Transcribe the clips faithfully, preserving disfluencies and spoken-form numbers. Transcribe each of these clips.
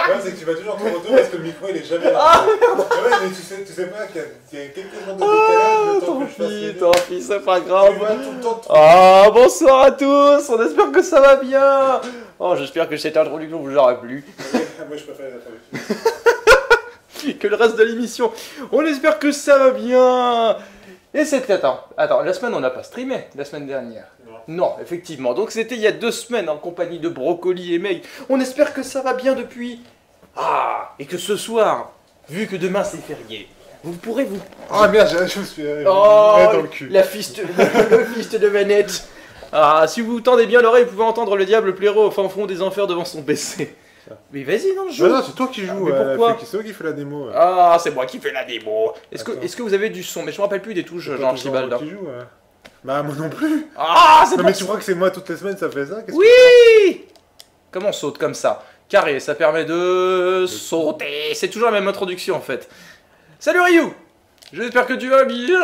Ouais, c'est que tu vas toujours trop tôt parce que le micro il est jamais là. Ah, Ouais, mais tu sais, tu sais pas qu'il y, a- qu'il y a quelques secondes de décalage le temps tant que je fasse les pis, deux. tant pis, c'est pas Tu grave. vas tout le temps trop. Ah, bonsoir à tous, on espère que ça va bien. Oh, j'espère que cette introduction vous aura plu. Moi je préfère les introductions. Que le reste de l'émission. On espère que ça va bien. Et c'était... Attends, attends, la semaine on n'a pas streamé, la semaine dernière. Non. Non, effectivement. Donc c'était il y a deux semaines en compagnie de Brocoli et Meg. On espère que ça va bien depuis. Ah, et que ce soir, vu que demain c'est férié, vous pourrez vous... Ah merde, je je me suis euh, Oh, mis dans le cul. la fiste, le, le fist de Manette. Ah, si vous tendez bien l'oreille, vous pouvez entendre le diable pleurer au fin fond des enfers devant son P C. Mais vas-y, non, joue. Non, non, c'est toi qui joues. Mais euh, pourquoi fait- C'est toi qui fais la démo. euh. Ah, c'est moi qui fais la démo. Est-ce que, Attends. est-ce que vous avez du son? Mais je me rappelle plus des touches, C'est pas genre toujours Archibald. moi qui joue. euh. Bah moi non plus. Ah, c'est Non pas mais tu crois que c'est moi toutes les semaines ça fait ça? Qu'est-ce que- Oui. Comment on saute comme ça? Carré, ça permet de sauter. C'est toujours la même introduction en fait. Salut Ryu. J'espère que tu vas bien.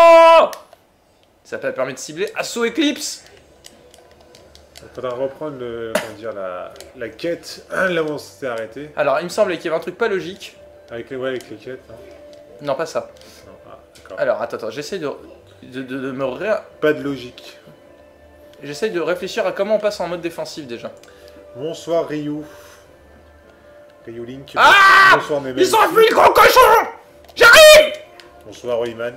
Ça permet de cibler Assaut Eclipse. Il faudra reprendre le, comment dire, la, la quête là où on s'était arrêté. Alors, il me semblait qu'il y avait un truc pas logique. Avec les, ouais, avec les quêtes. Hein. Non, pas ça. Non, ah, d'accord. Alors, attends, attends, j'essaie de, de, de, de me ré... Pas de logique. J'essaie de réfléchir à comment on passe en mode défensif déjà. Bonsoir Ryu. Ryu Link. Ah Bonsoir Nemel. Ils ont enfui le gros cochon. J'arrive. Bonsoir Oyman.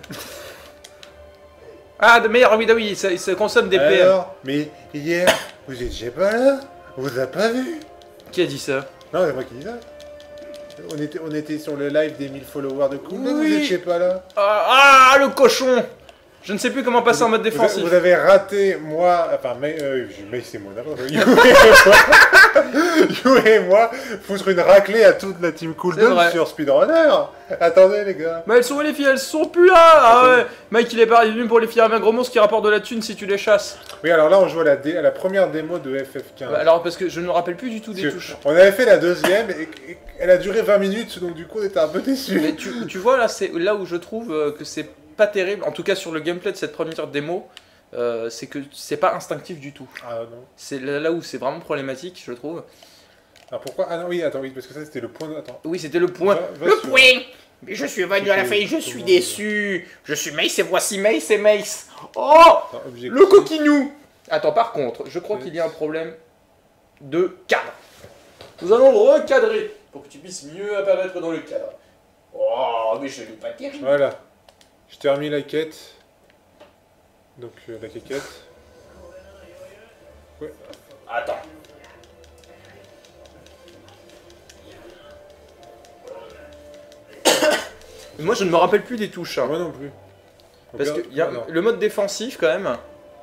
Ah, de meilleur, oui, oui, ça, ça consomme des P M. Alors, mais hier, vous étiez pas là? On vous a pas vu? Qui a dit ça? Non, c'est moi qui dis ça. On était, on était sur le live des mille followers de Cool, mais vous Oui. étiez pas là. Ah, ah, le cochon. Je ne sais plus comment passer en mode Vous, défensif. vous avez raté, moi, enfin, mais, euh, mais c'est moi d'abord. You et moi, You et moi, foutre une raclée à toute la team C'est Cooldown vrai. sur Speedrunner. Attendez, les gars. Mais elles sont où les filles? Elles sont plus là. Ah ouais. Mike, il est pas venu pour les filles à un gros monstre qui rapporte de la thune si tu les chasses. Oui, alors là, on joue à la, dé- à la première démo de F F quinze. Bah, alors, parce que je ne me rappelle plus du tout des Parce que touches. on avait fait la deuxième et, et elle a duré vingt minutes, donc du coup, on était un peu déçus. Mais tu, tu vois, là, c'est là où je trouve euh, que c'est pas terrible. En tout cas, sur le gameplay de cette première démo, euh, c'est que c'est pas instinctif du tout. Ah non. C'est là, là où c'est vraiment problématique, je trouve. Alors pourquoi? Ah non, oui, attends, oui, parce que ça, c'était le point de... Attends. Oui, c'était le point. Va- va Le sur- point. Mais je suis venu à la fin, je Comment suis dire? déçu. Je suis Mace et voici Mace et Mace. Oh, Attends, objectif. le coquinou. Attends, par contre, je crois qu'il y a un problème de cadre. Nous allons le recadrer pour que tu puisses mieux apparaître dans le cadre. Oh, mais je n'ai pas terrible. Voilà. Je termine la quête. Donc, euh, la quéquette. Ouais. Attends. Moi, je ne me rappelle plus des touches. hein. Moi non plus. Parce Regarde- que y a ah, non. le mode défensif, quand même.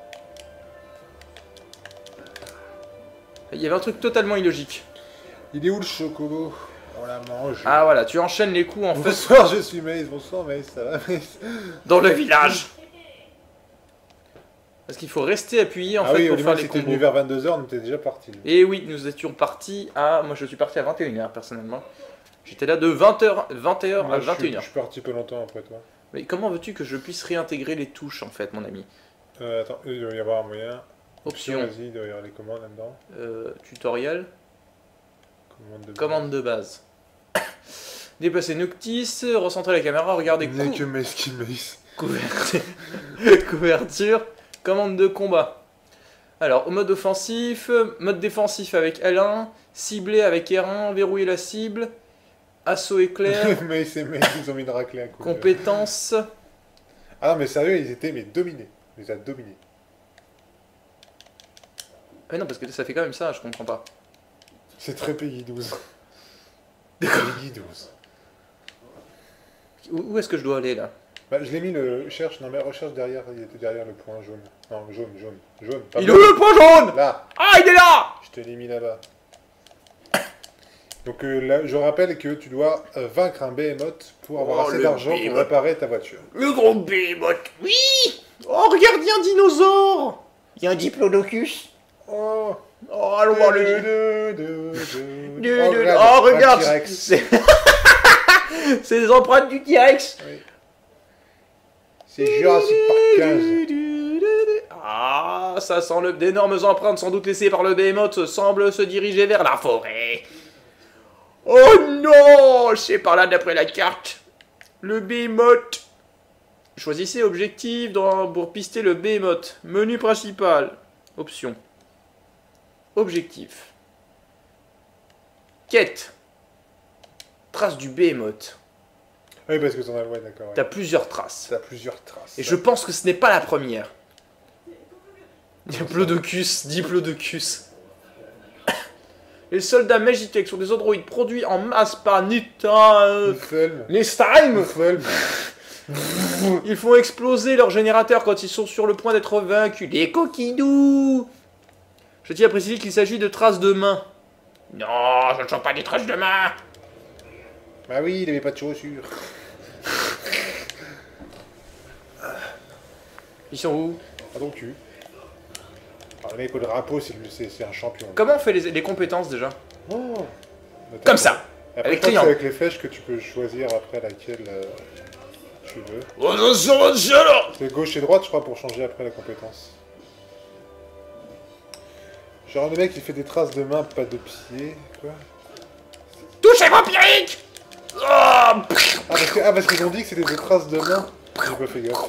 Il y avait un truc totalement illogique. Il est où le chocobo? On la mange. Ah voilà, tu enchaînes les coups en fait Bonsoir, je suis Mace. Bonsoir, Mace. Ça va, Mace? dans le village. Parce qu'il faut rester appuyé en Ah fait oui, pour Olivier, faire les c'était combos. venu vers vingt-deux heures, on était déjà parti. Et oui, nous étions partis à... Moi je suis parti à vingt et une heures personnellement. J'étais là de vingt heures, vingt heures Moi, à je vingt et suis- une heures. Je suis parti peu longtemps après toi. Mais comment veux-tu que je puisse réintégrer les touches en fait, mon ami? Euh, attends, il doit y avoir un moyen. Option, Vas-y, il doit y avoir les commandes là-dedans. euh, tutoriel, Commande de commande de base. Déplacer Noctis, recentrer la caméra, regarder Il n'y a cou- que Mace qui Mace. couverture, couverture, commande de combat. Alors, au mode offensif, mode défensif avec L un, ciblé avec R un, verrouiller la cible, assaut éclair, Mace et Mace, ils ont mis une raclée à coup. compétences. Ah non, mais sérieux, ils étaient mais dominés. Ils les a dominés. Mais non, parce que ça fait quand même ça, je comprends pas. C'est très Peggy douze. Peggy douze. Où, où est-ce que je dois aller là? Bah, je l'ai mis le cherche, non mais recherche derrière, il était derrière le point jaune. Non, jaune, jaune, jaune. pas Il est bleu. où le point jaune? Là, Ah, il est là! je te l'ai mis là-bas. Donc euh, là, je rappelle que tu dois euh, vaincre un behemoth pour avoir Oh, assez le d'argent pour behemoth. réparer ta voiture. Le gros behemoth. Oui! Oh, regarde, il y a un dinosaure! Il y a un diplodocus. Oh, Oh, allons voir le... Du- du- du- du- Du- Oh, du- regarde, Oh, un regarde! T-Rex. C'est c'est les empreintes du T-Rex! Oui. C'est Jurassic Park quinze. Ah, ça sent le... d'énormes empreintes sans doute laissées par le behemoth semblent se diriger vers la forêt. Oh non, c'est par là d'après la carte. Le Behemoth. Choisissez objectif dans, pour pister le Behemoth. Menu principal. Option. Objectif. Quête. Trace du Behemoth. Oui, parce que t'en as... Ouais, d'accord. Ouais. T'as plusieurs traces. T'as plusieurs traces. Et je pense que ce n'est pas la première. Diplodocus, Diplodocus. Les soldats Magitech sont des androïdes produits en masse par Nita. euh, Niflheim. Les Slime. Niflheim. Ils font exploser leurs générateurs quand ils sont sur le point d'être vaincus. Les coquinous. Je tiens à préciser qu'il s'agit de traces de main. Non, je ne sens pas des traces de main. Bah oui, il avait pas de chaussures. Ils sont où? Ah donc tu. Ah, le mec au drapeau, c'est le- c'est- c'est un champion. Comment on fait les, les compétences déjà? Oh. Comme ça. Après, Avec je crois que client. c'est avec les flèches que tu peux choisir après laquelle euh, tu veux. Oh, C'est gauche et droite, je crois, pour changer après la compétence. Genre le mec il fait des traces de main, pas de pied, quoi. touchez vampirique. Oh, Ah parce que- ah, parce qu'ils ont dit que c'était des traces de main. J'ai pas fait gaffe.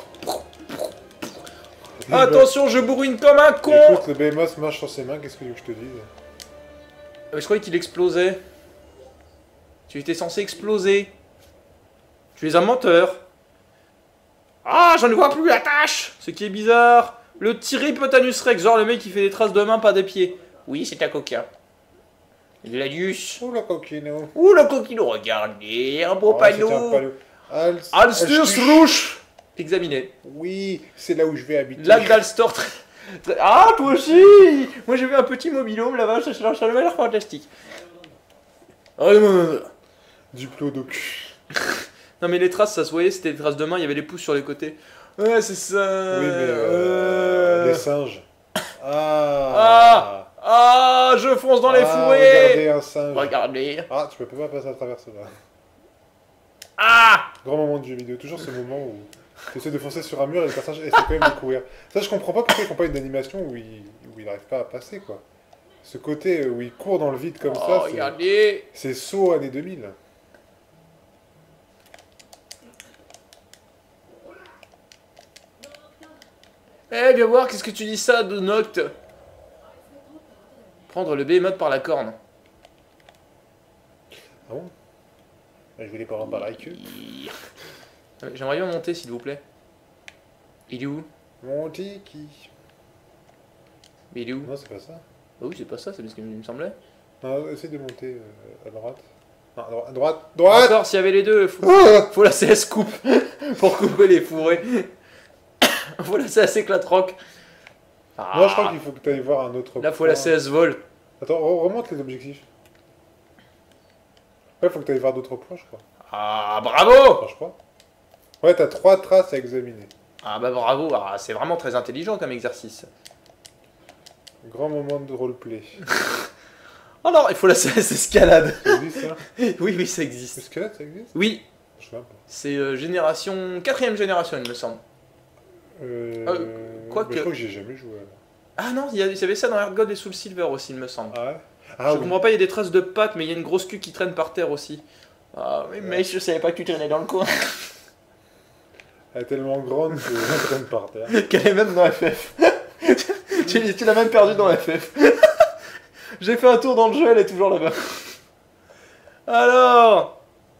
attention, je bourrine comme un con. Écoute, le Behemoth marche sur ses mains, qu'est-ce que tu veux que je te dise? Ah, mais je croyais qu'il explosait. Tu étais censé exploser. Tu es un menteur. Ah, j'en ne vois plus la tâche. Ce qui est bizarre. Le Tripotanus Rex, genre le mec qui fait des traces de main, pas des pieds. Oui, c'est un coquin. Gladius. Oh la coquino. Ouh, le coquino, regardez, un beau Oh, c'est un panneau. panneau. Als- Alstus Alstus. Rouge. Examiné. Oui, c'est là où je vais habiter. Lac d'Alstor. très- très- Ah, toi aussi. Moi, j'ai vu un petit mobilhome là-bas, ça ça- ça m'a l'air fantastique. Oh, non, non, non. Diplodocus. Non, mais les traces, ça se voyait, c'était des traces de main, il y avait les pouces sur les côtés. Ouais, c'est ça. Oui, mais euh, Euh. les singes. Ah. Ah. Ah, je fonce dans les Ah, fourrés. Regardez un singe. Regardez. Ah, tu peux pas passer à travers cela. Ah. Grand moment de jeu vidéo, toujours ce moment où tu essaies de foncer sur un mur et le personnage essaie quand même de courir. Ça, je comprends pas pourquoi ils font pas une animation où il, où il arrive pas à passer, quoi. Ce côté où il court dans le vide comme Oh, ça, c'est- regardez. c'est saut années deux mille. Eh, viens voir, qu'est-ce que tu dis ça de Noct? Prendre le Behemoth par la corne. Ah bon? Je voulais pas en parler avec eux. J'aimerais bien monter, s'il vous plaît. Il est où? Mon tiki. Mais il est où? Non, c'est pas ça. Ah oui, c'est pas ça, c'est ce qu'il me semblait. Non, essaye de monter euh, à droite. Non, à droite, à droite, droite. Encore, s'il y avait les deux, faut, Ah faut la C S coupe pour couper les fourrés. Faut la C S éclate-roc. Ah, Non, je crois qu'il faut que tu ailles voir un autre là, faut point. la C S vol. Attends, re- remonte les objectifs. Ouais, faut que tu ailles voir d'autres points, je crois. Ah, bravo! Enfin, je crois. Ouais, t'as trois traces à examiner. Ah bah bravo, ah, c'est vraiment très intelligent comme exercice. Grand moment de roleplay. Oh non, il faut la C S escalade. Ça existe, ça? Oui, oui, ça existe. Escalade, ça existe? Oui, Je sais pas. c'est euh, génération... quatrième génération, il me semble. Euh... Euh, quoi bah, que- Je crois que j'ai jamais joué. alors. Ah non, il y, a- il y avait ça dans Heart God et Soul Silver aussi, il me semble. Ah ouais? Ah je oui. comprends pas, il y a des traces de pattes, mais il y a une grosse queue qui traîne par terre aussi. Ah oui, mais je savais pas que tu traînais dans le coin. Elle est tellement grande que je traîne par terre. Qu'elle est même dans F F. tu tu l'as même perdu dans F F. J'ai fait un tour dans le jeu, elle est toujours là-bas. Alors.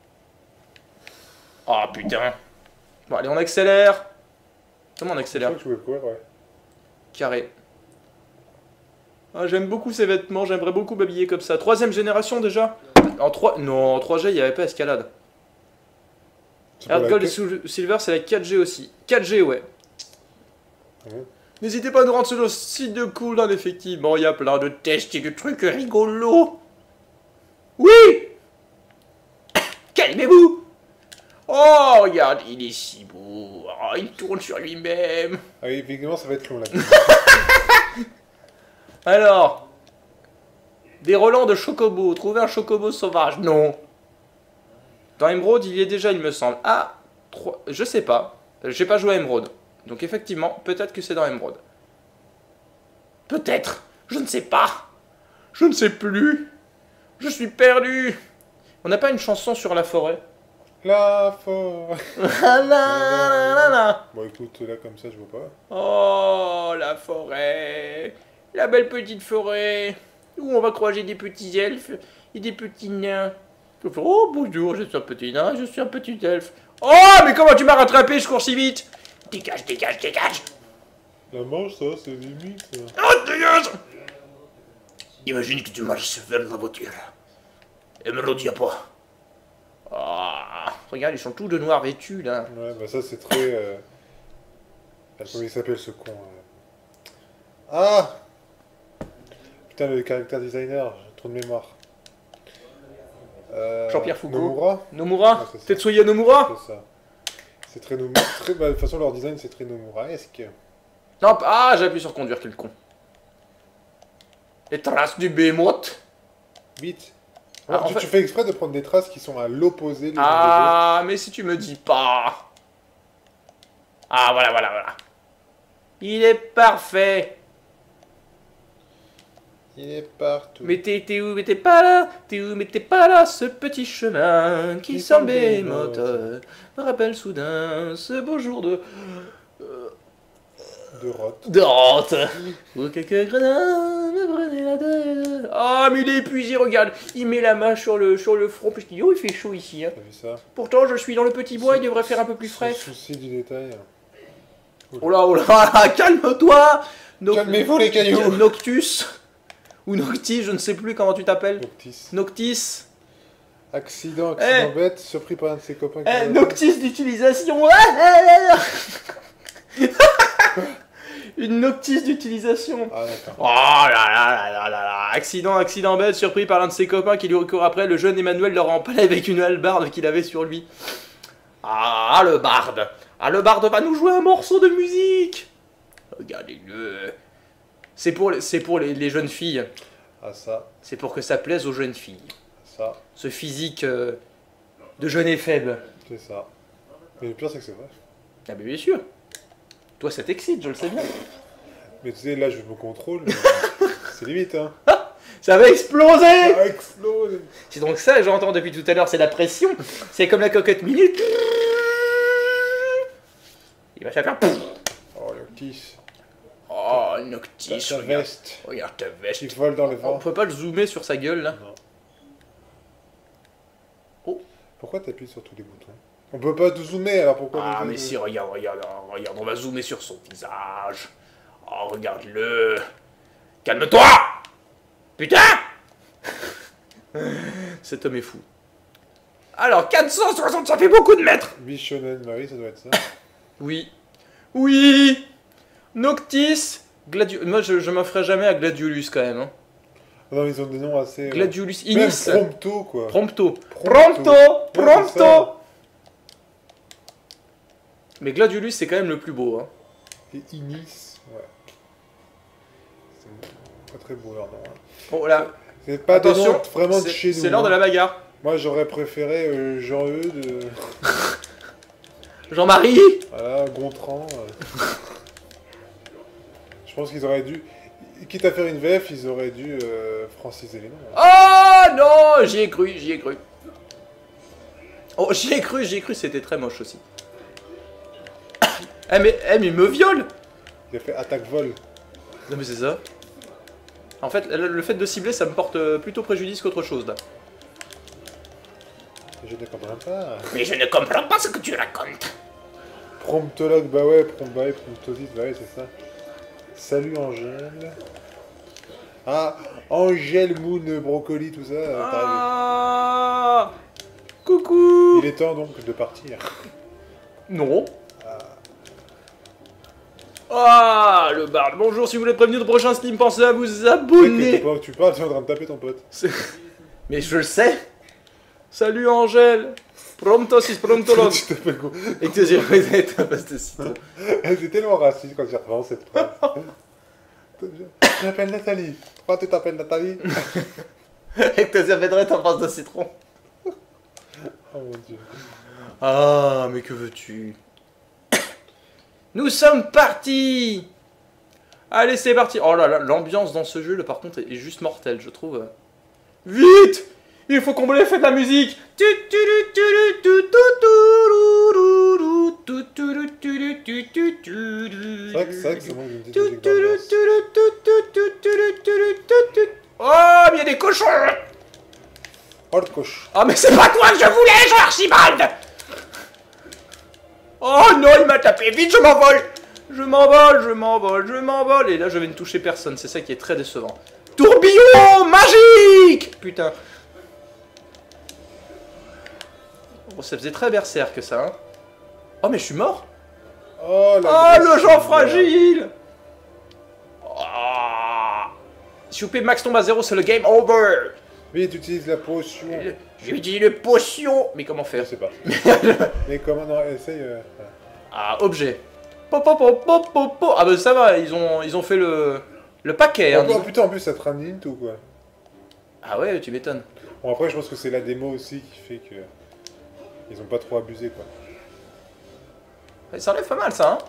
Oh putain. Bon, allez, on accélère. Comment on Je accélère? crois que je pouvais courir, ouais. Carré. Ah, j'aime beaucoup ces vêtements, j'aimerais beaucoup m'habiller comme ça. Troisième génération déjà? En trois... Non, en trois G, il n'y avait pas escalade. C'est pour Heart la Gold et queue. Soul Silver, c'est la quatre G aussi. quatre G, ouais. Ouais. N'hésitez pas à nous rendre sur le site de Cooldown, effectivement. Il y a plein de tests et de trucs rigolos. Oui. Calmez-vous. Oh, regarde, il est si beau. Oh, il tourne sur lui-même. Ah oui, effectivement, ça va être long là. Alors, des relents de chocobo. Trouver un chocobo sauvage. Non. Dans Emerald, il y est déjà, il me semble. Ah, trois... je sais pas. J'ai pas joué à Emerald. Donc effectivement, peut-être que c'est dans Emerald. Peut-être. Je ne sais pas. Je ne sais plus. Je suis perdu. On n'a pas une chanson sur la forêt? La forêt. Ah, la, la, la, la. Bon, écoute, là, comme ça, je vois pas. Oh, la forêt. La belle petite forêt. Où on va croiser des petits elfes et des petits nains. Oh, bonjour, je suis un petit nain, je suis un petit elfe. Oh, mais comment tu m'as rattrapé, je cours si vite. Dégage, dégage, dégage. La manche, ça, c'est limite. Ça. Oh, dégage. Imagine que tu marches vers la voiture. Et me le dis pas. Ah, regarde, ils sont tous de noir vêtus, là. Ouais, bah ça, c'est très... Euh... Ah, comment il s'appelle, ce con euh... Ah putain, le caractère designer, j'ai trop de mémoire. Euh... Jean-Pierre Foucault. Nomura. Nomura, Ouais, c'est ça. Tetsuya Nomura. C'est ça. C'est très Nomura. Très... Bah, de toute façon, leur design, c'est très Nomura-esque. Non, ah, j'ai appuyé sur conduire, quel con. Les traces du Behemoth. Vite. Ah, Alors, en tu, fait- tu fais exprès de prendre des traces qui sont à l'opposé les unes Ah, mais si tu me dis pas. Ah, voilà, voilà, voilà. Il est parfait. des autres. Il est partout. Mais t'es t'es où, mais t'es pas là. T'es où, mais t'es pas là. Ce petit chemin qui Qui sent le sent le Behemoth Behemoth. me rappelle soudain ce beau jour de... De rotte. de rente. Où quelques grenades me prenaient la tête. Ah, mais il est épuisé, regarde. Il met la main sur le, sur le front, parce qu'il dit, oh, il fait chaud ici. Hein. T'as vu ça? Pourtant, je suis dans le petit bois, il devrait faire un peu plus Son frais. souci du détail. Oh là, oh là, calme-toi. Noc- Calmez-vous, les cailloux. Noctus. Ou Noctis, je ne sais plus comment tu t'appelles. Noctis. Noctis. Accident, accident Eh. bête, surpris par un de ses copains. qui Eh, l'a- Noctis d'utilisation. Ah, ah, ah. Une Noctis d'utilisation. Ah, d'accord. Oh là là là là là là. Accident, accident bête, surpris par l'un de ses copains qui lui recourt après. Le jeune Emmanuel leur empale avec une hallebarde qu'il avait sur lui. Ah, le barde. Ah, le barde va nous jouer un morceau de musique. Regardez-le. C'est pour, les- c'est pour les, les jeunes filles. Ah, ça, C'est pour que ça plaise aux jeunes filles. ça, Ce physique euh, de jeune et faible. c'est ça. Mais le pire, c'est que c'est vrai. Ah, mais bien sûr. Toi, ça t'excite, je le sais bien. Mais tu sais, là, je me contrôle. mais c'est limite, hein. Ça va exploser. Ça explose. C'est donc ça, j'entends depuis tout à l'heure, c'est la pression. C'est comme la cocotte minute. Il va faire. Oh, Noctis. Oh, Ta, Noctis, ta regarde. veste Regarde ta veste. qui vole dans le On vent. peut pas le zoomer sur sa gueule, là. Non. Oh. Pourquoi t'appuies sur tous les boutons? On peut pas tout zoomer, alors pourquoi Ah, les- mais si, regarde, regarde, regarde, on va zoomer sur son visage. Oh, regarde-le. Calme-toi. Putain. Cet homme est fou. Alors, quatre cent soixante, ça fait beaucoup de mètres. Bishonen, bah oui, ça doit être ça. Oui. Oui. Noctis. Gladiolus. Moi, je, je m'offrais jamais à Gladiolus, quand même. Hein. Ah non, ils ont des noms assez... euh, Gladiolus Même Inis. Prompto, quoi. Prompto. Prompto. Prompto. Ouais, c'est Prompto. ça. Mais Gladiolus, c'est quand même le plus beau. Hein. Et Inis, ouais. C'est pas très beau leur nom. hein. Bon, là. C'est pas des Attention. noms vraiment de c'est- chez nous. C'est l'heure de hein. la bagarre. Moi, j'aurais préféré euh, Jean-Eudes, euh, Jean-Marie. voilà, Gontran. euh. Je pense qu'ils auraient dû... Quitte à faire une V F, ils auraient dû euh, franciser les noms. hein. Oh non, j'y ai cru, j'y ai cru. Oh, j'y ai cru, j'y ai cru, c'était très moche aussi. Eh mais, eh mais il me viole. Il a fait attaque-vol. Non mais c'est ça. En fait, le le fait de cibler, ça me porte euh, plutôt préjudice qu'autre chose là. Je ne comprends pas. Mais je ne comprends pas ce que tu racontes. Promptologue, bah ouais, prom bah ouais, promptosis, bah ouais, c'est ça. Salut Angèle. Ah, Angèle, Moon, Brocoli, tout ça. euh, t'arrives. Ah, coucou. Il est temps donc de partir. Non. Ah, le barde. Bonjour, si vous voulez prévenir de prochain stream, pensez à vous T'inquiète abonner. pas, tu parles, tu es en train de taper ton pote. C'est- Mais je le sais. Salut Angèle. Pronto si pronto lo. Tu t'appelles quoi? Et que j'ai fait ta passe de citron. C'est tellement raciste quand tu reprends cette phrase. Je m'appelle Nathalie. Pourquoi tu t'appelles Nathalie? Et que j'ai fait ta passe de citron. Oh mon dieu. Ah, mais que veux-tu? Nous sommes partis. Allez, c'est parti. Oh là là, l'ambiance dans ce jeu, là, par contre, est juste mortelle, je trouve. Vite! Il faut combler l'effet de la musique. C'est vrai que c'est vrai que ça manque d'une petite musique d'ambiance. Oh, il y a des cochons. Oh le coche. Ah, mais c'est pas toi que je voulais, Jean Archibald. Oh non, il m'a tapé. Vite, je m'envole. Je m'envole, je m'envole, je m'envole. Et là, je vais ne toucher personne. C'est ça qui est très décevant. Tourbillon magique. Putain. Oh, ça faisait très berserk que ça, hein. Oh, mais je suis mort. Oh, Oh, le Jean fragile. Oh. S'il vous plaît, Max tombe à zéro, c'est le game over. Vite, utilise la potion. J'ai dit une potion. Mais comment Je faire? sais pas. Mais comment, non, essaye. Euh... Ah, objet. Pop, pop, pop, pop, pop, pop. Ah bah ça va, ils ont, ils ont fait le, le paquet. Hein, oh, oh, putain, en plus ça te ramène tout quoi. Ah ouais, tu m'étonnes. Bon, après, je pense que c'est la démo aussi qui fait que. Ils ont pas trop abusé quoi. Ça enlève pas mal ça, hein.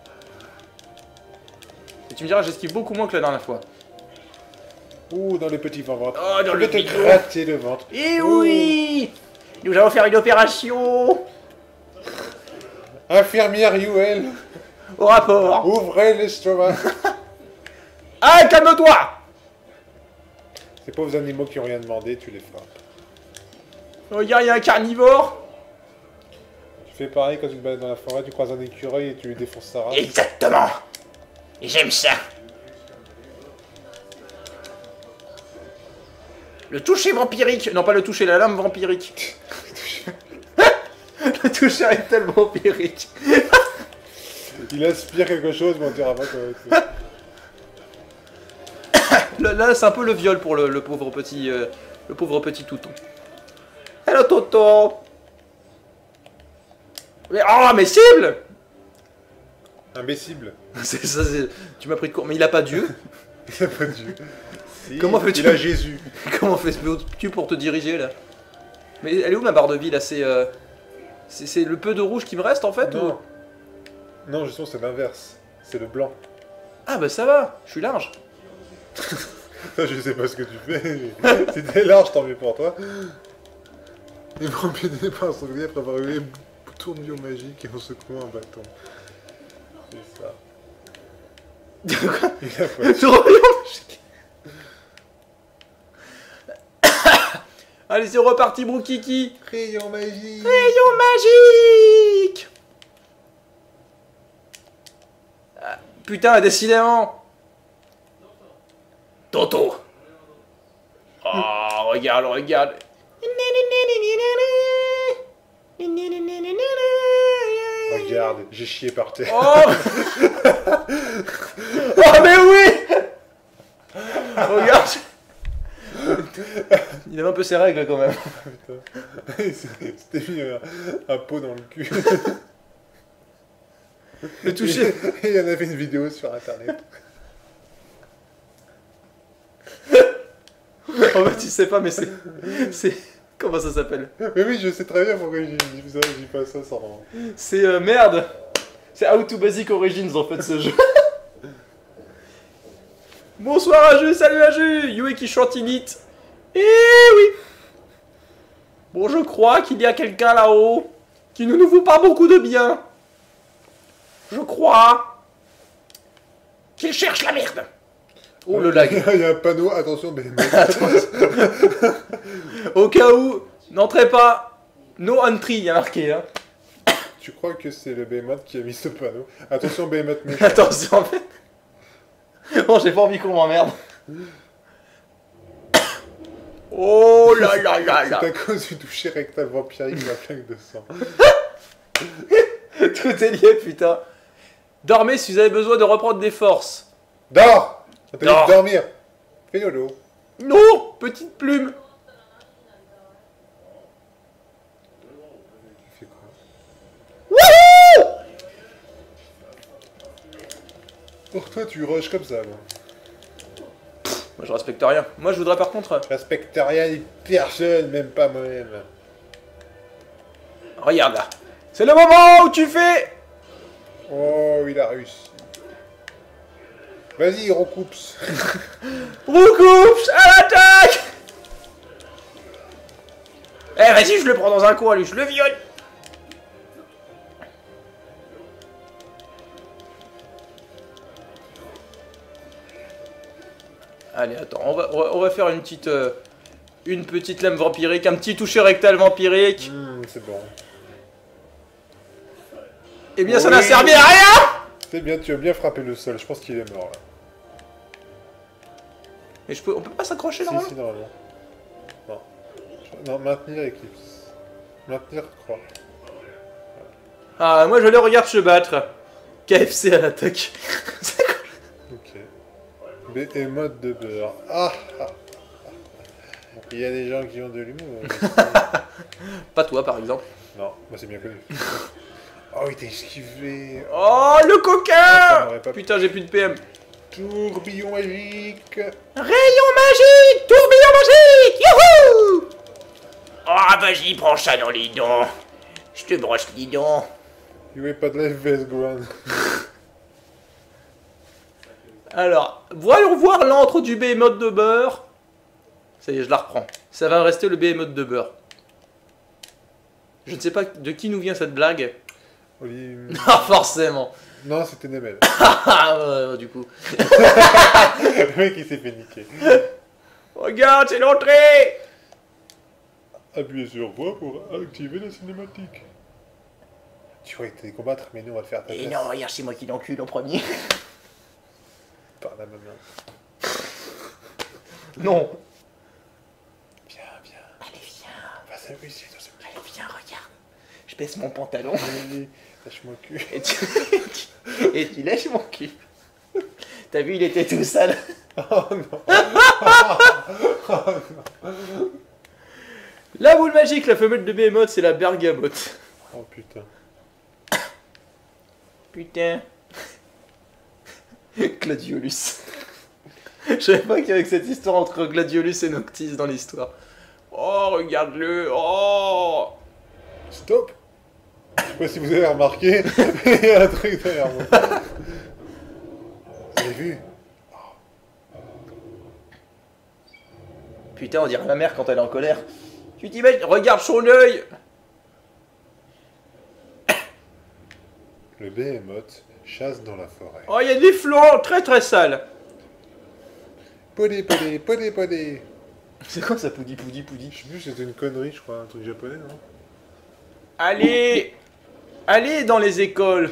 Et tu me diras, j'esquive beaucoup moins que la dernière fois. Ouh, dans les petits ventres. Oh, dans je le vais te bidon. gratter le ventre. Et Ouh. oui. Nous allons faire une opération. Infirmière Yuel, Au rapport. ouvrez l'estomac. Ah, calme-toi. Ces pauvres animaux qui ont rien demandé, tu les frappes. Regarde, il y a un carnivore. Tu fais pareil quand tu te balades dans la forêt, tu croises un écureuil et tu lui défonces sa race. Exactement. Et j'aime ça. Le toucher vampirique. Non, pas le toucher, la lame vampirique. Le toucher est tellement vampirique. Il aspire quelque chose, mais on dira pas comment c'est. Là, là, c'est un peu le viol pour le, le pauvre petit, euh, le pauvre petit touton. Hello Toto. Mais oh, mais cible. Imbécile. C'est ça, c'est. Tu m'as pris de court, mais il a pas Dieu. Il a pas Dieu. Si, Comment fais-tu? Il a Jésus. Comment fais-tu pour te diriger là? Mais elle est où ma barre de vie là? C'est euh... c'est le peu de rouge qui me reste en fait Non. ou... Non, justement, c'est l'inverse. C'est le blanc. Ah bah ça va, je suis large. Ça, je sais pas ce que tu fais. Si t'es large, tant mieux pour toi. Les vampires n'est pas un sanglier après avoir eu un tournoyau magique et en secouant un bâton. C'est ça. Quoi? Il a pas. Je reviens. Allez, c'est reparti, Broukiki. Rayon magique. Rayon magique. Ah, putain, décidément. Toto. Oh, regarde, regarde. Regarde, j'ai chié par terre. Oh. Oh, mais oui. Regarde. Il avait un peu ses règles quand même. C'était mis un, un pot dans le cul. Le toucher. Et il y en avait une vidéo sur internet. En fait, tu sais pas, mais c'est. C'est. Comment ça s'appelle? Mais oui, je sais très bien pourquoi j'ai dit ça, je dis pas ça sans. C'est euh, merde. C'est How to Basic Origins en fait ce jeu. Bonsoir Aju, salut Aju. Yue qui chante init. Eh oui. Bon, je crois qu'il y a quelqu'un là-haut qui ne nous vaut pas beaucoup de bien. Je crois qu'il cherche la merde. Oh le lag. Il y a un panneau, attention, mais. Au cas où, n'entrez pas. No entry, il y a marqué. Hein. Tu crois que c'est le Behemoth qui a mis ce panneau? Attention, Behemoth méchant. Attention, en fait. Bon, j'ai pas envie qu'on m'emmerde. Oh là là là là. C'est à cause du toucher rectal vampirique de la flaque de sang. Tout est lié, putain. Dormez si vous avez besoin de reprendre des forces. Dors! On t'a dit Dors. de dormir. Fais dodo. Non, petite plume. Tu fais quoi? Wouhou! Pour toi, tu rushes comme ça, moi. Moi, je respecte rien. Moi, je voudrais par contre... Je respecte rien ni personne, même pas moi-même. Regarde là. C'est le moment où tu fais... Oh, il a réussi. Vas-y, recoupe. Recoupe à l'attaque. Eh, vas-y, je le prends dans un coin, lui, je le viole. Allez, attends, on va, on va, on va faire une petite... Euh, une petite lame vampirique, un petit toucher rectal vampirique. Mmh, c'est bon. Eh bien, Oui. ça n'a servi à rien. C'est bien, tu as bien frappé le sol. Je pense qu'il est mort là. Mais je peux, on peut pas s'accrocher Si, normalement. si, normalement. Non. Non, maintenir éclipse. Maintenir croix. Ah, moi je les regarde se battre. K F C à l'attaque. C'est quoi? Ok. Behemoth de beurre. Ah, ah, ah. Il y a des gens qui ont de l'humour. Pas toi par exemple. Non, moi c'est bien connu. Oh, il t'a esquivé. Oh, le Ça coquin. m'aurait pas- Putain, j'ai plus de P M. Tourbillon magique. Rayon magique, tourbillon magique, youhou. Oh, vas-y, prends ça dans les dents. Je te brosse les dents. You have pas de life vest ground. Alors, voyons voir l'antre du Behemoth de beurre. Ça y est, je la reprends. Ça va rester le Behemoth de beurre. Je ne sais pas de qui nous vient cette blague. Oli... Ah, forcément. Non, c'était Nemel. Ah, ouais, du coup. Le mec il s'est fait niquer. Regarde, c'est l'entrée. Appuyez sur voix pour activer la cinématique. Tu crois que t'allais combattre, mais nous on va le faire à ta Et place. non, regarde, c'est moi qui l'encule en premier. Par la même main. Non. Viens, viens. Allez, viens. On va s'amuser dans ce Allez, viens, regarde. Je baisse mon pantalon. Allez, lâche-moi le cul. Et tu... Et tu lèches mon cul. T'as vu, il était tout sale. Oh non. La boule magique, la femelle de Behemoth, c'est la bergamote. Oh putain. Putain. Gladiolus. Je savais pas qu'il y avait cette histoire entre Gladiolus et Noctis dans l'histoire. Oh, regarde-le. Oh. Stop. Je sais pas si vous avez remarqué, mais il y a un truc derrière moi. Vous avez vu? Putain, on dirait ma mère quand elle est en colère. Tu t'imagines? Regarde son œil. Le Behemoth chasse dans la forêt. Oh, il y a des flancs très très sales. Podé, podé, podé, podé. C'est quoi ça, poudi poudi poudi? Je sais plus, c'était une connerie, je crois, un truc japonais, non? Allez. Allez dans les écoles.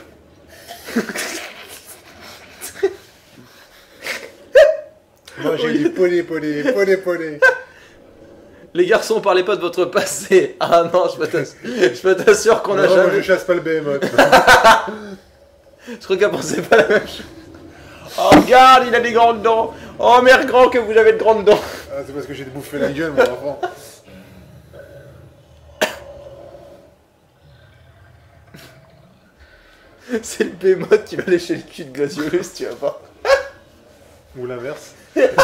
Moi j'ai dit podé, podé, podé, podé. Les garçons, parlez pas de votre passé. Ah non, je peux t'ass- je peux t'assurer qu'on a Non, moi je jamais... chasse pas le Behemoth. Je crois qu'elle pensait pas la même chose. Oh, regarde, il a des grandes dents. Oh, mère grand que vous avez de grandes dents. Ah, c'est parce que j'ai bouffé la gueule, mon enfant. C'est le Behemoth qui va lécher le cul de Gladiolus, tu vas pas. Ou l'inverse.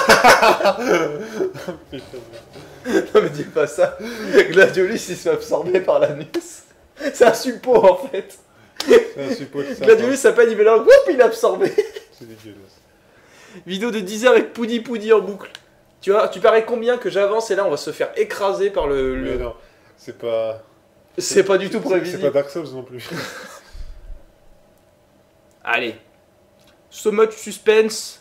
Non mais dis pas ça. Gladiolus il se fait absorber par l'anus. C'est un suppôt en fait. C'est un suppôt de ça. Gladiolus ça peine, il met là, whoop, il est absorbé. C'est dégueulasse. Vidéo de dix heures avec Poudi Poudi en boucle. Tu vois, tu parais combien que j'avance et là on va se faire écraser par le... le- Mais non, c'est pas... C'est pas du tout C'est prévisible. pas Dark Souls non plus. Allez. So much suspense.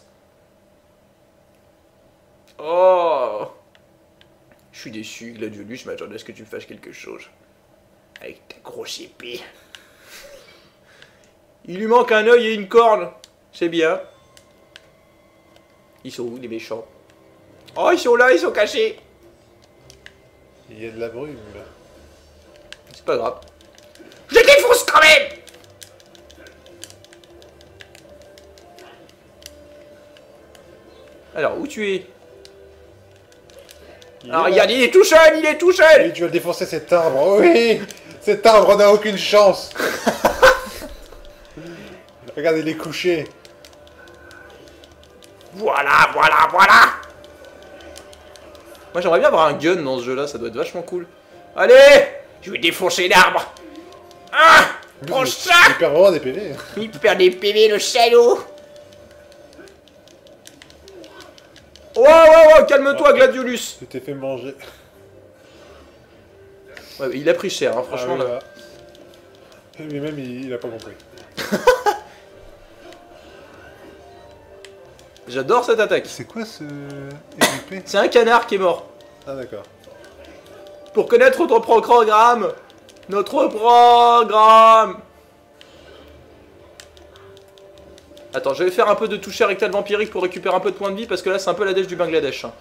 Oh. Je suis déçu, Gladiolus, je m'attendais à ce que tu me fasses quelque chose. Avec ta grosse épée. Il lui manque un œil et une corne. C'est bien. Ils sont où, les méchants? Oh, ils sont là, ils sont cachés. Il y a de la brume là. C'est pas grave. Je les défonce quand même. Alors, où tu es? Il Alors, est là. regarde, il est tout seul, il est tout seul. Et tu vas défoncer cet arbre, oui. Cet arbre n'a aucune chance. Regarde, il est couché. Voilà, voilà, voilà. Moi, j'aimerais bien avoir un gun dans ce jeu-là, ça doit être vachement cool. Allez, je vais défoncer l'arbre. Ah, prends il, ça. il perd vraiment des P V. Il perd des P V, le salaud. Oh, oh, oh, calme-toi, Gladiolus. Tu t'es fait manger. Ouais, il a pris cher, hein, franchement. Ah, là. voilà. Lui-même, il, il a pas compris. J'adore cette attaque. C'est quoi ce épée? C'est un canard qui est mort. Ah d'accord. Pour connaître notre programme. Notre programme. Attends, je vais faire un peu de toucher rectal vampirique pour récupérer un peu de points de vie parce que là c'est un peu la dèche du Bangladesh. Hein.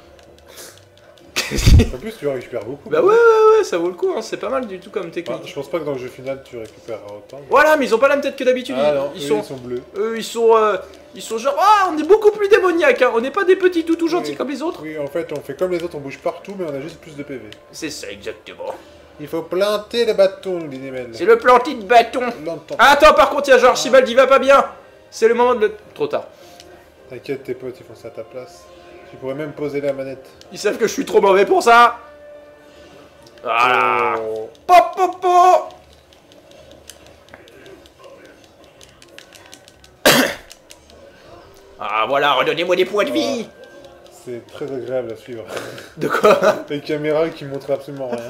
En plus tu récupères beaucoup. Bah ouais, ouais, ouais, ça vaut le coup, hein. C'est pas mal du tout comme technique. Bah, je pense pas que dans le jeu final tu récupéreras autant. Voilà, mais ils ont pas la même tête que d'habitude. Ah ils, non, ils eux, sont, ils sont bleus. eux, ils sont, euh, ils sont genre, ah, on est beaucoup plus démoniaques. Hein. On n'est pas des petits toutous gentils Oui. comme les autres. Oui, en fait on fait comme les autres, on bouge partout mais on a juste plus de P V. C'est ça exactement. Il faut planter les bâtons, nous dit Nemel. C'est le planté de bâton. Longtemps. Ah, attends, par contre, il y a genre Archibald, il va pas bien. C'est le moment de le. Trop tard. T'inquiète, tes potes, ils font ça à ta place. Tu pourrais même poser la manette. Ils savent que je suis trop mauvais pour ça. Voilà. Oh. Pop, pop, pop. Ah voilà, redonnez-moi des points de vie. C'est très agréable à suivre. De quoi? Les caméras qui montrent absolument rien.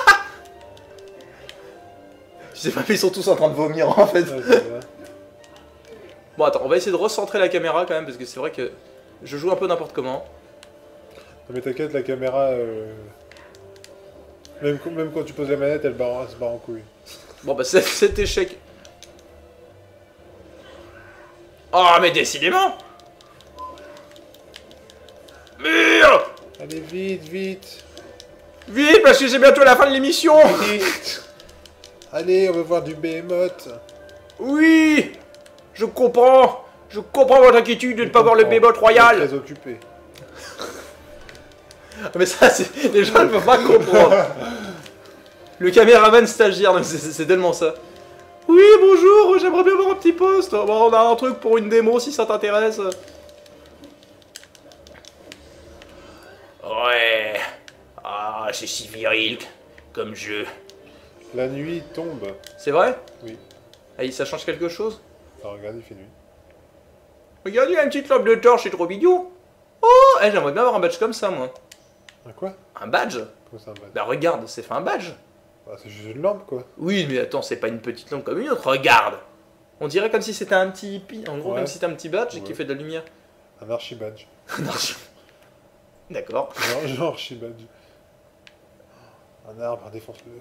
Je sais pas, mais ils sont tous en train de vomir en fait. Ouais, c'est vrai. Bon, attends, on va essayer de recentrer la caméra quand même parce que c'est vrai que je joue un peu n'importe comment. Non, mais t'inquiète, la caméra... euh, Même, même quand tu poses la manette, elle, barre, elle se barre en couille. Bon, bah, c'est cet échec. Oh, mais décidément! Mur! Allez, vite, vite. Vite, parce que c'est bientôt la fin de l'émission! Vite. Allez, on va voir du Behemoth. Oui! Je comprends! Je comprends votre inquiétude de ne pas voir le Behemoth royal! Très occupé. Mais ça, c'est... les gens ne peuvent pas comprendre. Le caméraman stagiaire, non, c'est c'est tellement ça. Oui, bonjour, j'aimerais bien avoir un petit poste. Bon, on a un truc pour une démo si ça t'intéresse. Ouais. Ah, c'est si viril comme jeu. La nuit tombe. C'est vrai? Oui. Ah, ça change quelque chose? Alors, regarde, il fait nuit. Regarde, il y a une petite lampe de torche, c'est trop mignon. Oh, eh, j'aimerais bien avoir un badge comme ça, moi. Un quoi? Un badge? Comment ça, un badge? Bah regarde, c'est fait un badge. Bah, c'est juste une lampe, quoi. Oui, mais attends, c'est pas une petite lampe comme une autre, regarde. On dirait comme si c'était un petit hippie, en gros, Ouais. comme si c'était un petit badge Ouais. qui fait de la lumière. Un archibadge. Non, je- D'accord. Genre, genre archibadge. Un arbre, défonce-le.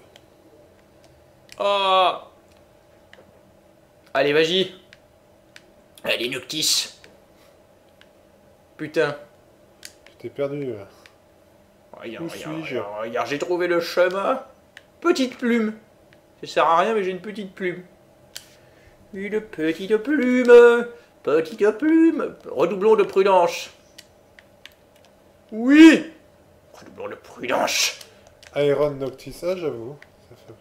Oh. Allez, vas-y. Allez, Noctis. Putain. Tu t'es perdu, là. Regarde, Où regarde, suis-je? regarde, regarde, j'ai trouvé le chemin. Petite plume. Ça sert à rien, mais j'ai une petite plume. Une petite plume. Petite plume. Redoublons de prudence. Oui. Redoublons de prudence. Iron Noctis, ah, j'avoue. Ça fait...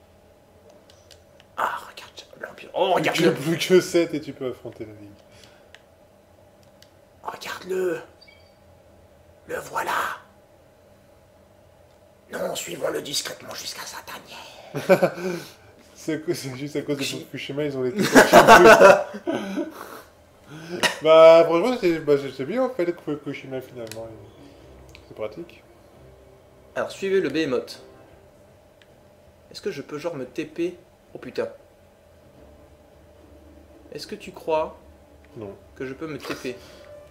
Ah, regarde l'ambiance. Oh, Tu n'as regarde-le. plus que sept et tu peux affronter la ligue. Regarde-le. Le voilà. Non, suivons-le discrètement jusqu'à sa tanière. C'est que- c'est juste à cause de Chi- Fukushima, ils ont les trucs. Bah, franchement, c'est bah, c'est bien en fait, Fukushima finalement. C'est pratique. Alors, suivez le Behemoth. Est-ce que je peux genre me T P? Oh putain. Est-ce que tu crois Non. que je peux me T P?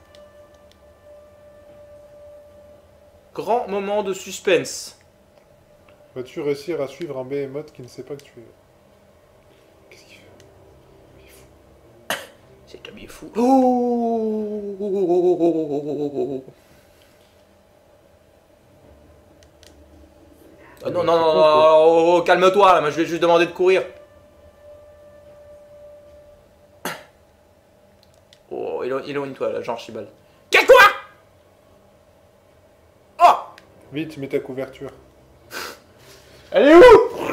Grand moment de suspense. Vas-tu réussir à suivre un Behemoth qui ne sait pas que tu es là? Qu'est-ce qu'il fait? Il est fou. Cet homme est fou. Oh. Ah non, non, non, non, oh, oh, calme-toi, là, moi je vais juste demander de courir. Oh, élo- éloigne-toi, là, Jean Archibald. Quel quoi? Oh! Vite, mets ta couverture. Elle est où?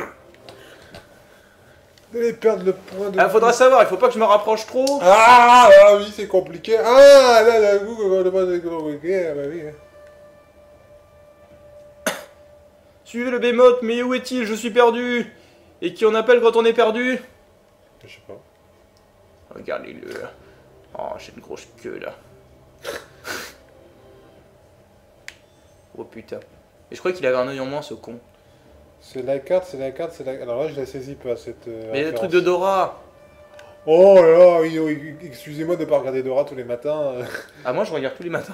Vous allez perdre le point de... Ah, faudra savoir, il faut pas que je me rapproche trop. Ah, ah oui, c'est compliqué. Ah, là, là, vous, quand le pas c'est compliqué, ah bah oui. Suivez le Behemoth, mais où est-il? Je suis perdu. Et qui on appelle quand on est perdu? Je sais pas. Regardez-le. Oh, j'ai une grosse queue là. Oh putain. Et je crois qu'il avait un œil en moins, ce con. C'est la carte, c'est la carte, c'est la... Alors là, je la saisis pas, cette... Euh, Mais le référence. truc de Dora. Oh là là, oui, oui, excusez-moi de pas regarder Dora tous les matins. euh. Ah, moi je regarde tous les matins.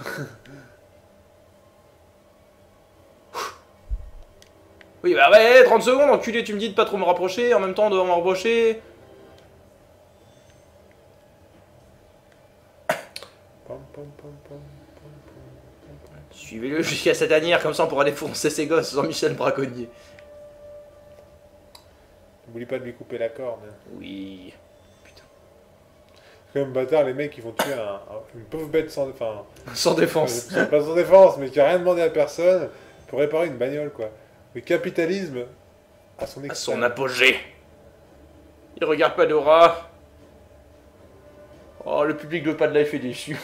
Oui, bah ouais, trente secondes, enculé, tu me dis de pas trop me rapprocher, en même temps de me rapprocher. Pam, pam, pam, pam, pam, pam, pam. Suivez-le jusqu'à cette tanière, comme ça on pourra défoncer ses gosses sans Michel Braconnier. N'oublie pas de lui couper la corne. Oui. C'est quand même bâtard, les mecs, ils vont tuer un, un- une pauvre bête sans... Enfin, Sans défense. euh, pas sans défense, mais qui a rien demandé à personne pour réparer une bagnole, quoi. Le capitalisme à son À extrême. son apogée. Il regarde pas Dora. Oh, le public de Pas de Life est déçu.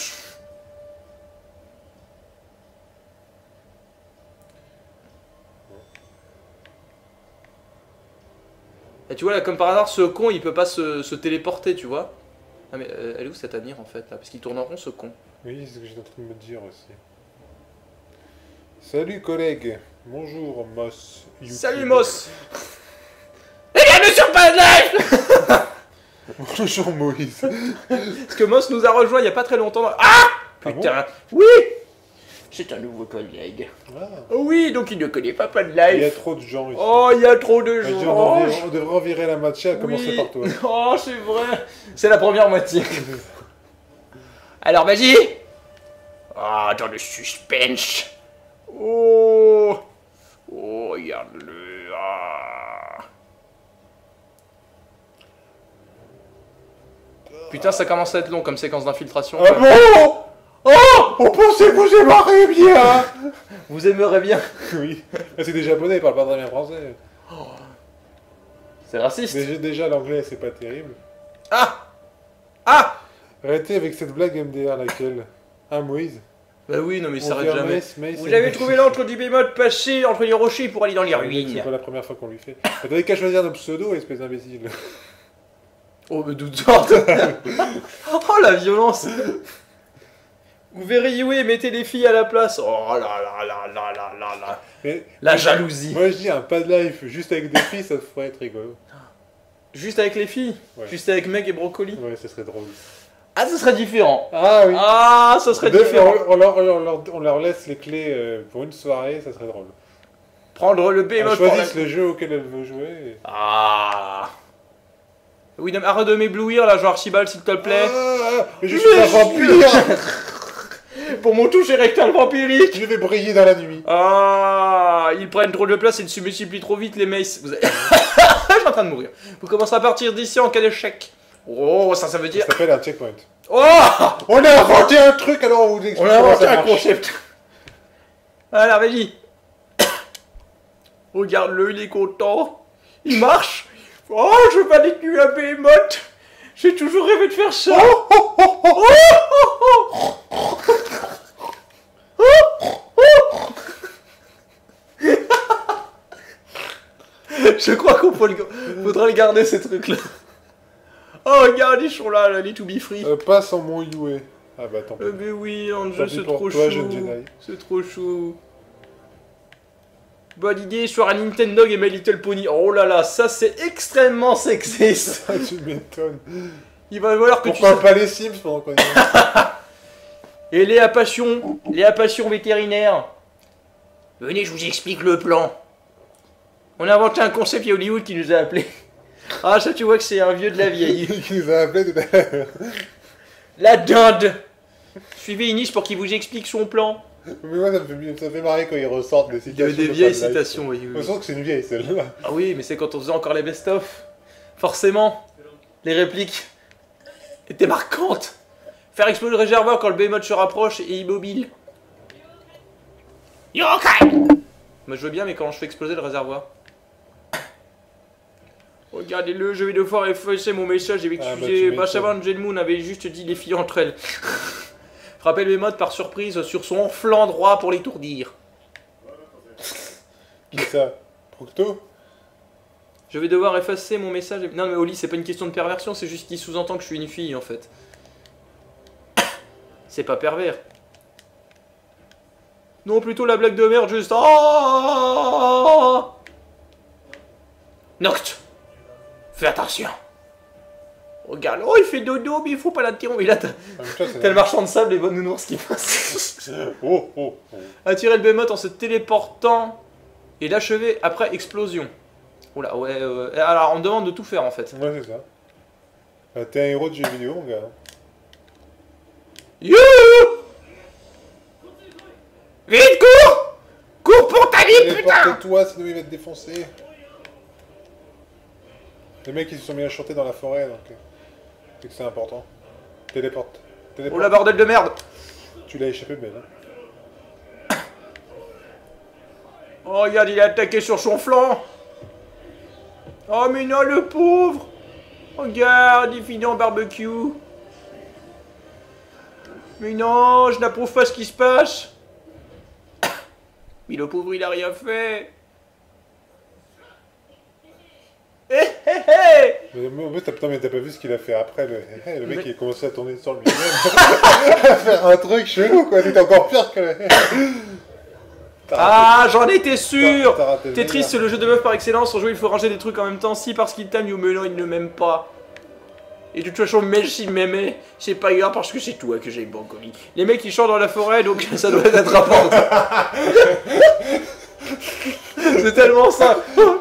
Et tu vois, là, comme par hasard, ce con, il peut pas se, se téléporter, tu vois. Ah, mais euh, elle est où cette Anir, en fait, là? Parce qu'il tourne en rond, ce con. Oui, c'est ce que j'étais en train de me dire aussi. Salut collègue. Bonjour Moss. YouTube. Salut, Moss. Et bienvenue sur Pas de Life. Bonjour Moïse. Parce que Moss nous a rejoint il y a pas très longtemps. dans- Ah Ah Putain. Oui. C'est un nouveau collègue. Ah, Oui, donc il ne connaît pas Pas de il y a Life. trop de gens ici. Oh, il y a trop de Ah, je dis, gens. on, Oh, devrait, on devrait en virer la moitié, à commencer oui. par toi. Oh, c'est vrai. C'est la première moitié. Alors, vas-y. Ah, dans le suspense. Oh. Oh, regarde-le. Ah. Putain, ça commence à être long comme séquence d'infiltration. Ah bon? Oh, on pensait que vous aimeriez bien. Vous aimerez bien. Oui, mais c'est des japonais, ils parlent pas très bien français. C'est raciste. Mais j'ai- déjà l'anglais, c'est pas terrible. Ah. Ah. Arrêtez avec cette blague M D R, laquelle? Ah, Moïse? Bah oui, non mais On ça dit s'arrête à jamais. Mace, Mace, Vous et avez Mace. trouvé l'encre du bémol passé entre les rochers pour aller dans les C'est ruines. pas la première fois qu'on lui fait. Mais t'avais qu'à choisir nos pseudos, espèce d'imbécile. Oh, mais d'où sorte. Oh, la violence. Vous verrez Yue, mettez les filles à la place. Oh là là là là là là là. Mais, La jalousie. moi je dis un pas de life juste avec des filles, ça pourrait être rigolo. Juste avec les filles. Ouais. Juste avec Meg et Brocoli. Ouais, ça serait drôle. Ah, ce serait différent. Ah oui. Ah, ça serait De- différent. on, on leur, on leur- on leur laisse les clés euh, pour une soirée, ça serait drôle. Prendre le Elles bémol pour la... choisissent le jeu auquel elles veulent jouer. et- Ah. Oui, non, mais arrête de m'éblouir là, genre Archibald, s'il te plaît. Ah, mais je Mais suis un je- vampire. Pour mon toucher rectal vampirique. Je vais briller dans la nuit. Ah, ils prennent trop de place et ils se multiplient trop vite les maces. Vous avez... Je suis en train de mourir. Vous commencerez à partir d'ici en cas d'échec. Oh, ça, ça veut dire... Ça s'appelle un checkpoint. Oh, On a inventé un truc, alors on vous explique on a comment inventé ça un marche. concept. Alors, vas-y. Regarde-le, il est content. Il marche. Oh, je veux pas détruire un behemoth. J'ai toujours rêvé de faire ça. Oh, oh, oh, oh, oh, oh. Je crois qu'on peut le... faudra le garder ces trucs là. Oh regarde ils sont là, là les to be free. Euh, pas sans mon Yue. Ah bah tant pis. Euh, mais oui, en Tant jeu pis c'est pour trop toi, chou. jeune Jedi. C'est trop chou. Bonne idée sur un Nintendo et My Little Pony. Oh là là, ça c'est extrêmement sexiste. Ah, tu m'étonnes. Il va falloir que Pourquoi tu... pas les Sims pendant qu'on est là? Et Léa Passion, Léa Passion vétérinaire. Venez, je vous explique le plan. On a inventé un concept, il y a Hollywood qui nous a appelés. Ah, ça tu vois que c'est un vieux de la vieille. Qui nous a appelé tout à l'heure. La dinde. Suivez Inis pour qu'il vous explique son plan. Mais moi, ça me fait, mieux- ça me fait marrer quand ils ressortent des Il y citations. avait des de vieilles Pas de Life. citations, oui. oui. On sent que c'est une vieille celle-là. Ah oui, mais c'est quand on faisait encore les best-of. Forcément, les répliques étaient marquantes. Faire exploser le réservoir quand le Behemoth se rapproche et immobile. Yokai. Moi je veux bien, mais quand je fais exploser le réservoir. Regardez-le, je vais devoir effacer mon message et Ah, bah, m'excuser. tu m'étonnes. Bachavan Jelmoon avait juste dit les filles entre elles. Frappez le Behemoth par surprise sur son flanc droit pour l'étourdir. Qui ça? Procto? Je vais devoir effacer mon message. et- Non mais Oli, c'est pas une question de perversion, c'est juste qu'il sous-entend que je suis une fille en fait. C'est pas pervers. Non, plutôt la blague de merde, juste. Oh Noct, fais attention. Regarde, oh il fait dodo, mais il faut pas l'interrompre. Il a t'as le marchand de sable et bonne nounours qui passe. Oh, oh, oh. Attirer le behemoth en se téléportant et l'achever après explosion. Oula, ouais, euh... alors on me demande de tout faire en fait. Ouais, c'est ça. Bah, t'es un héros de jeux vidéo, mon gars. Youhou! Vite, cours! Cours pour ta vie, putain! Téléporte-toi, sinon il va te défoncer. Les mecs, ils se sont mis à chanter dans la forêt, donc... c'est que c'est important. Téléporte. Téléporte. Oh la bordel de merde! Tu l'as échappé, Ben. Hein. Oh, regarde, il est attaqué sur son flanc! Oh, mais non, le pauvre! Regarde, il finit en barbecue! Mais non, je n'approuve pas ce qui se passe! Mais le pauvre, il a rien fait! Hé hé hé! Mais en fait, t'as, mais t'as pas vu ce qu'il a fait après, le, le mec mais... il a commencé à tourner sur lui-même, à faire un truc chelou, quoi, c'était encore pire que le... Ah, j'en étais sûr! Tetris, c'est le jeu de meuf par excellence, en jouer il faut ranger des trucs en même temps, si parce qu'il t'aime, ou mais non, il ne m'aime pas. Et de toute façon, même s'il m'aimait, c'est pas grave parce que c'est toi que j'ai bon colis. Les mecs ils chantent dans la forêt, donc ça doit être rapport. C'est tellement ça!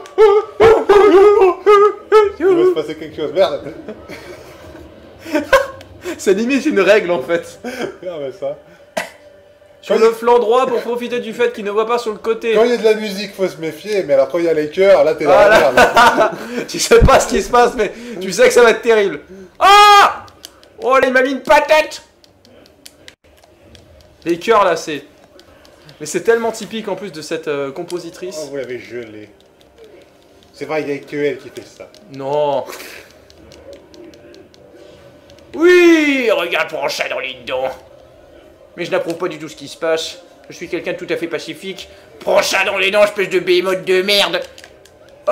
Il va se passer quelque chose, merde! C'est limite une règle en fait. Ah bah ça. Sur quand le il... flanc droit pour profiter du fait qu'il ne voit pas sur le côté. Quand il y a de la musique, faut se méfier, mais alors quand il y a les chœurs, là t'es dans la merde. Tu sais pas ce qui se passe, mais tu sais que ça va être terrible. Ah! Oh là, il m'a mis une patate! Les chœurs là, c'est... Mais c'est tellement typique en plus de cette euh, compositrice. Oh, vous l'avez gelé. C'est vrai, il n'y a que elle qui fait ça. Non. Oui, regarde pour un chat dans les dents. Mais je n'approuve pas du tout ce qui se passe. Je suis quelqu'un de tout à fait pacifique. Prends chat dans les dents, espèce de behemoth de merde. Oh!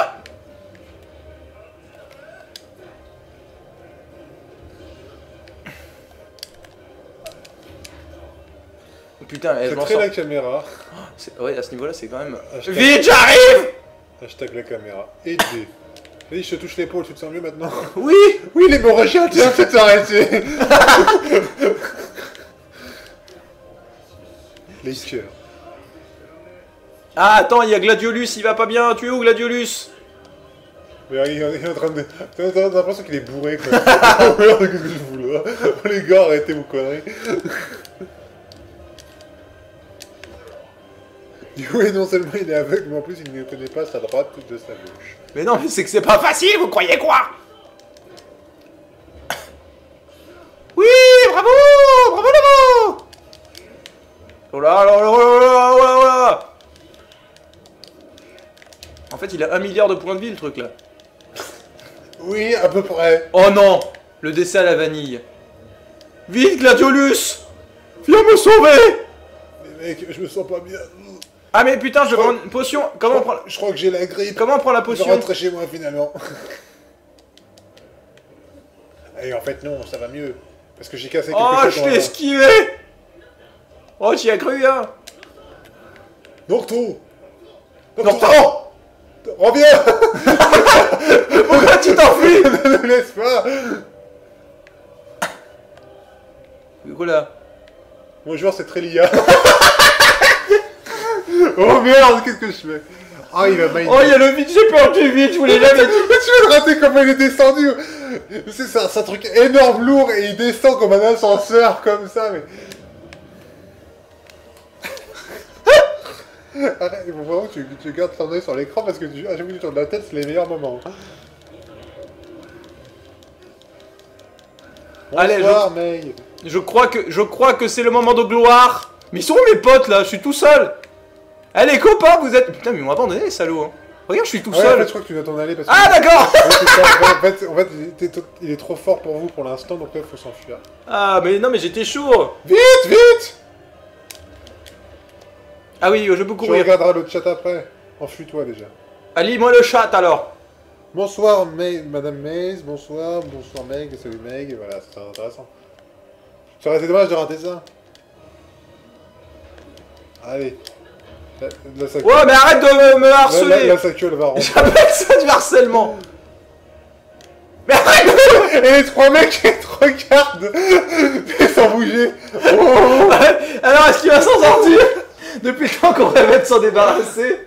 Putain, c'est très sors... la caméra. Oh, ouais, à ce niveau-là, c'est quand même... Hashtag... Vite, j'arrive! Hashtag la caméra. Aider. Vas-y, je te touche l'épaule, tu te sens mieux maintenant? Oui! Oui, les morachiens, tiens, faites arrêter. Les cœurs. Ah, attends, il y a Gladiolus, il va pas bien. Tu es où, Gladiolus? Mais il est en train de... T'as l'impression qu'il est bourré, quoi. Qu'est-ce que je voulais? Les gars, arrêtez vos conneries. Du coup, non seulement il est aveugle, mais en plus il ne connaît pas sa droite de sa gauche. Mais non, mais c'est que c'est pas facile, vous croyez quoi? Oui, bravo! Bravo, bravo! Oh là là là là là là là! En fait, il a un milliard de points de vie, le truc, là. Oui, à peu près. Oh non! Le décès à la vanille. Vite, Gladiolus! Viens me sauver! Mais mec, je me sens pas bien. Ah mais putain, je vais prendre une potion. Comment on prend... Je crois que j'ai la grippe. Comment on prend la potion? Je vais rentrer chez moi finalement. Et en fait non, ça va mieux. Parce que j'ai cassé quelque oh, chose. Oh, je l'ai esquivé. Oh, tu y as cru, hein? Nocto Nocto, reviens. Pourquoi tu t'enfuis? Ne me laisse pas. Voilà. Bonjour, c'est Trélia. Oh merde, qu'est-ce que je fais? Ah, il va maïner. Oh, il y a le vide, j'ai perdu vite, je voulais jamais dire. Mais tu viens de rater comment il est descendu. C'est un, un truc énorme, lourd, et il descend comme un ascenseur, comme ça, mais... Arrête, il faut vraiment que tu, tu gardes ton oeil sur l'écran, parce que tu, à chaque fois que tu tournes la tête, c'est les meilleurs moments. Allez, Bonsoir, je... May. Je crois que, je crois que c'est le moment de gloire. Mais ils sont où mes potes, là? Je suis tout seul. Allez, copains, vous êtes... Putain, mais ils m'ont abandonné, les salauds, hein. Regarde, je suis tout ouais, seul. En fait, je crois que tu dois t'en aller parce que... Ah, d'accord. En fait, en fait il, est, il est trop fort pour vous pour l'instant, donc là, il faut s'enfuir. Ah, mais non, mais j'étais chaud. Vite, vite. Ah oui, je peux courir. Tu regarderas le chat après. Enfuis-toi, déjà. Ah, lis-moi le chat, alors. Bonsoir, May, Madame Maze. Bonsoir, bonsoir, Meg. Salut, Meg. Voilà, c'est intéressant. Ça aurait été dommage de rater ça. Allez. La, la sac... Ouais, mais arrête de me, me harceler. La, la, la sac, elle va rentrer. J'appelle ça du harcèlement. Mais arrête. Et les trois mecs qui te regardent sans bouger. Oh. Alors, est-ce qu'il va s'en sortir? Depuis le temps qu'on rêvait de s'en débarrasser.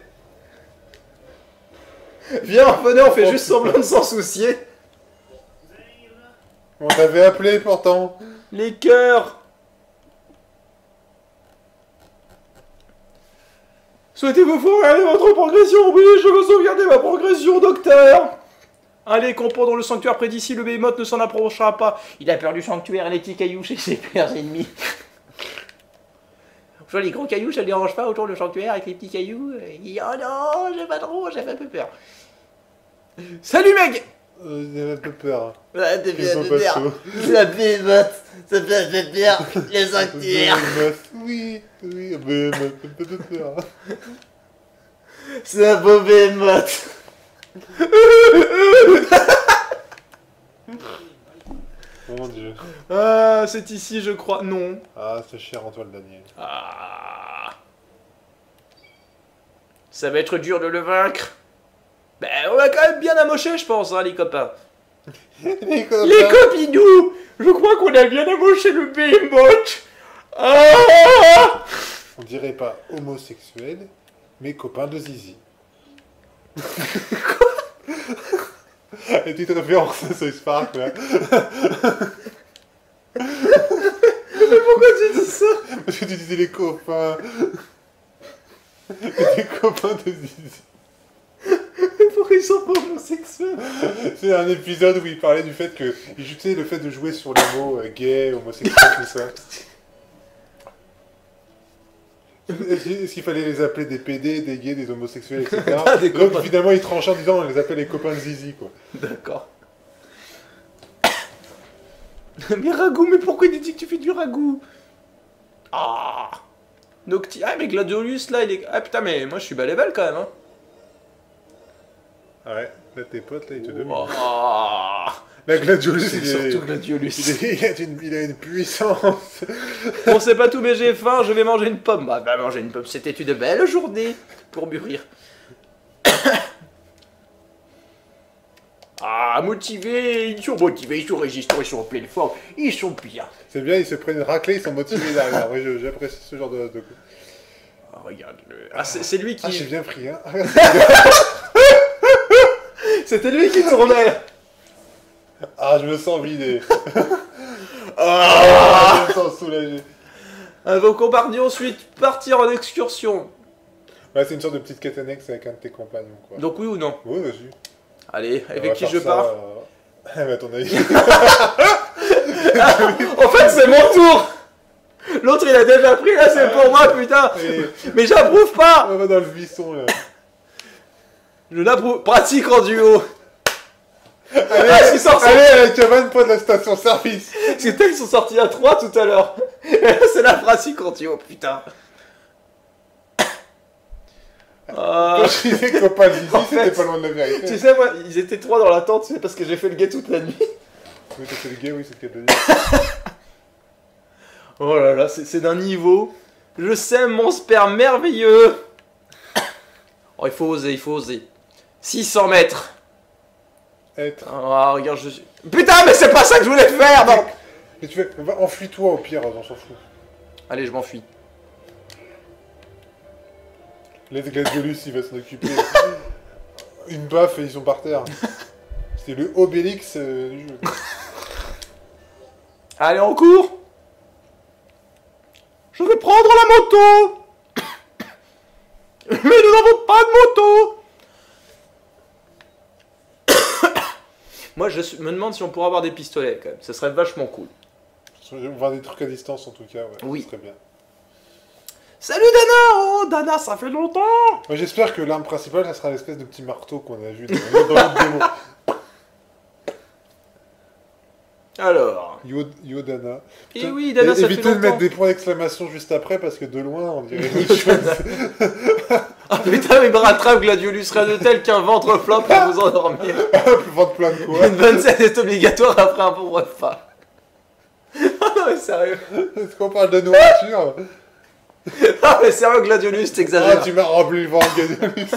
Viens, venez, on fait juste semblant de s'en soucier. On t'avait appelé pourtant. Les cœurs. Souhaitez-vous regarder votre progression? Oui, je veux sauvegarder ma progression, docteur. Allez, comprenons le sanctuaire près d'ici, le Behemoth ne s'en approchera pas. Il a peur du sanctuaire et les petits cailloux chez ses pères ennemis. Genre les gros cailloux, ça ne dérange pas autour du sanctuaire avec les petits cailloux. Il dit, oh non, j'ai pas trop, j'ai fait un peu peur. Salut mec. Euh, J'ai un peu peur. Ouais, t'es bien Ils sont de pas merde. chauds. C'est la Behemoth. Ça fait un peu peur. Les sanctuaires. Behemoth, oui, oui, Behemoth, ça me fait peur. C'est un beau Behemoth. Oh mon dieu. Ah, c'est ici, je crois. Non. Ah, c'est cher Antoine Daniel. Ah. Ça va être dur de le vaincre. Ben, on va quand même bien amoché, je pense, hein, les copains. Les copains. Les copinous. Je crois qu'on a bien amoché le Behemoth. Ah. On dirait pas homosexuel, mais copain de Zizi. Et petite référence à South Park là. Mais pourquoi tu dis ça? Parce que tu disais les copains. Les copains de Zizi. Pourquoi ils sont pas homosexuels? C'est un épisode où il parlait du fait que. Il jouait le fait de jouer sur les mots euh, gay, homosexuel, tout ça. Est-ce qu'il fallait les appeler des P D, des gays, des homosexuels, et cetera. Ah, des Donc copains. finalement il tranchait en disant on les appelle les copains de Zizi quoi. D'accord. Mais ragoût, mais pourquoi il dit que tu fais du ragoût? Ah. Nocti... Ah mais Gladiolus là il est... Ah putain mais moi je suis bas level quand même hein. Ah ouais, là tes potes là ils te dominent. Oh. La Gladiolus C'est il, est- surtout Gladiolus. il, est- il a une, il a une puissance. On sait pas tout mais j'ai faim, je vais manger une pomme. Bah, bah manger une pomme, c'était une belle journée pour mûrir. Ah, motivés, ils sont motivés, ils sont résistants, ils sont en pleine forme, ils sont bien. C'est bien, ils se prennent une raclée, ils sont motivés derrière. Oui, je- j'apprécie ce genre de... de... Ah, regarde-le. Ah, c'est c'est lui Ah, j'ai qui... bien pris, hein. C'était lui qui tournait. Ah, je me sens vidé. Ah. Je me sens soulagé. Invoquons pardi ensuite partir en excursion. Ouais, c'est une sorte de petite quête annexe avec un de tes compagnons, quoi. Donc oui ou non? Oui, vas-y. Allez, On avec va qui faire je ça, pars? euh... Ah, mais à ton avis. En fait, c'est mon tour. L'autre, il a déjà pris, là, c'est pour moi, putain. Allez, Mais j'approuve pas. on va dans le buisson, là. Je l'approuve. Pratique en duo. Allez, Ah, ils sont sortis. allez à la cabane, pas de la station-service. Parce que ils sont sortis à trois tout à l'heure. Et là, c'est la pratique en duo, putain. Ah. Quand je disais copain de Zizi, En c'était fait, pas loin de la vérité. Tu sais, moi, ils étaient trois dans la tente, c'est parce que j'ai fait le guet toute la nuit. Oui, c'est le gay, oui, c'est ce qu'elle veut dire. Oh là là, c'est c'est d'un niveau. Je sème mon sperme merveilleux. Oh, il faut oser, il faut oser. six cents mètres. Être. Ah, regarde, je suis... Putain, mais c'est pas ça que je voulais faire, non. Mais tu fais, va, enfuis-toi au pire, on s'en fout. Allez, je m'enfuis. Les Gladiolus, il va s'en occuper. Une baffe et ils sont par terre. C'est le Obélix euh, du jeu. Allez, on court. Je vais prendre la moto. Mais nous n'avons pas de moto. Moi, je suis- me demande si on pourrait avoir des pistolets, quand même. Ça serait vachement cool. On va voir des trucs à distance en tout cas, ouais. Oui. Ce serait bien. Salut Dana. Oh, Dana, ça fait longtemps. Moi j'espère que l'arme principale, ça sera l'espèce de petit marteau qu'on a vu dans, dans l'autre démo. Alors. Yo, Yo Dana. Et Putain, oui, Dana, é- ça fait évitez de mettre longtemps. des points d'exclamation juste après parce que de loin on dirait autre chose. Ah putain, mais rattrape Gladiolus rien de tel qu'un ventre flop pour vous endormir. Plus vendre plein de quoi. Une bonne scène est obligatoire après un bon repas. Ah non mais sérieux. Est-ce qu'on parle de nourriture? Ah mais sérieux Gladiolus, Ah, t'exagères. tu m'as rempli le ventre, Gladiolus.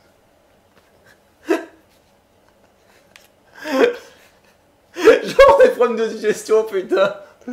Genre des problèmes de digestion, putain.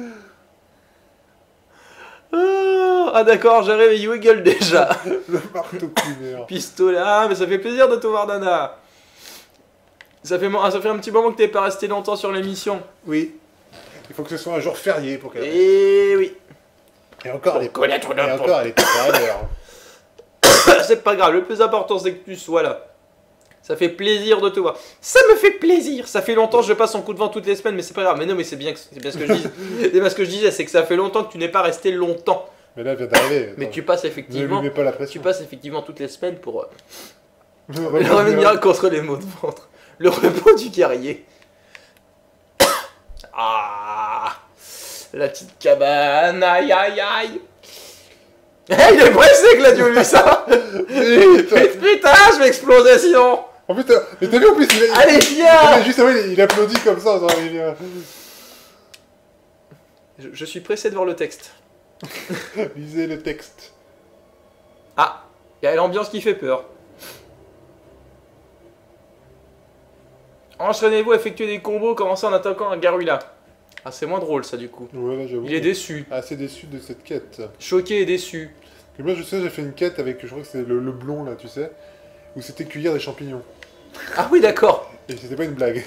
Ah, ah, d'accord, j'ai réveillé Wiggle déjà. Le marteau cleaner. Pistolet, ah mais ça fait plaisir de te voir Nana. Ça fait, ah, ça fait un petit moment que t'es pas resté longtemps sur l'émission. Oui. Il faut que ce soit un jour férié pour qu'elle... Et oui. Et encore, elle est... Connaître Et encore, elle est pas à l'heure. C'est pas grave, le plus important c'est que tu sois là. Ça fait plaisir de te voir. Ça me fait plaisir. Ça fait longtemps que je passe en coup de vent toutes les semaines, mais c'est pas grave. Mais non, mais c'est bien, que- c'est bien ce que je disais. C'est bien ce que je disais, c'est que ça fait longtemps que tu n'es pas resté longtemps. Mais là, elle vient d'arriver. Mais Attends, tu passes Ne lui effectivement, mets pas la tu pression. passes effectivement toutes les semaines pour euh, Le le remède remède miracle contre les maux de ventre. Le repos du guerrier. Ah, la petite cabane. Aïe aïe aïe. Eh, il est pressé Gladiolus, hein. Putain. Putain, je vais exploser sinon. En plus, t'as mais t'as vu en plus, il a... Allez, il viens. a- juste avant, il, il applaudit comme ça, genre, il vient Je, je suis pressé de voir le texte. lisez le texte. Ah, il y a l'ambiance qui fait peur. Enchaînez-vous, effectuez des combos, commencez en attaquant un Garula. Ah, c'est moins drôle ça du coup. Ouais, là, j'avoue. Il est déçu, Assez déçu de cette quête. choqué et déçu. Et moi, je sais, j'ai fait une quête avec, je crois que c'est le, le blond, là, tu sais, où c'était cueillir des champignons. Ah oui, d'accord. Et c'était pas une blague.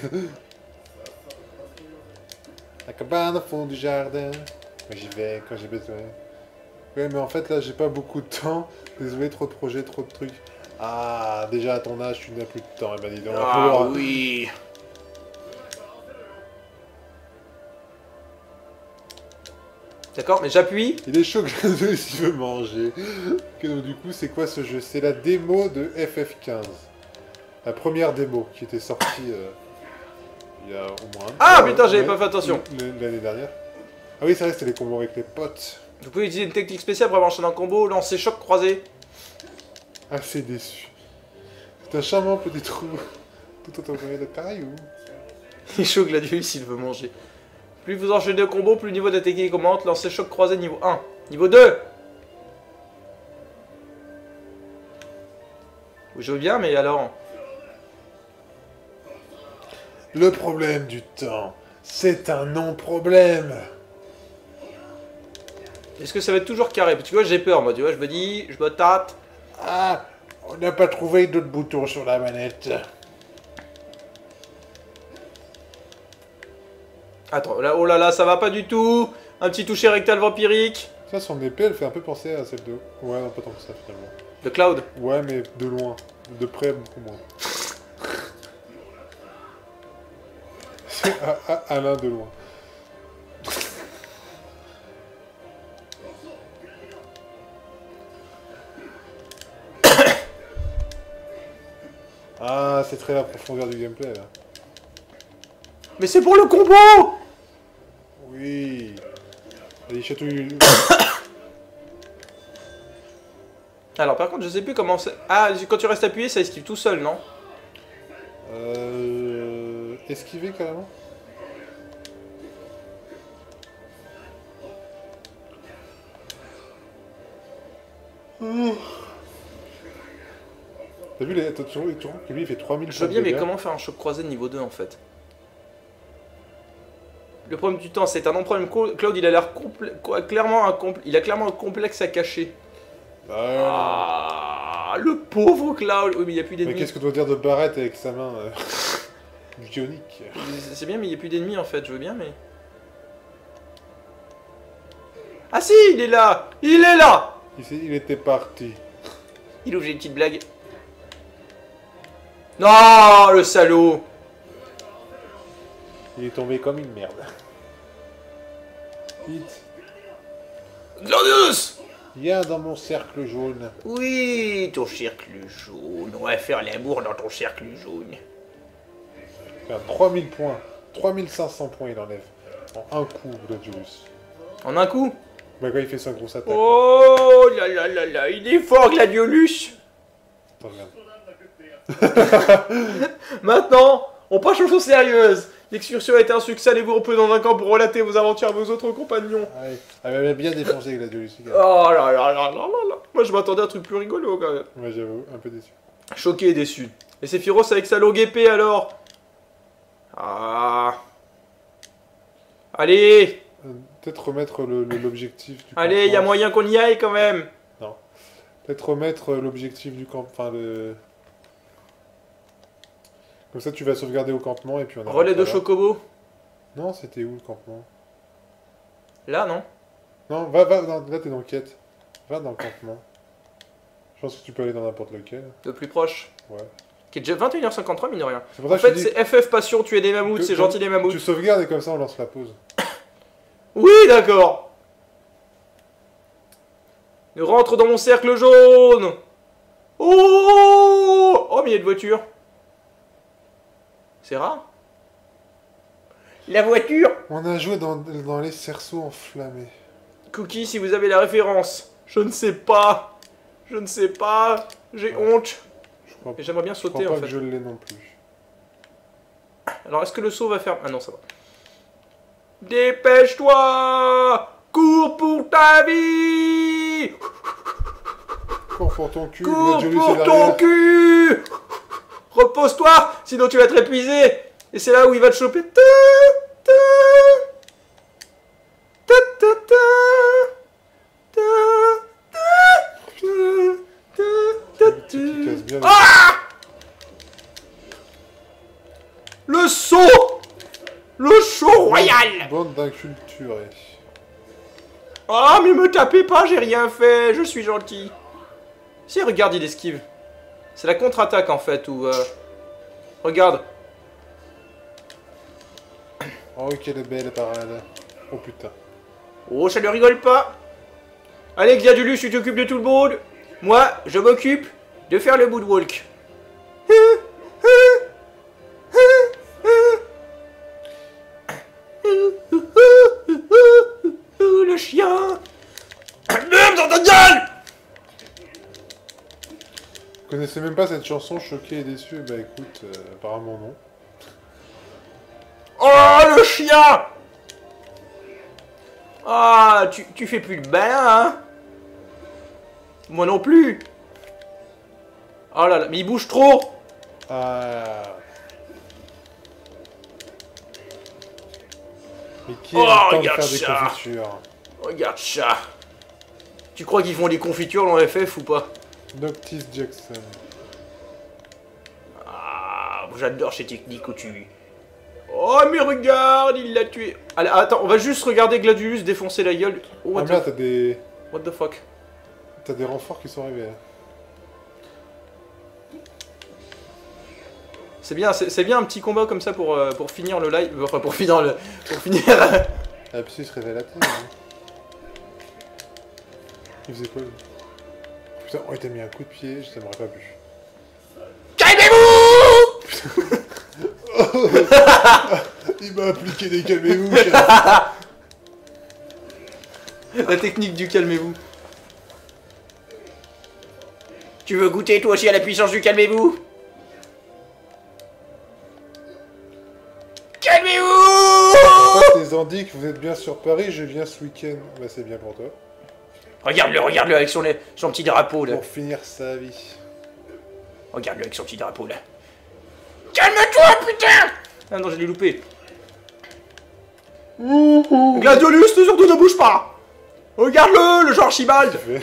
La cabane au fond du jardin. Moi, j'y vais quand j'ai besoin. Ouais, mais en fait, là, j'ai pas beaucoup de temps. Désolé, trop de projets, trop de trucs. Ah, déjà à ton âge, tu n'as plus de temps. Eh ben, dis donc, on va Ah pouvoir- oui. D'accord, mais j'appuie. Il est chaud que s'il veut manger. Ok, donc, du coup, c'est quoi ce jeu? C'est la démo de F F quinze. La première démo qui était sortie euh, il y a au moins... Ah, euh, putain, j'avais ouais, pas fait attention. L'année dernière. Ah oui, c'est vrai, c'était les combos avec les potes. Vous pouvez utiliser une technique spéciale pour enchaîner un combo, lancer choc croisé. Assez déçu. C'est un charmant petit trou. Tout entouré de cailloux. Il est chaud Gladiolus, il veut manger. Plus vous enchaînez le combo, plus le niveau de la technique augmente. Lancez choc croisé niveau un. Niveau deux. Vous jouez bien, mais alors... Le problème du temps, c'est un non-problème. Est-ce que ça va être toujours carré? Parce que tu vois, j'ai peur, moi, tu vois, je me dis, je me tâte. Ah, on n'a pas trouvé d'autres boutons sur la manette. Attends, là, oh là là, ça va pas du tout. Un petit toucher rectal vampirique. Ça, son épée, elle fait un peu penser à celle de... Ouais, non, pas tant que ça, finalement. De Cloud. Ouais, mais de loin. De près, beaucoup moins. C'est à- à- Alain de loin. Ah, c'est très la profondeur du gameplay, là. Mais c'est pour le combo. Oui. Allez, chatouille. Alors, par contre, je sais plus comment c'est... Ah, quand tu restes appuyé, ça esquive tout seul, non? Euh... Esquiver, carrément. T'as vu, les... t'as toujours tu trouves que lui, il fait trois mille Je veux bien, de mais dégâts. comment faire un choc croisé de niveau deux, en fait? Le problème du temps, c'est un non-problème. Cloud, il a l'air complè- quoi, clairement un compl- il a clairement un complexe à cacher. Ah, Ah, le pauvre Cloud. Oui, mais il n'y a plus mais d'ennemis. qu'est-ce que doit dire de Barrett avec sa main euh... bionique? C'est bien, mais il n'y a plus d'ennemis, en fait. Je veux bien, mais... Ah si, il est là. Il est là. Il, s'est- il était parti. Il ouvre, j'ai une petite blague. Non, le salaud. Il est tombé comme une merde. Vite. Gladius. Viens dans mon cercle jaune. Oui, ton cercle jaune. On va faire l'amour dans ton cercle jaune. Enfin, trois mille points. trois mille cinq cents points il enlève. En un coup, Gladiolus. En un coup. Bah quand il fait sa grosse attaque. Oh là là là là, il est fort Gladiolus. Attends, regarde. Maintenant, on passe aux choses sérieuses. L'excursion a été un succès, allez vous reposer dans un camp pour relater vos aventures à vos autres compagnons. Ah, oui. Elle m'avait bien défoncé Gladiolus. Oh là là là là là là. Moi je m'attendais à un truc plus rigolo quand même. Ouais, j'avoue, un peu déçu. Choqué et déçu. Et c'est Sephiroth avec sa longue épée alors. Ah. Allez. Euh, Peut-être remettre le- le- l'objectif du Allez, il y a campement. moyen qu'on y aille quand même. Peut-être remettre l'objectif du camp. Enfin, le. Comme ça, tu vas sauvegarder au campement et puis on a. Relais de chocobo. Non, c'était où le campement? Là non. Non, va, va, dans- là t'es dans quête. Va dans le campement. Je pense que tu peux aller dans n'importe lequel. De plus proche. Ouais. Qui est déjà vingt et une heures cinquante-trois mine de rien. C'est pour ça En que je fait te dis c'est F F Passion, tuer des mammouths, que- c'est que- gentil les mammouths. Tu sauvegardes et comme ça on lance la pause. Oui d'accord. Rentre dans mon cercle jaune. Oh. Oh mais il y a une voiture. C'est rare. La voiture. On a joué dans, dans les cerceaux enflammés. Cookie, si vous avez la référence. Je ne sais pas. Je ne sais pas. J'ai Ouais. honte. Je crois, Et j'aimerais bien je crois sauter pas en que fait. je l'ai non plus. Alors est-ce que le saut va faire... Ah non, ça va. Dépêche-toi. Cours pour ta vie. Cours pour ton cul, Cours Gladiolus est pour ton derrière. cul. Repose-toi, sinon tu vas être épuisé. Et c'est là où il va te choper. Ta, ta, ta, ta, ta, ta, ta, ta, ta, ta, Tu casses bien les- Ah. Le saut. Le saut royal. Bande d'inculturés. Ah, mais me tapez pas, j'ai rien fait, je suis gentil. Si, regarde, il esquive. C'est la contre-attaque en fait, où... euh, Regarde. Oh, quelle belle parade. Oh putain. Oh, ça ne rigole pas. Allez, Gladiolus, tu t'occupes de tout le monde. Moi, je m'occupe de faire le moonwalk. Le chien. Merde dans ta gueule. Vous connaissez même pas cette chanson, choqué et déçu? Bah écoute, euh, apparemment non. Oh, le chien. Ah, tu, tu fais plus le malin, hein. Moi non plus. Oh là là, mais il bouge trop. Ah. Mais qui Oh, a le temps de regarde faire des ça. confitures? Regarde ça. Tu crois qu'ils font des confitures dans F F ou pas? Noctis Jackson. Ah, j'adore ces techniques où tu... Oh, mais regarde, il l'a tué. Allez, attends, on va juste regarder Gladiolus défoncer la gueule. Oh, what, Ah the... merde, t'as des... what the fuck. T'as des renforts qui sont arrivés là. C'est bien, c'est c'est bien un petit combat comme ça pour, euh, pour finir le live. Enfin, pour finir le... Pour finir... Lapsus révélateur. Hein. Il faisait quoi lui? Putain, oh il t'a mis un coup de pied, je t'aimerais pas plus. Calmez-vous. Il m'a appliqué des calmez-vous. La technique du calmez-vous. Tu veux goûter toi aussi à la puissance du calmez-vous? Calmez-vous. Les Andiques, vous êtes bien sur Paris, je viens ce week-end. Bah c'est bien pour toi. Regarde-le, regarde-le avec son, son petit drapeau là. Pour finir sa vie. Regarde-le avec son petit drapeau là. Calme-toi putain. Ah non, je l'ai loupé. Gladiolus, surtout ne bouge pas. Regarde-le, le genre Archibald. C'est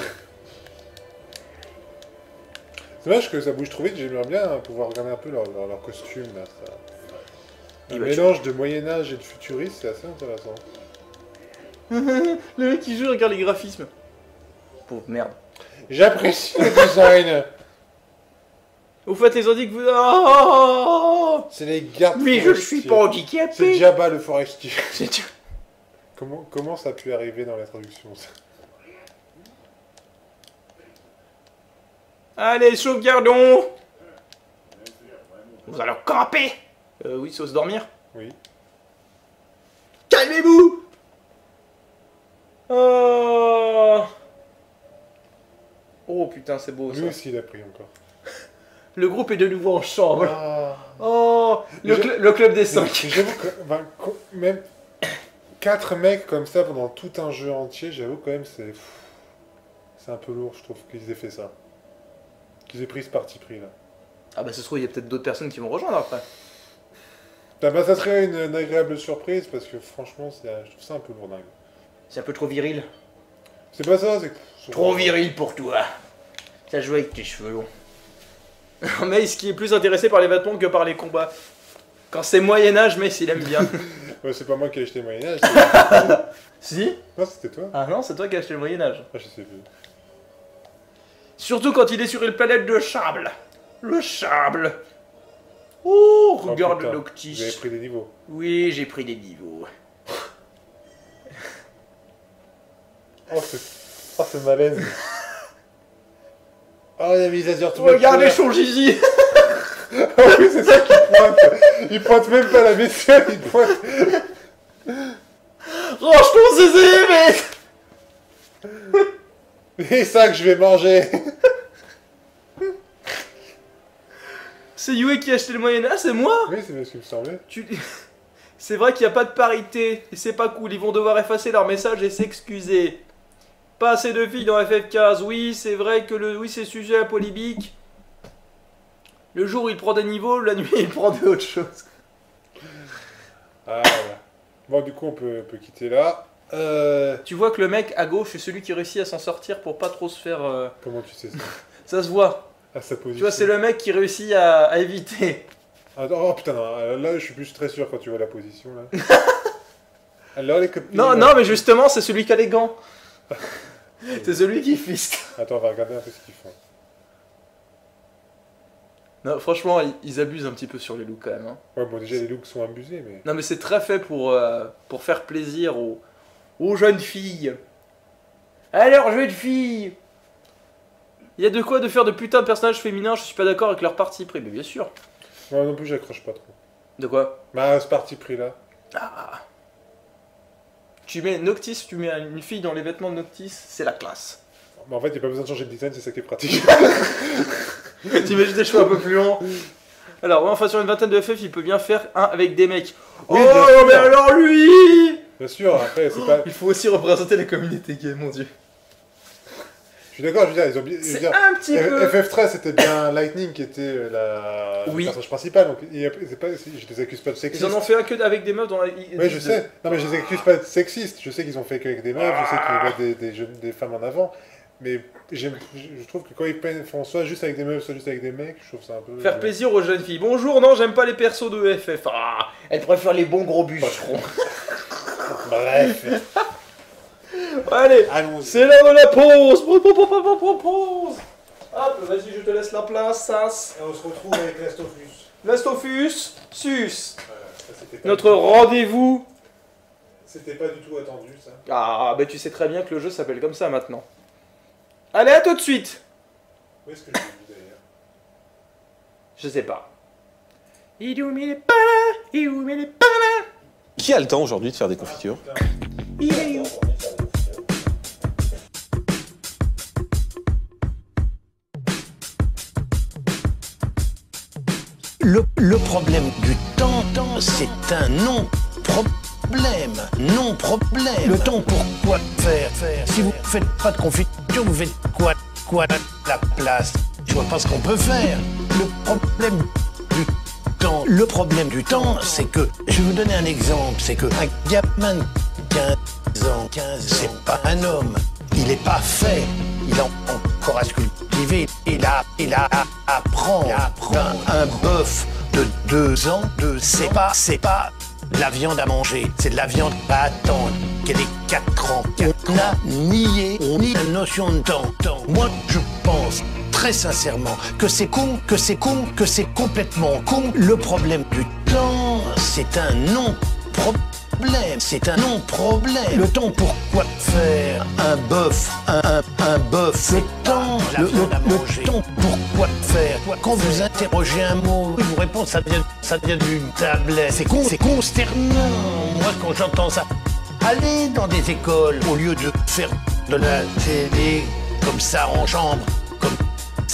dommage que ça bouge trop vite, j'aimerais bien pouvoir regarder un peu leur, leur, leur costume là. Ça... Un Et bah, mélange de Moyen-Âge et de futuriste, c'est assez intéressant. Le mec qui joue, regarde les graphismes. Pauvre merde. J'apprécie le design. Vous faites les indices que vous... Oh, C'est les gardes mais je ne suis forestiers. pas C'est handicapé. Jabba le forestier. C'est... Comment, comment ça a pu arriver dans la traduction ça? Allez, sauvegardons. Nous allons camper. Euh, oui, c'est se dormir. Oui. Calmez-vous. Oh. Oh putain, c'est beau ça. Lui aussi il a pris encore. Le groupe est de nouveau en chambre. Ah. Oh, le, Je- cl- le club des Mais cinq. J'avoue que enfin, co- même quatre mecs comme ça pendant tout un jeu entier, j'avoue quand même c'est pff, c'est un peu lourd, je trouve qu'ils aient fait ça. Qu'ils aient pris ce parti pris là. Ah bah ça se trouve, il y a peut-être d'autres personnes qui vont rejoindre après. Ah bah, ça serait une, une agréable surprise parce que franchement, c'est- je trouve ça un peu lourdingue. C'est un peu trop viril. C'est pas ça, c'est que- Trop viril pour toi. Ça joue avec tes cheveux longs. Mais ce qui est plus intéressé par les vêtements que par les combats. Quand c'est Moyen-Âge, mais s'il aime bien. Ouais, c'est pas moi qui ai acheté le Moyen-Âge. Si? Non, c'était toi. Ah non, c'est toi qui as acheté le Moyen-Âge. Ah, je sais plus. Surtout quand il est sur une planète de sable. Le sable. Oh, Oh, regarde putain, le Vous avez Noctis. pris des niveaux. Oui, j'ai pris des niveaux. Oh, c'est oh, c'est malaise. Oh, il a mis les azures tout Regardez son gizi. Oh oui, c'est ça qu'il pointe. Il pointe même pas la bestiole, il pointe. Range ton zizi, mais... C'est ça que je vais manger. C'est Yue qui a acheté le Moyen-Âge, c'est moi. Oui, c'est bien ce qu'il me semblait. Tu... C'est vrai qu'il n'y a pas de parité, et c'est pas cool, ils vont devoir effacer leur message et s'excuser. Pas assez de filles dans F F quinze, oui, c'est vrai que le... Oui, c'est sujet à polémique. Le jour il prend des niveaux, la nuit il prend d'autres choses. Ah, voilà. Bon, du coup, on peut, on peut quitter là. Euh... Tu vois que le mec à gauche, c'est celui qui réussit à s'en sortir pour pas trop se faire... euh, Comment tu sais ça? Ça se voit. À sa position. Tu vois, c'est le mec qui réussit à, à éviter. Ah, oh putain, non, là, je suis plus très sûr quand tu vois la position, là. Alors, les copines... Non, non, mais justement, c'est celui qui a les gants. C'est celui qui fiste. Attends, on va regarder un peu ce qu'ils font. Non, franchement, ils, ils abusent un petit peu sur les looks quand même. Hein. Ouais, bon, déjà, les looks sont abusés, mais... Non, mais c'est très fait pour, euh, pour faire plaisir aux, aux jeunes filles. Alors, jeunes filles, il y a de quoi de faire de putain de personnages féminins, je suis pas d'accord avec leur parti pris. Mais bien sûr. Moi non plus, j'accroche pas trop. De quoi? Bah, ce parti pris-là. Ah. Tu mets Noctis, tu mets une fille dans les vêtements de Noctis, c'est la classe. Bah, en fait, il n'y a pas besoin de changer de design, c'est ça qui est pratique. T'imagines des cheveux un peu plus longs. Alors, ouais, enfin sur une vingtaine de F F, il peut bien faire un avec des mecs. Oui, oh, bien sûr. mais alors lui Bien sûr, après, c'est pas... Il faut aussi représenter la communauté gay, mon dieu. Je suis d'accord, je veux dire, ils ont bien... je veux C'est dire, un petit peu... F F treize, c'était bien Lightning qui était euh, la... Oui. le personnage principal, donc il y a- c'est pas... je les accuse pas de sexisme. Ils en ont fait un que avec des meufs dans la... Oui, je sais. Non, mais je les accuse pas de sexistes. Je sais qu'ils ont fait qu'avec des meufs, je sais qu'ils mettent des, des, jeunes, des femmes en avant. Mais j'aime- je je trouve que quand ils peignent- font soit juste avec des meufs, soit juste avec des mecs, je trouve ça un peu... Faire plaisir aux jeunes filles. Bonjour, non, j'aime pas les persos de F F. Ah, elles préfèrent les bons gros bûcherons. Bref. Allez, Allons-y. c'est l'heure de la pause. Pause, pause, pause, pause, pause, pause. Hop, vas-y, je te laisse la place, Sas. Et on se retrouve avec l'Astofus. L'Astofus, Sus. Voilà, ça, c'était pas Notre du tout- rendez-vous. C'était pas du tout attendu, ça. Ah, bah tu sais très bien que le jeu s'appelle comme ça maintenant. Allez, à tout de suite. Où est-ce que je l'ai vu, d'ailleurs? Je sais pas. Illumine les panas, illumine les panas. Qui a le temps aujourd'hui de faire des confitures? Le, le problème du temps, temps, c'est un non-problème. Non-problème. Le temps, pourquoi faire, faire Si vous faites pas de confiture, vous faites quoi Quoi la place Je vois pas ce qu'on peut faire. Le problème du temps. Le problème du temps, c'est que... Je vais vous donner un exemple. C'est que un gamin de quinze ans, c'est pas un homme. Il est pas fait. Il a encore à se cultiver. Il a, il a à apprendre. Un, un bœuf de deux ans, de c'est pas, c'est pas de la viande à manger. C'est de la viande à attendre. Qu'elle ait quatre ans. On a nié, on nie la notion de temps. Moi, je pense très sincèrement que c'est con, que c'est con, que c'est complètement con. Le problème du temps, c'est un non-problème. C'est un non-problème. Le temps, pourquoi faire un bœuf, un, un, un bœuf. Le temps, le, le, le temps, pourquoi faire Quand vous interrogez un mot, il vous répond, ça devient, ça devient une tablette. C'est con, c'est consternant. Moi, quand j'entends ça, allez dans des écoles au lieu de faire de la télé comme ça en chambre, comme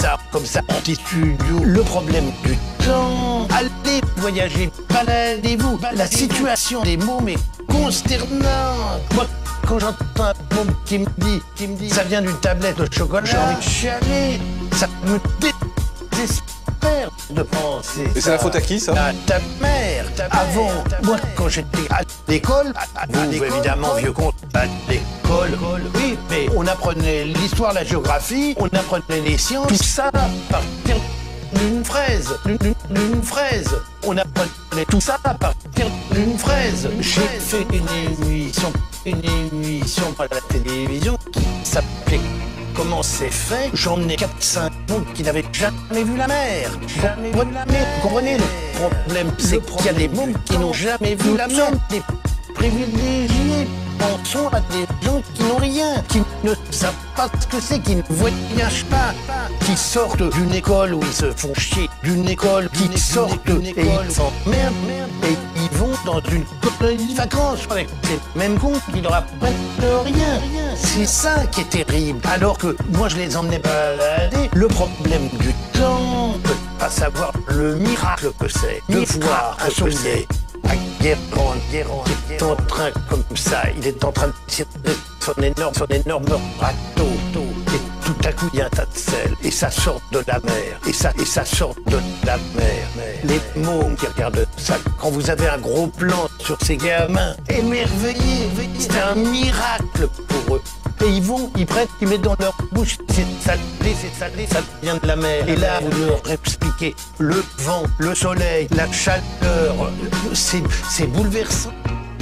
ça, comme ça, en tissu du le problème du temps. Allez voyager, baladez-vous. La situation des mômes est consternante. Moi, quand j'entends un môme qui me dit, qui me dit, ça vient d'une tablette de chocolat, j'ai envie de chialer. Ça me désespère de penser. Et c'est la faute à qui, ça? À ta mère. Avant, moi, quand j'étais à l'école, vous, évidemment, vieux con, à l'école, oui, mais on apprenait l'histoire, la géographie, on apprenait les sciences, tout ça à partir d'une fraise, d'une- d'une d'une fraise. On apprenait tout ça à partir d'une fraise. J'ai fait une émission, une émission à la télévision qui s'appelait Comment c'est fait. J'en ai quatre cinq qui n'avaient jamais vu la mer. Jamais vu la mer. Vous comprenez, le problème, c'est qu'il y a des mômes qui n'ont jamais vu la mer. Des privilégiés. Pensons à des gens qui n'ont rien, qui ne savent pas ce que c'est, qui ne voyagent pas, qui sortent d'une école où ils se font chier, d'une école qui sortent et ils s'emmerdent, et ils vont dans une colonie de vacances avec ces mêmes cons qui leur apprennent rien. C'est ça qui est terrible. Alors que moi je les emmenais balader, le problème du temps, de pas savoir le miracle que c'est, de voir un soleil à Guérande, Guérande, qui est en train comme ça, il est en train de tirer son énorme, son énorme râteau, et tout à coup il y a un tas de sel, et ça sort de la mer, et ça, et ça sort de la mer. Les mômes qui regardent ça, quand vous avez un gros plan sur ces gamins, émerveillés, c'est un miracle pour eux. Et ils vont, ils prennent, ils mettent dans leur bouche, c'est salé, c'est salé, ça vient de la mer. Et là, vous leur expliquez le vent, le soleil, la chaleur, c'est, c'est bouleversant.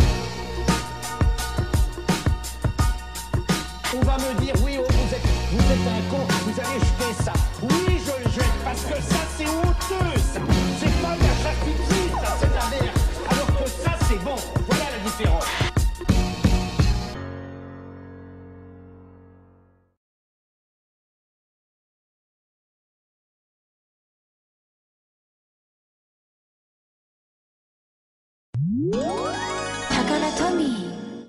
On va me dire, oui, oh, vous êtes, vous êtes un con, vous allez jeter ça. Oui, je le jette, parce que ça, c'est honteux, ça. C'est pas de la charcuterie, ça, c'est de la merde. Alors que ça, c'est bon. Voilà la différence. Takara Tommy.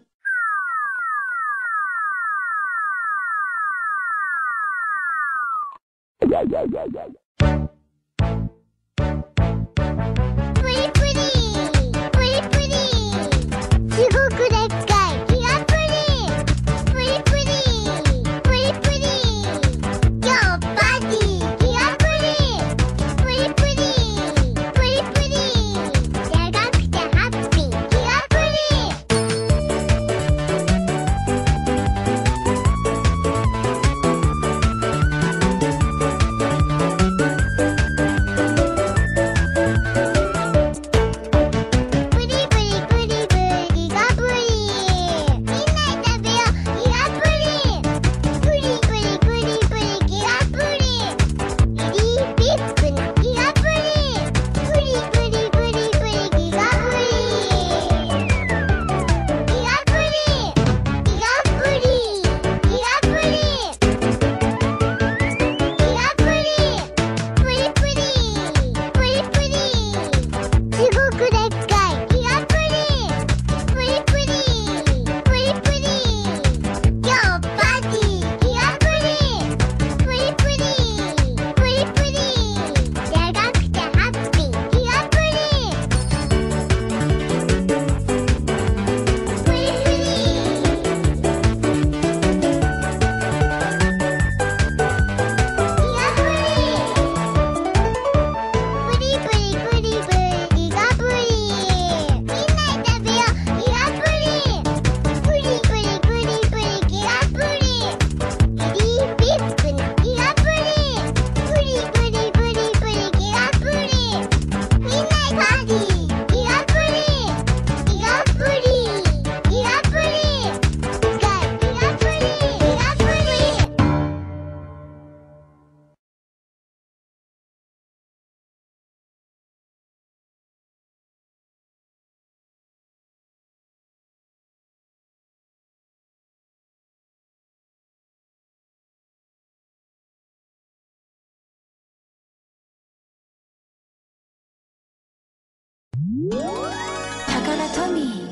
Takara Tommy.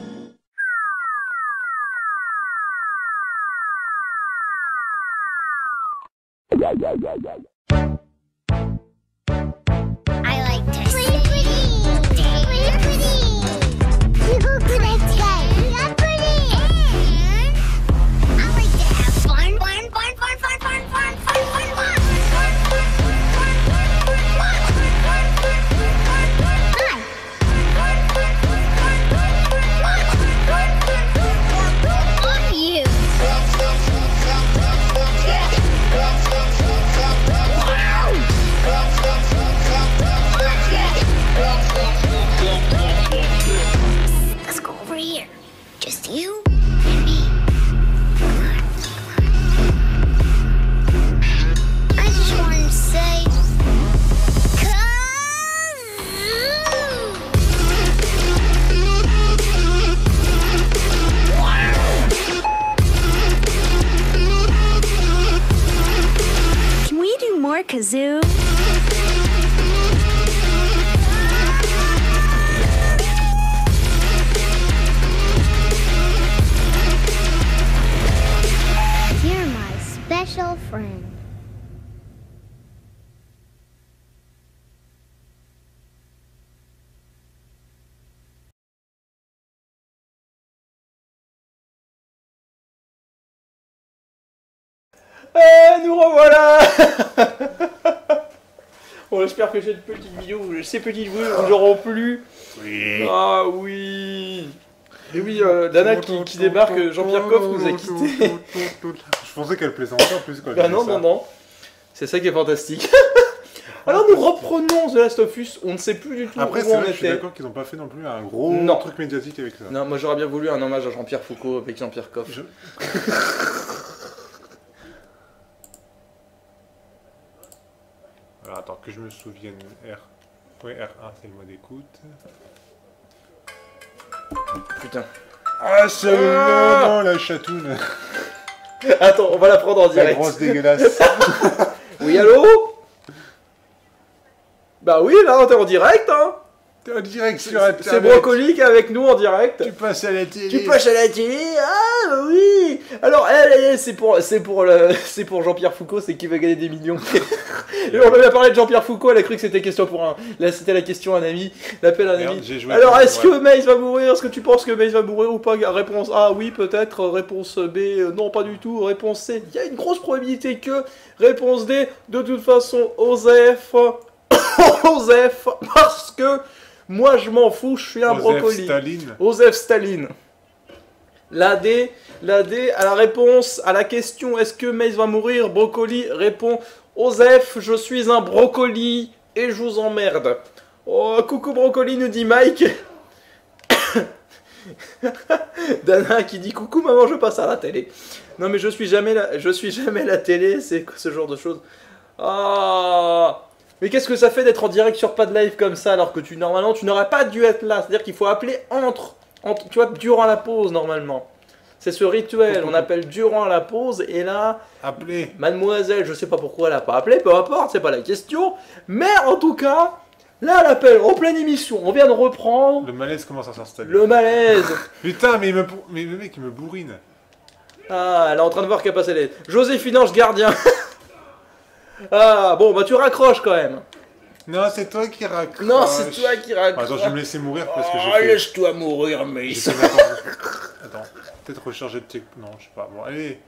Yeah, yeah, yeah, yeah. Eh, nous revoilà. Bon, j'espère que cette petite vidéo, ces petites vidéos vous auront plu. Oui. Ah oui. Et oui, euh, Dana qui, qui débarque, Jean-Pierre Coff nous a quittés. Je pensais qu'elle plaisantait en plus quand elle Bah disait non, ça. non, non. C'est ça qui est fantastique. Alors nous reprenons The Last of Us, on ne sait plus du tout Après, où c'est on vrai que je suis était. d'accord qu'ils n'ont pas fait non plus un gros Non. truc médiatique avec ça. Non, moi j'aurais bien voulu un hommage à Jean-Pierre Foucault avec Jean-Pierre Coff. Je- Alors attends, que je me souvienne. R. Oui, R un, c'est le mot d'écoute. Putain. Ah, c'est Ah non, la chatoune. Attends, on va la prendre en La direct. grosse dégueulasse. Oui, allô? Bah oui, là, t'es en direct, hein. T'es en direct sur C'est Internet. Brocoli qui est avec nous en direct. Tu passes à la télé. Tu passes à la télé? Ah bah oui. Alors, elle, elle, c'est pour, c'est pour, le, c'est pour Jean-Pierre Foucault, c'est qui veut gagner des millions. Et on lui a parlé de Jean-Pierre Foucault, elle a cru que c'était question pour un. Là, c'était la question à un ami. L'appel à un Merde, ami. j'ai joué Alors, pour- est-ce ouais. que Maze va mourir? Est-ce que tu penses que Maze va mourir ou pas? Réponse A, oui, peut-être. Réponse B, euh, non, pas du tout. Réponse C, il y a une grosse probabilité que. Réponse D, de toute façon, Osef. Osef, parce que moi, je m'en fous, je suis un Joseph brocoli. Staline. Osef Staline. La D, la D, à la réponse à la question est-ce que Maze va mourir, Brocoli répond Osef, je suis un brocoli et je vous emmerde. Oh, coucou Brocoli, nous dit Mike. Dana qui dit coucou maman, je passe à la télé. Non mais je suis jamais la, je suis jamais la télé, c'est ce genre de choses. Ah. Mais qu'est-ce que ça fait d'être en direct sur pas de live comme ça alors que tu normalement tu n'aurais pas dû être là. C'est-à-dire qu'il faut appeler entre, entre, tu vois, durant la pause normalement. C'est ce rituel, on appelle durant la pause et là, Appelez. mademoiselle, je sais pas pourquoi elle a pas appelé, peu importe, c'est pas la question. Mais en tout cas, là elle appelle en pleine émission, on vient de reprendre Le malaise commence à s'installer. le malaise. Putain, mais, il me... bourr- mais le mec il me bourrine. Ah, elle est en train de voir qu'elle passe les. Joséphine Ange Gardien. Ah, bon, bah tu raccroches quand même. Non, c'est toi qui raccroche. Non, c'est toi qui raccroches. Attends, je vais me laisser mourir parce que Oh, j'ai fait... laisse-toi mourir, mais. j'ai fait n'importe quoi. Attends, peut-être recharger de check... Non, je sais pas. Bon, allez.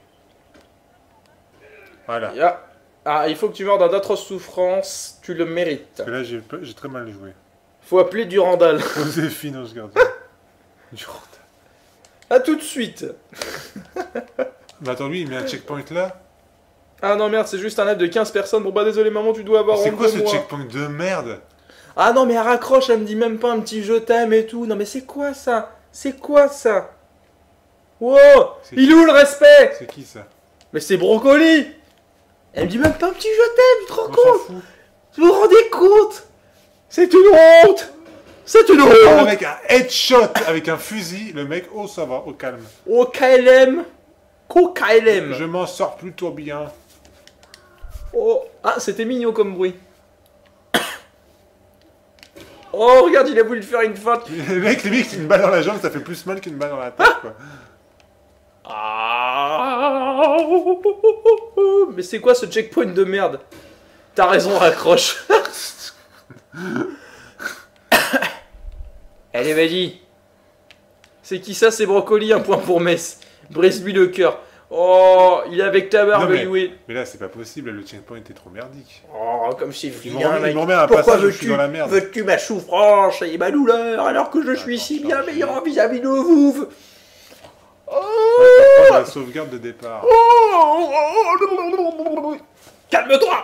Voilà. Ya. Ah, il faut que tu meurs dans d'atroces souffrances, tu le mérites. Parce que là, j'ai peu- j'ai très mal joué. Faut appeler Durandal. Joséphine, on se garde. Du rentre. A tout de suite. Mais attends, lui, il met un checkpoint là. Ah non, merde, c'est juste un live de quinze personnes. Bon, bah désolé, maman, tu dois avoir C'est honte quoi de ce moi. checkpoint de merde? Ah non, mais elle raccroche, elle me dit même pas un petit je t'aime et tout. Non, mais c'est quoi ça? C'est quoi ça? Wow. C'est Il est qui où le respect? C'est qui ça? Mais c'est Brocoli. Elle me dit même pas un petit je t'aime, tu te rends On s'en compte? fout. Vous vous rendez compte? C'est une honte. C'est une Oh, honte. avec un headshot, avec un fusil, le mec, oh ça va, au calme. Au K L M. Qu'au K L M. Je m'en sors plutôt bien. Oh. Ah, c'était mignon comme bruit. Oh, regarde, il a voulu faire une faute. Le mec, limite, une balle dans la jambe, ça fait plus mal qu'une balle dans la tête, quoi. Ah. Mais c'est quoi ce checkpoint de merde? T'as raison, raccroche. Allez, vas-y. C'est qui ça? C'est Brocoli, un point pour Metz. Brise-lui le cœur. Oh, il est avec ta barbe, Non, mais- oui. Mais là, c'est pas possible, le checkpoint est trop merdique. Oh, comme c'est Il me vilain, remet, il mec. me remet un Pourquoi passage où je suis veux-tu dans la merde. veux-tu ma souffrance et ma douleur alors que je suis Attends, si attends, bienveillant je- vis-à-vis de vous? Ouais, Oh. t'as pas la sauvegarde de départ. Calme-toi.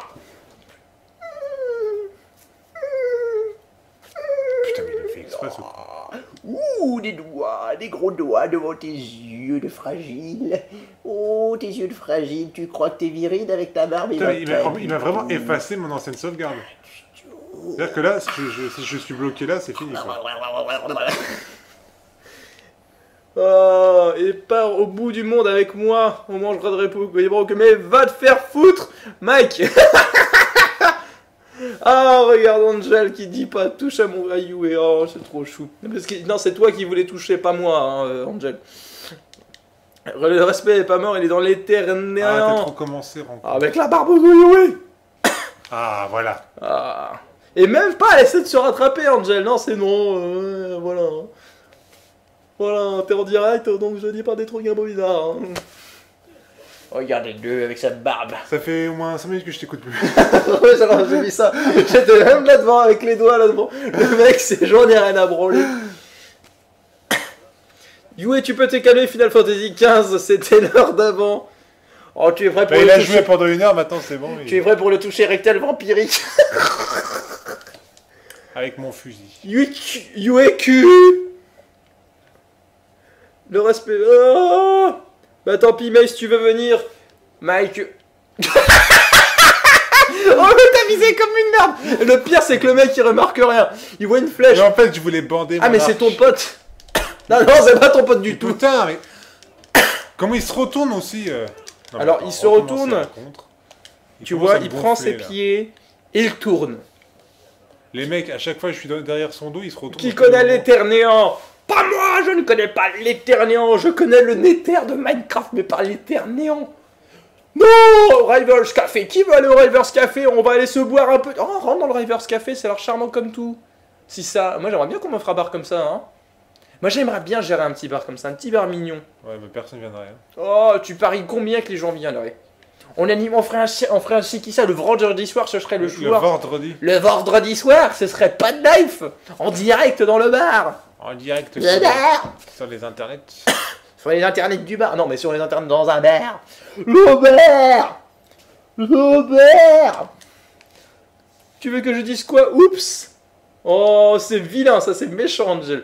Putain, mais il le fait exprès, ce con. Ouh, des doigts, des gros doigts devant tes yeux de fragile. Oh, tes yeux de fragile, tu crois que t'es viril avec ta barbe et Putain, votre il m'a tête. il m'a vraiment effacé mon ancienne sauvegarde. C'est-à-dire que là, si je, je- si je suis bloqué là, c'est fini, quoi. Oh, et part au bout du monde avec moi. On mangera de repos. Mais va te faire foutre, Mike. Ah, regarde Angel qui dit pas touche à mon Rayou et oh, c'est trop chou. Parce que non, c'est toi qui voulais toucher, pas moi, hein, euh, Angel. Le respect est pas mort, il est dans l'éternel. Ah, t'as trop commencé, rencontre. Avec la barbe oui. Ah, voilà. Ah. Et même pas, elle essaie de se rattraper, Angel. Non, c'est non. euh, voilà. Voilà, t'es en direct, donc je dis pas des trucs un peu bizarres. hein. Regardez le avec sa barbe. Ça fait au moins cinq minutes que je t'écoute plus. Ouais, alors, j'ai vu ça. J'étais même là devant avec les doigts là devant. Le mec, c'est j'en ai rien à branler. Yue, tu peux te calmer, Final Fantasy quinze, c'était l'heure d'avant. Oh, tu es prêt pour Bah, le il a toucher. joué pendant une heure, maintenant c'est bon. Tu il- es prêt pour le toucher rectal vampirique. Avec mon fusil. Yue Q. Le respect. Oh bah tant pis, Mike, si tu veux venir. Mike. Oh, mais t'as visé comme une merde. Le pire, c'est que le mec, il remarque rien. Il voit une flèche. Et en fait, je voulais bander. Ah, mon mais c'est arc. ton pote. Non, non, c'est pas ton pote du tout. Putain, mais. Comment il se retourne aussi euh... non, Alors, mais il attends, se recommencer retourne. la contre. Il Tu commence vois, à me il prend gonfler, ses là. pieds et il tourne. Les mecs, à chaque fois, je suis derrière son dos, il se retourne. Qui au connaît moment. l'éternéant? Pas moi, je ne connais pas l'éternéant. Je connais le Nether de Minecraft, mais pas l'éternéant. Non, Rivers Café. Qui veut aller au Rivers Café? On va aller se boire un peu. Oh, rentre dans le Rivers Café, c'est l'air charmant comme tout. Si ça, moi j'aimerais bien qu'on m'offre un bar comme ça, hein. Moi j'aimerais bien gérer un petit bar comme ça, un petit bar mignon. Ouais, mais personne viendrait. Hein. Oh, tu paries combien que les gens viendraient? On anime, on ferait un, chi- on ferait un chi- qui ça, le vendredi soir, ce serait le Le soir. vendredi. Le vendredi soir, ce serait pas de live en direct dans le bar. En direct Le sur, bar. sur les internets. Sur les internets du bar. Non, mais sur les internets dans un bar. Le bar. Le bar. Tu veux que je dise quoi? Oups. Oh, c'est vilain, ça, c'est méchant, Angel.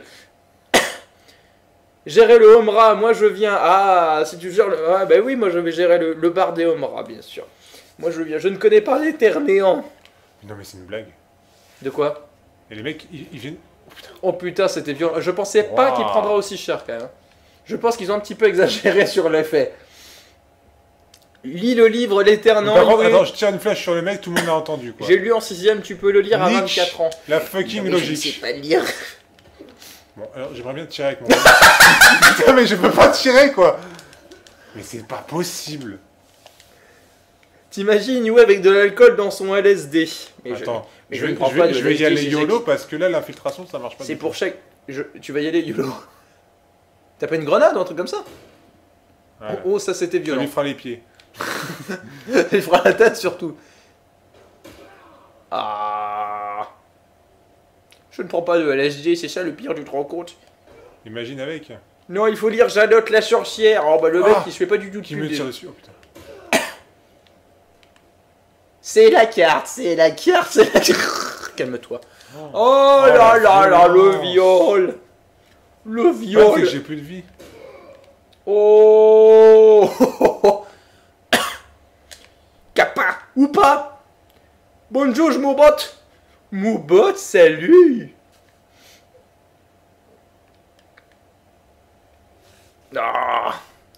Gérer le Homra, moi je viens. Ah, si tu gères le. Ah, bah oui, moi je vais gérer le, le bar des Homra, bien sûr. Moi je viens. Je ne connais pas l'éternéant. Non, mais c'est une blague. De quoi? Et les mecs, ils, ils viennent. Oh putain, c'était violent. Je pensais pas Wow. qu'il prendra aussi cher quand même. Je pense qu'ils ont un petit peu exagéré sur l'effet. Lis le livre L'éternant. Par contre, Yue. attends, je tire une flèche sur le mec, tout le monde l'a entendu quoi. J'ai lu en sixième, tu peux le lire à Nietzsche. vingt-quatre ans. La fucking Mais je ne sais logique. pas lire. Bon, alors j'aimerais bien tirer avec mon. Putain, mais je peux pas tirer quoi. Mais c'est pas possible. T'imagines Yue avec de l'alcool dans son L S D. Mais je- Attends, mais je, je vais, ne prends je pas vais- de je vais y L S D, aller j'ai- YOLO parce que là l'infiltration ça marche pas. C'est du pour tout. chaque. je- Tu vas y aller YOLO. T'as pas une grenade ou un truc comme ça? Ouais. Oh, ça c'était Ça violent. lui fera les pieds. Il fera la tête surtout. Ah. Je ne prends pas de L S D, c'est ça le pire, tu te rends compte? Imagine avec. Non, il faut lire Janotte la sorcière. Oh bah le mec Ah, il se fait pas du tout de Qui pub, me déjà. tire dessus. Oh putain. C'est la carte, c'est la carte, c'est la carte. Calme-toi. Oh, Oh, Oh, là la là là, le violence. viol. Le Le problème, c'est viol. que j'ai plus de vie. Oh. Kappa ou pas? Bonjour, Moubot. Moubot, salut. Ah.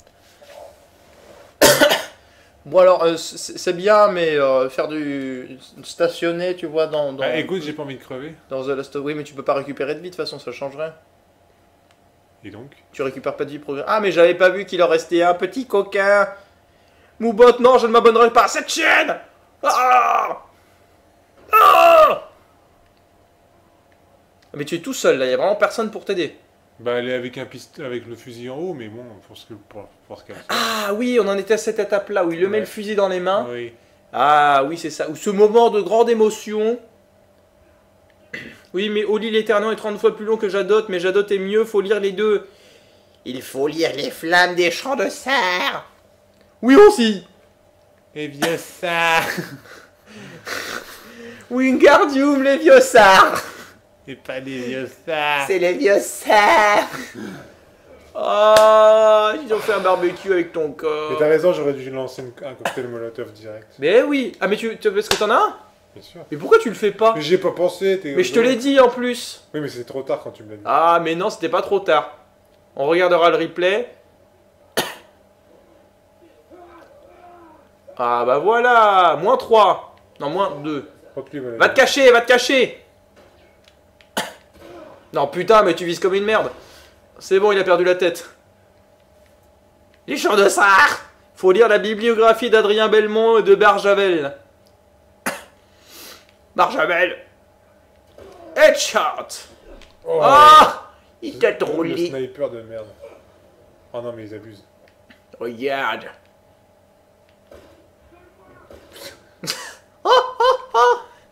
Bon alors, euh, c'est c'est bien, mais euh, faire du stationner, tu vois, dans dans, Ah, écoute, j'ai pas envie de crever. dans The Last of Us, oui, mais tu peux pas récupérer de vie de toute façon, ça change rien. Et donc Tu récupères pas de vie progrès. Ah, mais j'avais pas vu qu'il en restait un petit coquin. Moubot, non, je ne m'abonnerai pas à cette chaîne. Ah. Ah. Mais tu es tout seul là, il y a vraiment personne pour t'aider. Bah, elle est avec un pist... avec le fusil en haut, mais bon, pour ce que pour, pour ce qu'elle fait. Ah oui, on en était à cette étape-là où il le met Ouais. le fusil dans les mains. Oui. Ah oui, c'est ça. Ou ce moment de grande émotion. Oui, mais Oli l'éternel est trente fois plus long que Jadot, mais Jadot est mieux, faut lire les deux. Il faut lire les flammes des champs de Sarre. Oui aussi. Et vieux ça. Wingardium Leviosa. Et pas des vieux ça. C'est les vieux Sarre. Ah, ils ont fait un barbecue avec ton Mais corps. t'as raison, j'aurais dû lancer une- un cocktail molotov direct. Mais oui. Ah, mais tu, tu parce que t'en as un? Bien sûr. Mais pourquoi tu le fais pas? Mais j'y ai pas pensé. t'es- Mais je te l'ai dit en plus. Oui, mais c'est trop tard quand tu me l'as dit. Ah, mais non, c'était pas trop tard. On regardera le replay. Ah bah voilà, moins trois. Non, moins deux. Repli molotov. Va te cacher, va te cacher. Non, putain, mais tu vises comme une merde. C'est bon, il a perdu la tête. Les champs de Sarre. Faut lire la bibliographie d'Adrien Belmont et de Barjavel. Barjavel. Headshot. Oh, Ah, Il t'a le trollé. sniper de merde. Oh non, mais ils abusent. regarde.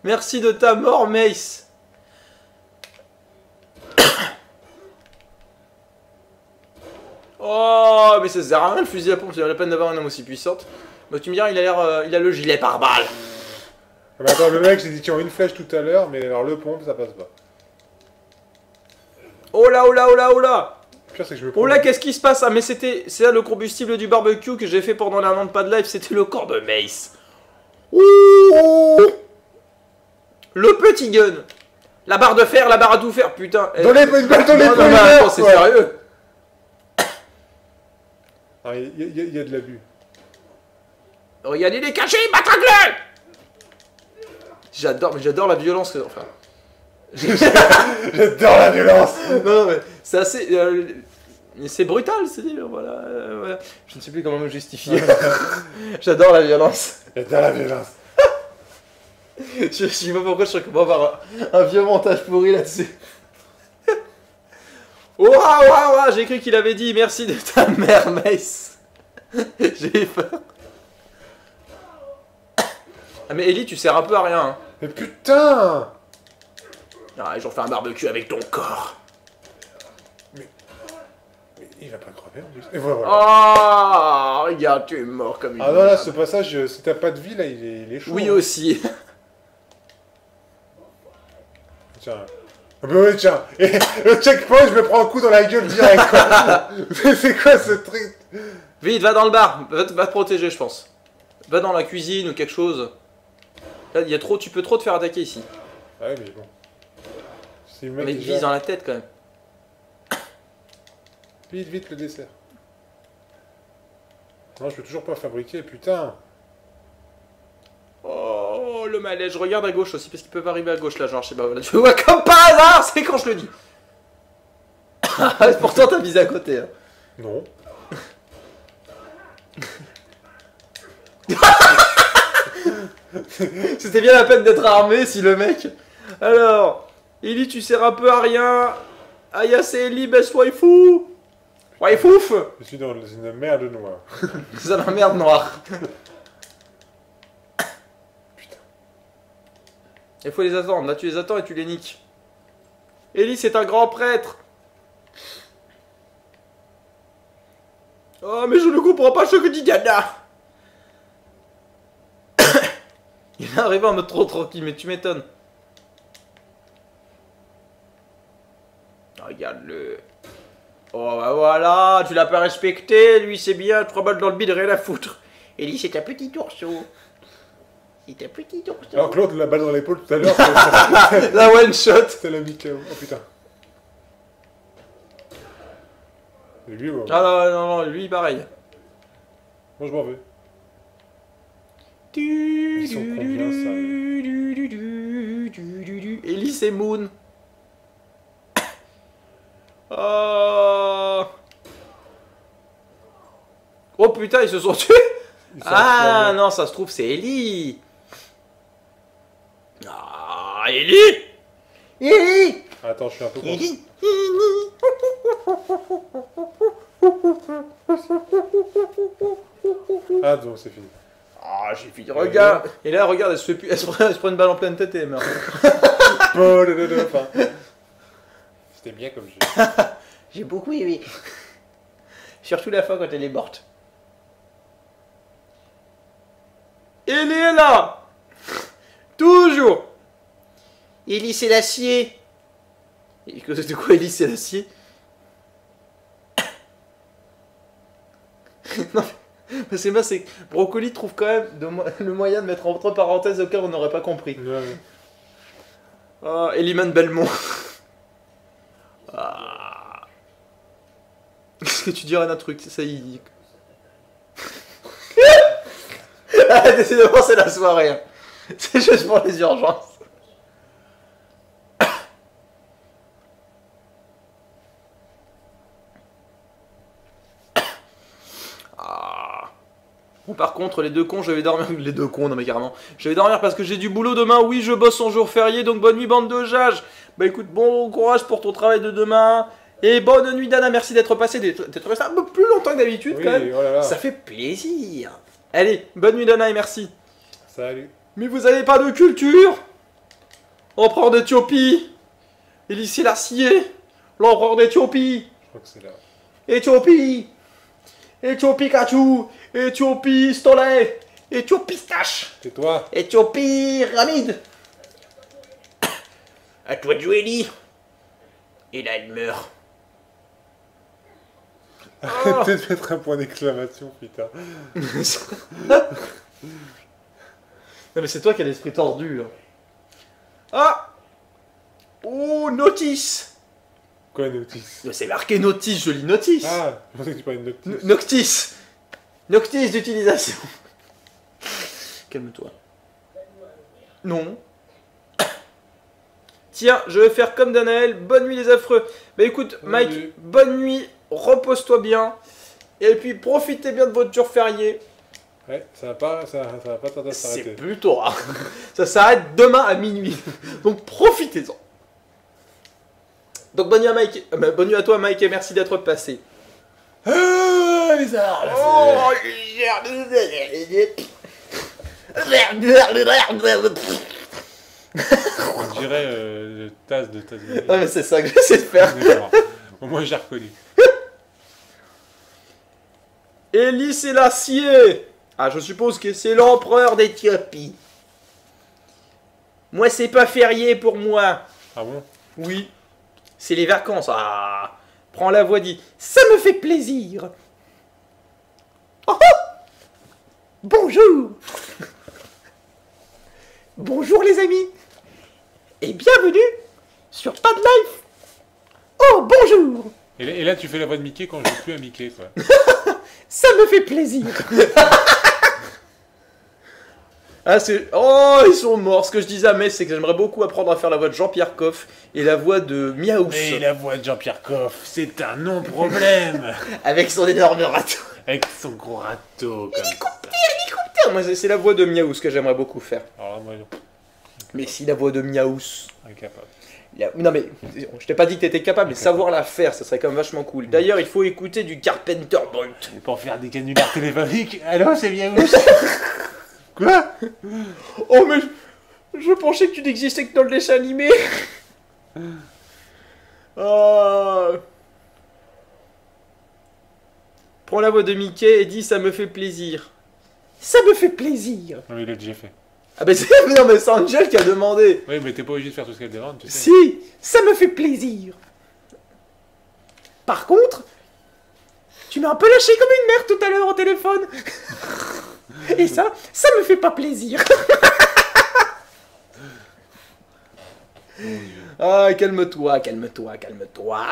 Merci de ta mort, Mace. Oh, mais ça sert à rien le fusil à pompe, c'est la peine d'avoir une arme aussi puissante. Bah, tu me diras, il a l'air. Euh, il a le gilet pare-balles. Ah bah attends, le mec, j'ai dit tiens, une flèche tout à l'heure, mais alors le pompe, ça passe pas. Oh là, oh là, oh là, oh là. Le pire, c'est que je me prends- Oh là, qu'est-ce qui se passe? Ah, mais c'était. C'est là le combustible du barbecue que j'ai fait pendant un an de pas de live, c'était le corps de Mace. Ouh. Le petit gun. La barre de fer, la barre à tout faire, putain. Eh, Dans les une balle dans les non, non, mais attends, c'est ouais. sérieux. Ah, il y, a- il y a- il y a de l'abus. Regardez les cachets, matraque-le. J'adore, mais j'adore la violence que. Enfin. J'adore la violence. Non, non, mais c'est assez. Euh, c'est brutal, c'est dire, voilà, euh, voilà. Je ne sais plus comment me justifier. J'adore la violence. J'adore la violence. Je, je sais pas pourquoi je serais comment avoir un, un vieux montage pourri là-dessus. Oh, ah, ah, ah, j'ai cru qu'il avait dit merci de ta mère, Mace. J'ai eu peur. Ah, mais Ellie, tu sers un peu à rien. Hein. Mais putain. Ah, j'en fais un barbecue avec ton corps. Mais il va pas crever en plus. Et voilà. Oh, regarde, tu es mort comme une. Ah non, là, ce passage, euh, si t'as pas de vie, là, il est, il est chaud. Oui, hein. aussi. Tiens. Ah bah ouais, tiens. Et le checkpoint, je me prends un coup dans la gueule direct, quoi. Mais c'est quoi ce truc? Vite, va dans le bar. Va te, va te protéger, je pense. Va dans la cuisine ou quelque chose. Là, il y a trop, tu peux trop te faire attaquer ici. Ah ouais, mais bon. Si le mec Mais déjà- vise dans la tête quand même. Vite, vite, le dessert. Non, je peux toujours pas fabriquer, putain. Oh, le malaise. Je regarde à gauche aussi parce qu'ils peuvent arriver à gauche là, genre, je sais pas. Voilà. Tu vois, comme par hasard, c'est quand je le dis. Pourtant, t'as visé à côté. Hein. Non. C'était bien la peine d'être armé si le mec. Alors, Ellie, tu sers un peu à rien. Aya, c'est Ellie, best waifu. Waifouf. Je suis dans une merde noire. C'est la merde noire. Putain. Il faut les attendre. Là, tu les attends et tu les niques. Ellie, c'est un grand prêtre. Oh, mais je ne comprends pas ce que dit Diana. Il est arrivé en mode trop tranquille, mais tu m'étonnes. Regarde-le. Oh, bah voilà, tu l'as pas respecté, lui c'est bien, trois balles dans le bide, rien à foutre. Ellie, c'est un petit ourson. C'est un petit ourson. Alors que l'autre, la balle dans l'épaule tout à l'heure, c'était- La one shot. c'était la Mickey. Oh putain. Et lui, ouais. Ah non, non, non, lui pareil. Moi, je m'en vais. Ils sont combien, ça Ellie, c'est Moon. Oh. Oh putain, ils se sont tués. Ils sont Ah enflammés. non, ça se trouve, c'est Ellie. Ah, Ellie. Ellie, Attends, je suis un peu con. Ellie, Ah, donc c'est fini. Ah, j'ai fini. Regarde. Et là, regarde, elle se, fait plus... elle, se prend... elle se prend une balle en pleine tête et elle meurt. Oh, le, le, le, enfin. C'était bien comme jeu. j'ai beaucoup aimé. Surtout la fin quand elle est morte. Elle est là. Toujours. Ellie, c'est l'acier. Et que- de quoi Ellie c'est l'acier? Non mais c'est moi, c'est que Brocoli trouve quand même de mo- le moyen de mettre entre parenthèses au cas où on n'aurait pas compris. Ouais, ouais. Oh, Eliman Belmont. Ah. Est-ce que tu dirais un truc? Ça y Ah, décidément c'est la soirée. Hein. C'est juste pour les urgences. Ah. Bon, par contre, les deux cons, je vais dormir. Les deux cons, non mais carrément. Je vais dormir parce que j'ai du boulot demain. Oui, je bosse en jour férié, donc bonne nuit, bande de jages. Bah écoute, bon courage pour ton travail de demain. Et bonne nuit, Dana. Merci d'être passé, d'être d'être resté un peu plus longtemps que d'habitude Oui, quand même. oh là là. Ça fait plaisir. Allez, bonne nuit, Dana, et merci. Salut. Mais vous avez pas de culture? Empereur d'Éthiopie. Haïlé Sélassié. L'empereur d'Éthiopie. Je crois que c'est là. Éthiopie. Éthiopie Kachou. Éthiopie Stolet. Éthiopie Pistache. Tais-toi. Éthiopie Ramide. À toi de jouer, Ellie. Et là, elle meurt. Arrêtez de mettre un point d'exclamation, putain. Non mais c'est toi qui as l'esprit tordu là. Ah. Oh, notice. Quoi, notice? C'est marqué notice, je lis notice. Ah, je pensais que tu parlais de notice. N- Noctis. Noctis d'utilisation. Calme-toi. Non. Tiens, je vais faire comme Danaël. Bonne nuit les affreux. Bah écoute, Bonne Mike, nuit. bonne nuit. Repose-toi bien. Et puis profitez bien de votre jour férié. Ouais, ça va pas, ça, ça va pas tarder à C'est s'arrêter. plutôt rare. Ça s'arrête demain à minuit. Donc profitez-en. Donc bonne nuit à Mike. euh, bah, bonne nuit à toi Mike et merci d'être passé. Ah, les arts, là, Oh, on dirait euh, tasse de tasse de... Ah mais c'est ça que j'essaie de faire. D'accord. Au moins, j'ai reconnu. Haïlé Sélassié. Ah je suppose que c'est l'empereur d'Éthiopie. Moi c'est pas férié pour moi. Ah bon? Oui. C'est les vacances. Ah. Prends la voix, dit. Ça me fait plaisir. Oh, oh. Bonjour. Bonjour les amis. Et bienvenue sur Pas de Life. Oh bonjour. Et là, et là, tu fais la voix de Mickey quand je joue plus à Mickey, quoi. Ça me fait plaisir. Ah, c'est... Oh, ils sont morts. Ce que je disais à Metz, c'est que j'aimerais beaucoup apprendre à faire la voix de Jean-Pierre Coff et la voix de Miaous. Et la voix de Jean-Pierre Coff, c'est un non-problème. avec son énorme râteau. Avec son gros râteau, comme ça. Putain, moi, c'est c'est la voix de Miaous que j'aimerais beaucoup faire. Alors là, moi, non. Mais si la voix de Miaous... Incapable. La- Non mais, je t'ai pas dit que t'étais capable, mais savoir la faire, ça serait quand même vachement cool. D'ailleurs, il faut écouter du Carpenter Bolt. Et pour faire des canulars téléphoniques, allô, c'est bien où? Quoi? Oh mais, je, je pensais que tu n'existais que dans le dessin animé. Oh. Prends la voix de Mickey et dis ça me fait plaisir. Ça me fait plaisir. Non, mais il l'a déjà fait. Ah bah c'est... Non mais c'est Angel qui a demandé. Oui, mais t'es pas obligé de faire tout ce qu'elle demande, tu sais. Si, ça me fait plaisir. Par contre, tu m'as un peu lâché comme une mère tout à l'heure au téléphone. Et ça, ça me fait pas plaisir. Ah, calme-toi, calme-toi, calme-toi.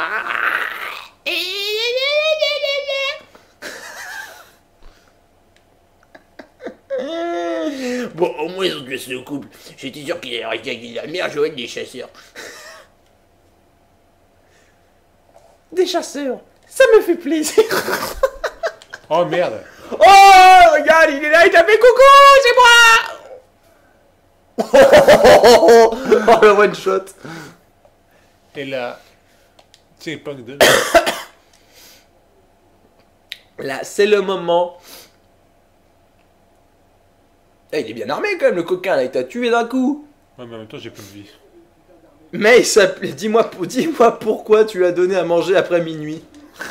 Bon, au moins ils ont tué ce couple. J'étais sûr qu'il allait rester avec la mère Joël des chasseurs. Des chasseurs, ça me fait plaisir. Oh merde. Oh, regarde, il est là, il t'a fait coucou, c'est moi. Oh, le one shot. Et là, c'est punk de... Là, c'est le moment. Eh, il est bien armé quand même, le coquin, là, il t'a tué d'un coup. Ouais, mais en même temps, j'ai pas de vie. Mais il s'appelait... Dis-moi dis-moi pourquoi tu l'as donné à manger après minuit.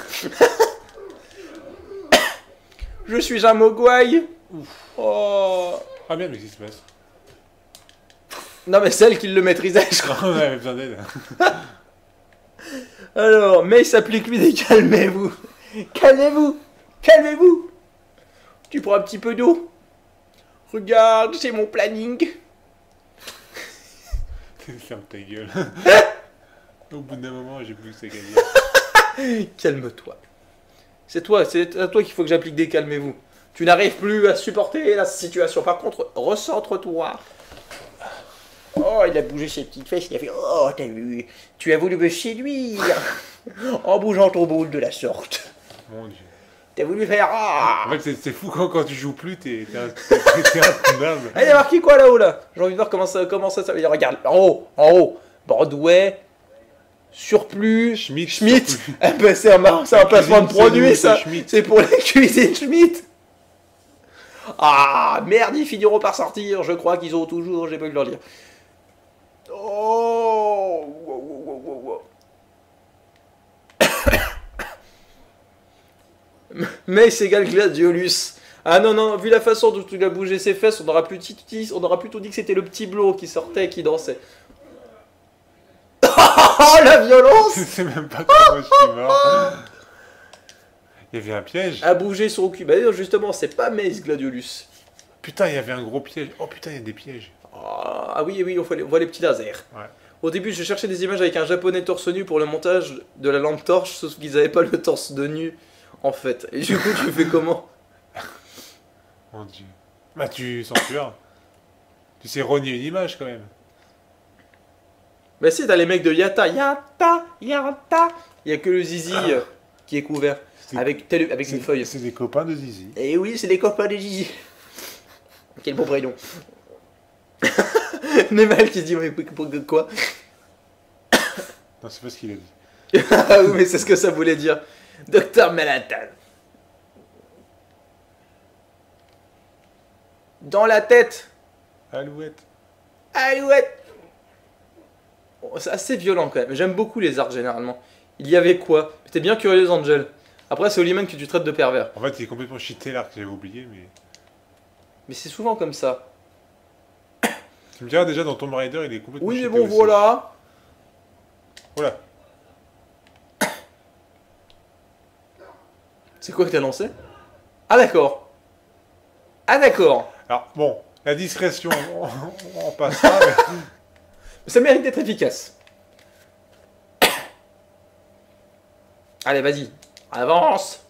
Je suis un mogwai. Oh. Ah merde, mais qu'est-ce qui se passe? Non, mais celle qui le maîtrisait, je crois. On avait besoin d'aide. Alors, mais il s'applique lui des calmez-vous. Calmez-vous. Calmez-vous. Tu prends un petit peu d'eau. Regarde, c'est mon planning. Ferme ta gueule. Au bout d'un moment, j'ai plus que ça qu'à dire. Calme-toi. C'est toi, c'est à toi qu'il faut que j'applique des calmez-vous. Tu n'arrives plus à supporter la situation. Par contre, recentre-toi. Oh, il a bougé ses petites fesses, il a fait oh, t'as vu, tu as voulu me séduire en bougeant ton boule de la sorte. Mon dieu. T'as voulu faire ah. En fait, c'est- c'est fou quand, quand tu joues plus, t'es t'es un- t'es- t'es intenable. Ah, il y a marqué quoi là-haut là? J'ai envie de voir comment ça, comment ça, ça veut dire. Regarde, en haut, en haut. Broadway, surplus, Schmitt, Schmitt. surplus. Eh ben, c'est un, c'est un placement de cuisine, produit c'est ça. Schmitt. C'est pour les cuisines Schmitt. Ah merde, ils finiront par sortir. Je crois qu'ils ont toujours, j'ai pas eu le leur dire. Oh wow, wow, wow, wow, wow. Mace égale Gladiolus. Ah non, non, vu la façon dont il a bougé ses fesses, on aura, plus dit, on aura plutôt dit que c'était le petit blond qui sortait et qui dansait. Oh, la violence! Je sais même pas comment je suis mort. Il y avait un piège. A bouger son cul. Bah non, justement, c'est pas Mace Gladiolus. Putain, il y avait un gros piège. Oh putain, il y a des pièges. Ah, ah oui, oui, on voit, les, on voit les petits lasers. Ouais. Au début, je cherchais des images avec un japonais torse nu pour le montage de la lampe torche, sauf qu'ils avaient pas le torse de nu, en fait. Et du coup, tu fais comment? Mon dieu. Bah tu censures. Tu sais rogner une image quand même. Bah si, t'as les mecs de Yata, Yata, Yata. Il y a que le zizi euh, qui est couvert, C'est- avec, tel- avec une C'est- feuille. C'est des copains de Zizi. Et oui, c'est les copains des Gigi. Quel beau prénom. Nemal qui se dit, mais pour- pour- quoi? Non, c'est pas ce qu'il a dit. Ah oui, mais c'est ce que ça voulait dire. Docteur Manhattan. Dans la tête. Alouette. Alouette. Oh, c'est assez violent quand même. J'aime beaucoup les arcs généralement. Il y avait quoi? T'es bien curieuse, Angel. Après, c'est Oliman que tu traites de pervers. En fait, il est complètement cheaté l'arc, j'avais oublié, mais... Mais c'est souvent comme ça. Tu me diras déjà dans Tomb Raider, il est complètement Oui, mais cheaté bon, aussi. voilà. Voilà. C'est quoi que t'as lancé? Ah, d'accord. Ah, d'accord. Alors, bon, la discrétion, on, on passera, mais... Ça mérite d'être efficace. Allez, vas-y. Avance.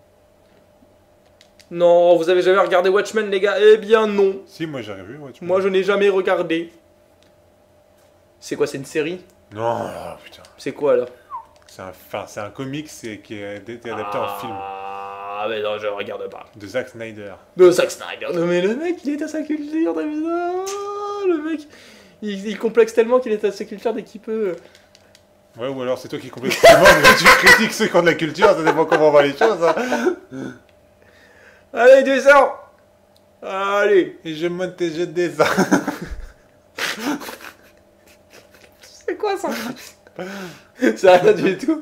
Non, vous avez jamais regardé Watchmen, les gars? Eh bien, non. Si, moi j'ai vu, moi, tu Moi, je n'ai jamais regardé. C'est quoi, c'est une série? Non, oh, putain. C'est quoi, là? C'est un, enfin, c'est un comics c'est- qui a été adapté en film Ah, mais non, je regarde pas. de Zack Snyder. De Zack Snyder. Non, mais le mec, il est à sa culture, t'as vu ça? Le mec, il, il complexe tellement qu'il est à sa culture dès qu'il peut. Ouais, ou alors c'est toi qui complètes tellement, mais tu critiques ceux qui ont de la culture, ça dépend comment on voit les choses. Hein. Allez, descends. Allez. Et je monte tes jets des arts. C'est quoi ça? C'est rien du tout.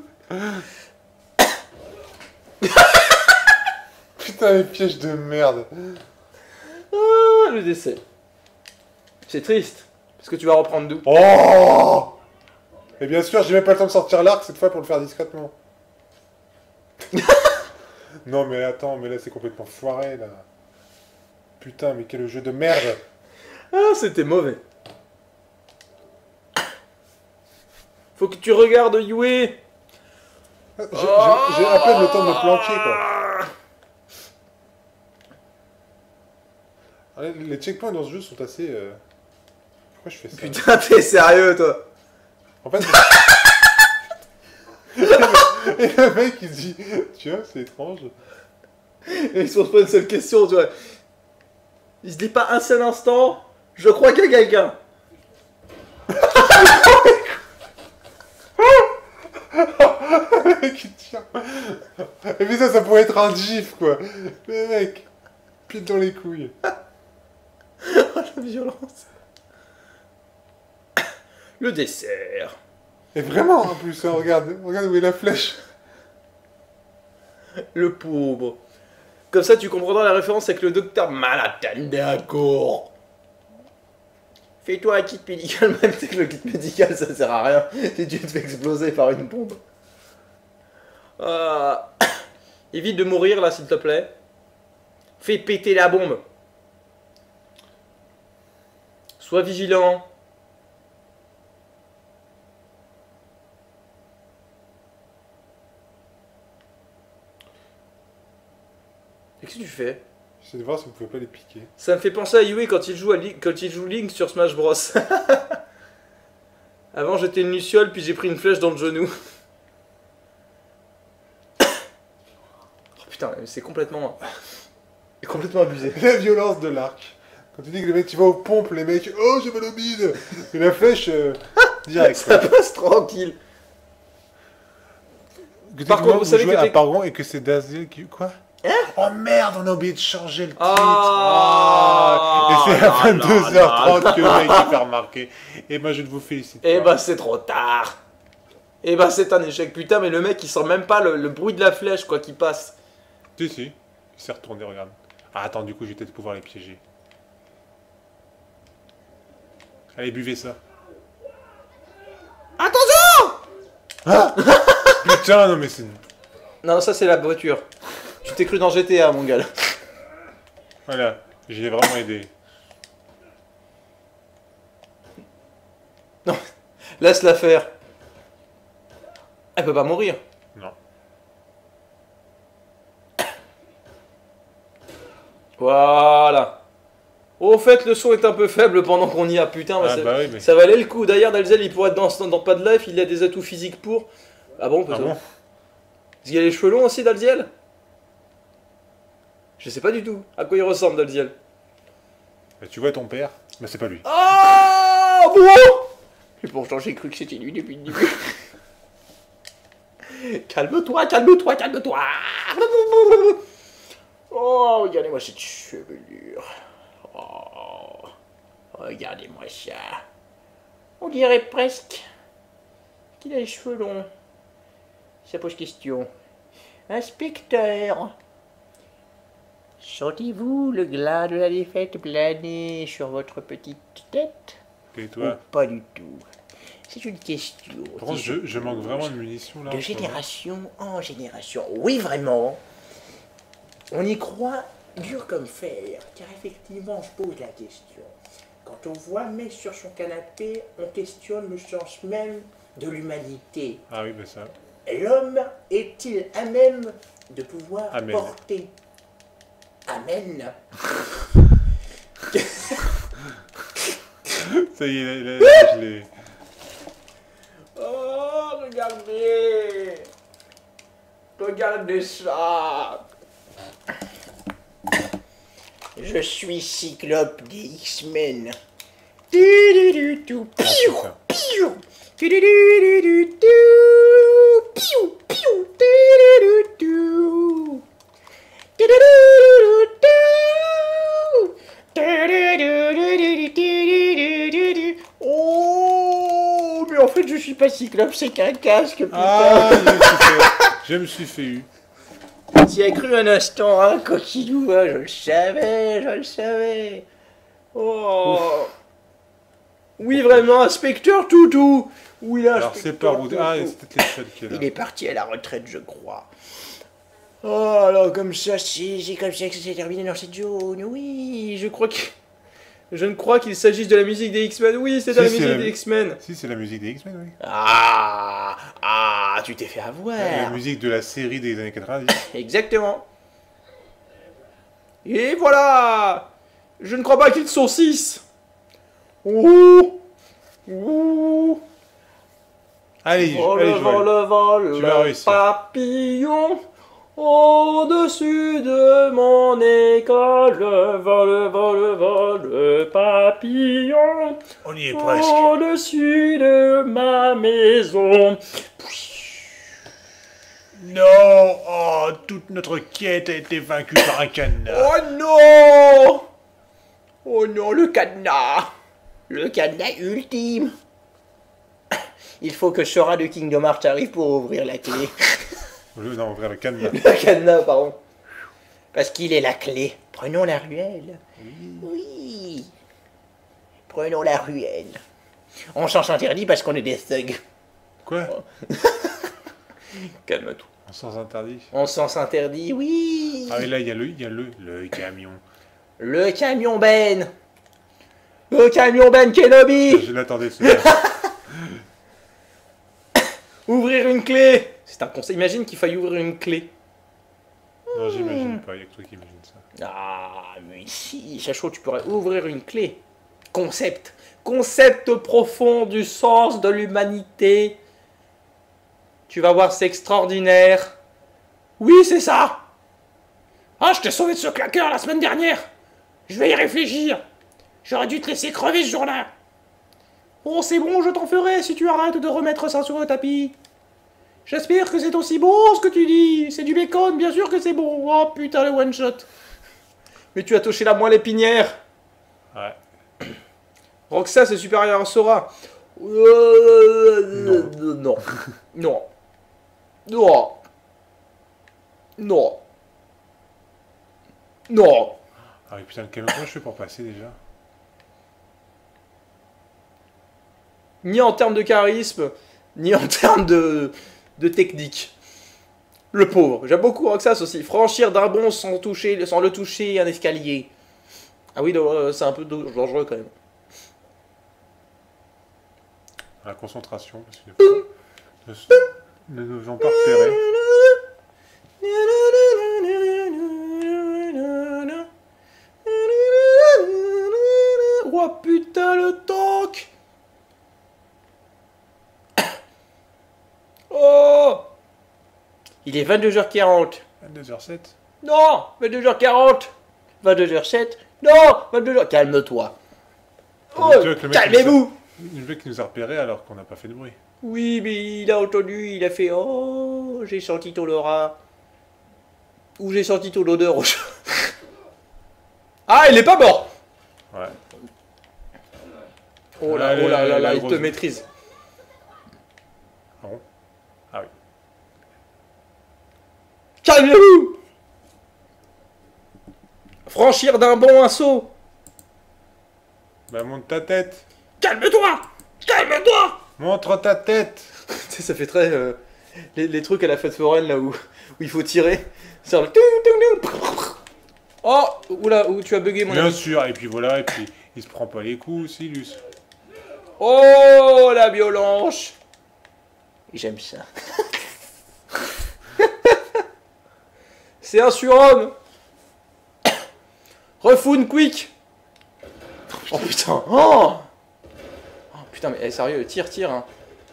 Putain, les pièges de merde. Ah, le décès. C'est triste. Parce que tu vas reprendre d'où? Oh! Et bien sûr, j'ai même pas le temps de sortir l'arc cette fois pour le faire discrètement. Non, mais attends, mais là c'est complètement foiré là. Putain, mais quel jeu de merde. Ah, c'était mauvais. Faut que tu regardes Yue. J'ai j'ai- j'ai à peine le temps de me planquer quoi. Alors, Les les checkpoints dans ce jeu sont assez. euh, Pourquoi je fais ça? Putain, t'es sérieux, toi? En fait. Et le mec il se dit, tu vois, c'est étrange. Et il se pose pas une seule question, tu vois. Il se dit pas un seul instant, je crois qu'il y a quelqu'un. Le mec il tient. Et puis ça, ça pourrait être un gif quoi. Le mec, pile dans les couilles. Oh, la violence. Le dessert. Et vraiment en plus, hein, regarde, regarde où est la flèche. Le pauvre. Comme ça, tu comprendras la référence avec le docteur Manhattan, d'accord. Fais-toi un kit médical, même si le kit médical ça sert à rien si tu te fais exploser par une bombe. Euh... Évite de mourir là, s'il te plaît. Fais péter la bombe. Sois vigilant. Qu'est-ce que tu fais? J'essaie de voir si vous pouvez pas les piquer. Ça me fait penser à Yue quand il joue, à Li- quand il joue Link sur Smash Bros. Avant j'étais une luciole, puis j'ai pris une flèche dans le genou. Oh putain, c'est complètement... c'est complètement abusé. La violence de l'arc. Quand tu dis que les mecs, tu vas aux pompes, les mecs, oh j'ai mal au bide. Et la flèche, euh, direct. Ça quoi. passe tranquille. Que Par tu contre, vois, vous savez jouez que à t'es- Paragon et que c'est Dazzle qui... Quoi? Oh merde, on a oublié de changer le titre. Ah, Et c'est à là, vingt-deux heures trente là, que le mec s'est fait remarquer. Et ben je vous félicite. Eh pas. bah c'est trop tard. Eh bah c'est un échec, putain, mais le mec il sent même pas le, le bruit de la flèche quoi qui passe. Si, si. Il s'est retourné, regarde. Ah, attends, du coup, je vais peut-être pouvoir les piéger. Allez, buvez ça. Attention. Ah putain, non mais c'est... Non, ça c'est la voiture. Tu t'es cru dans G T A mon gars. Voilà, j'ai vraiment aidé. Non, laisse-la faire. Elle peut pas mourir. Non. Voilà. Au fait, le son est un peu faible pendant qu'on y a, putain. Ah ça, bah oui, mais... ça valait le coup. D'ailleurs, Dalzel, il pourrait être dans, dans Pas de Life, il a des atouts physiques pour. Ah bon, peut-être. Ah bon Parce qu'il a les cheveux longs aussi, Dalziel. Je sais pas du tout à quoi il ressemble, Dalziel. Bah, tu vois ton père? Bah c'est pas lui. Ah bon. Et pourtant, j'ai cru que c'était lui depuis le début. Calme-toi, calme-toi, calme-toi. Oh, regardez-moi cette chevelure. Oh, regardez-moi ça. On dirait presque qu'il a les cheveux longs. Ça pose question. Inspecteur, sentez-vous le glas de la défaite planer sur votre petite tête? Et Ou toi? pas du tout. C'est une question. Par contre, qui je, se je manque pose vraiment de munitions là. de en ce moment. génération en génération. Oui, vraiment. On y croit dur comme fer, car effectivement, je pose la question. Quand on voit mec sur son canapé, on questionne le sens même de l'humanité. Ah oui, bah ça. L'homme est-il à même de pouvoir Amen. porter Amen. Ça y est, là, là, je l'ai. Oh, regardez. Regardez ça. Je suis Cyclope des X-Men. Du-du-du-du, Ah, piou, c'est ça. piou. Du-du-du-du-du, piou, piou, du-du-du-du. Du-du-du-du. Oh, mais en fait, je suis pas Cyclope, c'est qu'un casque, putain. Ah, je me suis fait, je me suis fait eu. T'y as cru un instant, hein, coquillou, hein, je le savais, je le savais. Oh. Oui, vraiment, inspecteur Toutou. Oui, Alors c'est pas inspecteur route. Ah, Toutou. c'est peut-être les seuls qui est là. Il est parti à la retraite, je crois. Oh, alors comme ça, c'est c'est comme ça que ça s'est terminé dans cette zone, oui. Je crois que... Je ne crois qu'il s'agisse de la musique des X-Men. Oui, c'est de Si, la c'est musique la- des X-Men. Si, c'est la musique des X-Men, oui. Ah, ah, tu t'es fait avoir. La musique de la série des années quatre-vingt-dix. Exactement. Et voilà. Je ne crois pas qu'ils sont six. Ouh. Ouh. Allez, Vole, allez, Joël. vole, vole, Tu vas réussir. papillon, au-dessus de mon école, vole, vole, vole, papillon, On y est presque. au-dessus de ma maison. Non, oh, toute notre quête a été vaincue par un canard. Oh non! Oh non, le cadenas! Le cadenas ultime! Il faut que Sora de Kingdom Hearts arrive pour ouvrir la clé. Je- Non, ouvrir le cadenas. Le cadenas, pardon. Parce qu'il est la clé. Prenons la ruelle. Oui. Prenons la ruelle. On s'en s'interdit parce qu'on est des thugs. Quoi? Calme-toi. On s'en interdit. On s'en s'interdit, oui. Ah, et là, il y a le, il y a le, le camion. Le camion Ben. Le camion Ben Kenobi. Je l'attendais, celui-là. Ouvrir une clé. C'est un conseil. Imagine qu'il faille ouvrir une clé. Non, j'imagine pas, il y a que toi qui imagine ça. Ah, mais si, Chacho, tu pourrais ouvrir Ouvrir une clé. Concept. Concept profond du sens de l'humanité. Tu vas voir, c'est extraordinaire. Oui, c'est ça. Ah, je t'ai sauvé de ce claqueur la semaine dernière. Je vais y réfléchir. J'aurais dû te laisser crever ce jour-là. Oh, c'est bon, je t'en ferai si tu arrêtes de remettre ça sur le tapis. J'espère que c'est aussi bon ce que tu dis. C'est du bacon, bien sûr que c'est bon. Oh putain, le one shot. Mais tu as touché la moelle épinière. Ouais. Roxas est supérieur à Sora. Euh, non. Non. Non. Non. Non. Ah oui, putain, quel endroit je fais pour passer déjà? Ni en termes de charisme, ni en termes de, de technique. Le pauvre. J'aime beaucoup Roxas aussi. Franchir d'un bond sans, toucher, sans le toucher un escalier. Ah oui, c'est un peu dangereux quand même. La concentration, parce que ne nous faisons pas repérer. Oh putain, le tank. Oh, il est vingt-deux heures quarante. vingt-deux heures sept. Non, vingt-deux heures quarante. vingt-deux heures sept. Non, vingt-deux heures... Calme-toi. Oh, calmez-vous. Il veut qu'il nous a repéré alors qu'on n'a pas fait de bruit. Oui, mais il a entendu, il a fait « Oh, j'ai senti ton aura. » Ou « J'ai senti ton odeur. » Ah, il est pas mort. Ouais. Oh là, Allez, oh là là, la là, il grosse- te maîtrise. Ah bon? Ah oui. Calmez-vous. Franchir d'un bond un saut. Bah monte ta tête. Calme-toi. Calme-toi. Montre ta tête. Tu sais, ça fait très... euh, les, les trucs à la fête foraine, là, où, où il faut tirer. C'est le... ting, ting, ting. Oh, oula, où tu as bugué, mon Bien ami. sûr, et puis voilà, et puis il se prend pas les coups aussi, Luce. Oh, la violence. J'aime ça. C'est un surhomme. Refoon quick. Oh putain. Oh, oh putain, mais eh, sérieux, tire, tire. Hein.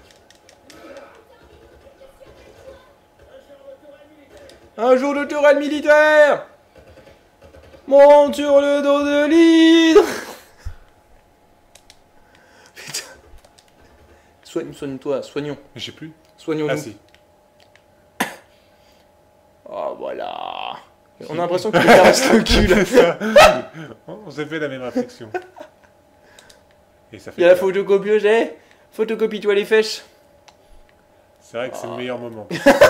Un jour de tourelle militaire. Monte sur le dos de l'hydre. Putain. Soigne, soigne-toi, soignons. Mais je sais plus. Soignons-nous. Ah si. Oh voilà. On a l'impression qu'il caresse le cul là. C'est ça. On on s'est fait la même réflexion. Et ça fait Il y a la peur. photocopieuse, eh. Photocopie-toi les fesses. C'est vrai que c'est le meilleur moment.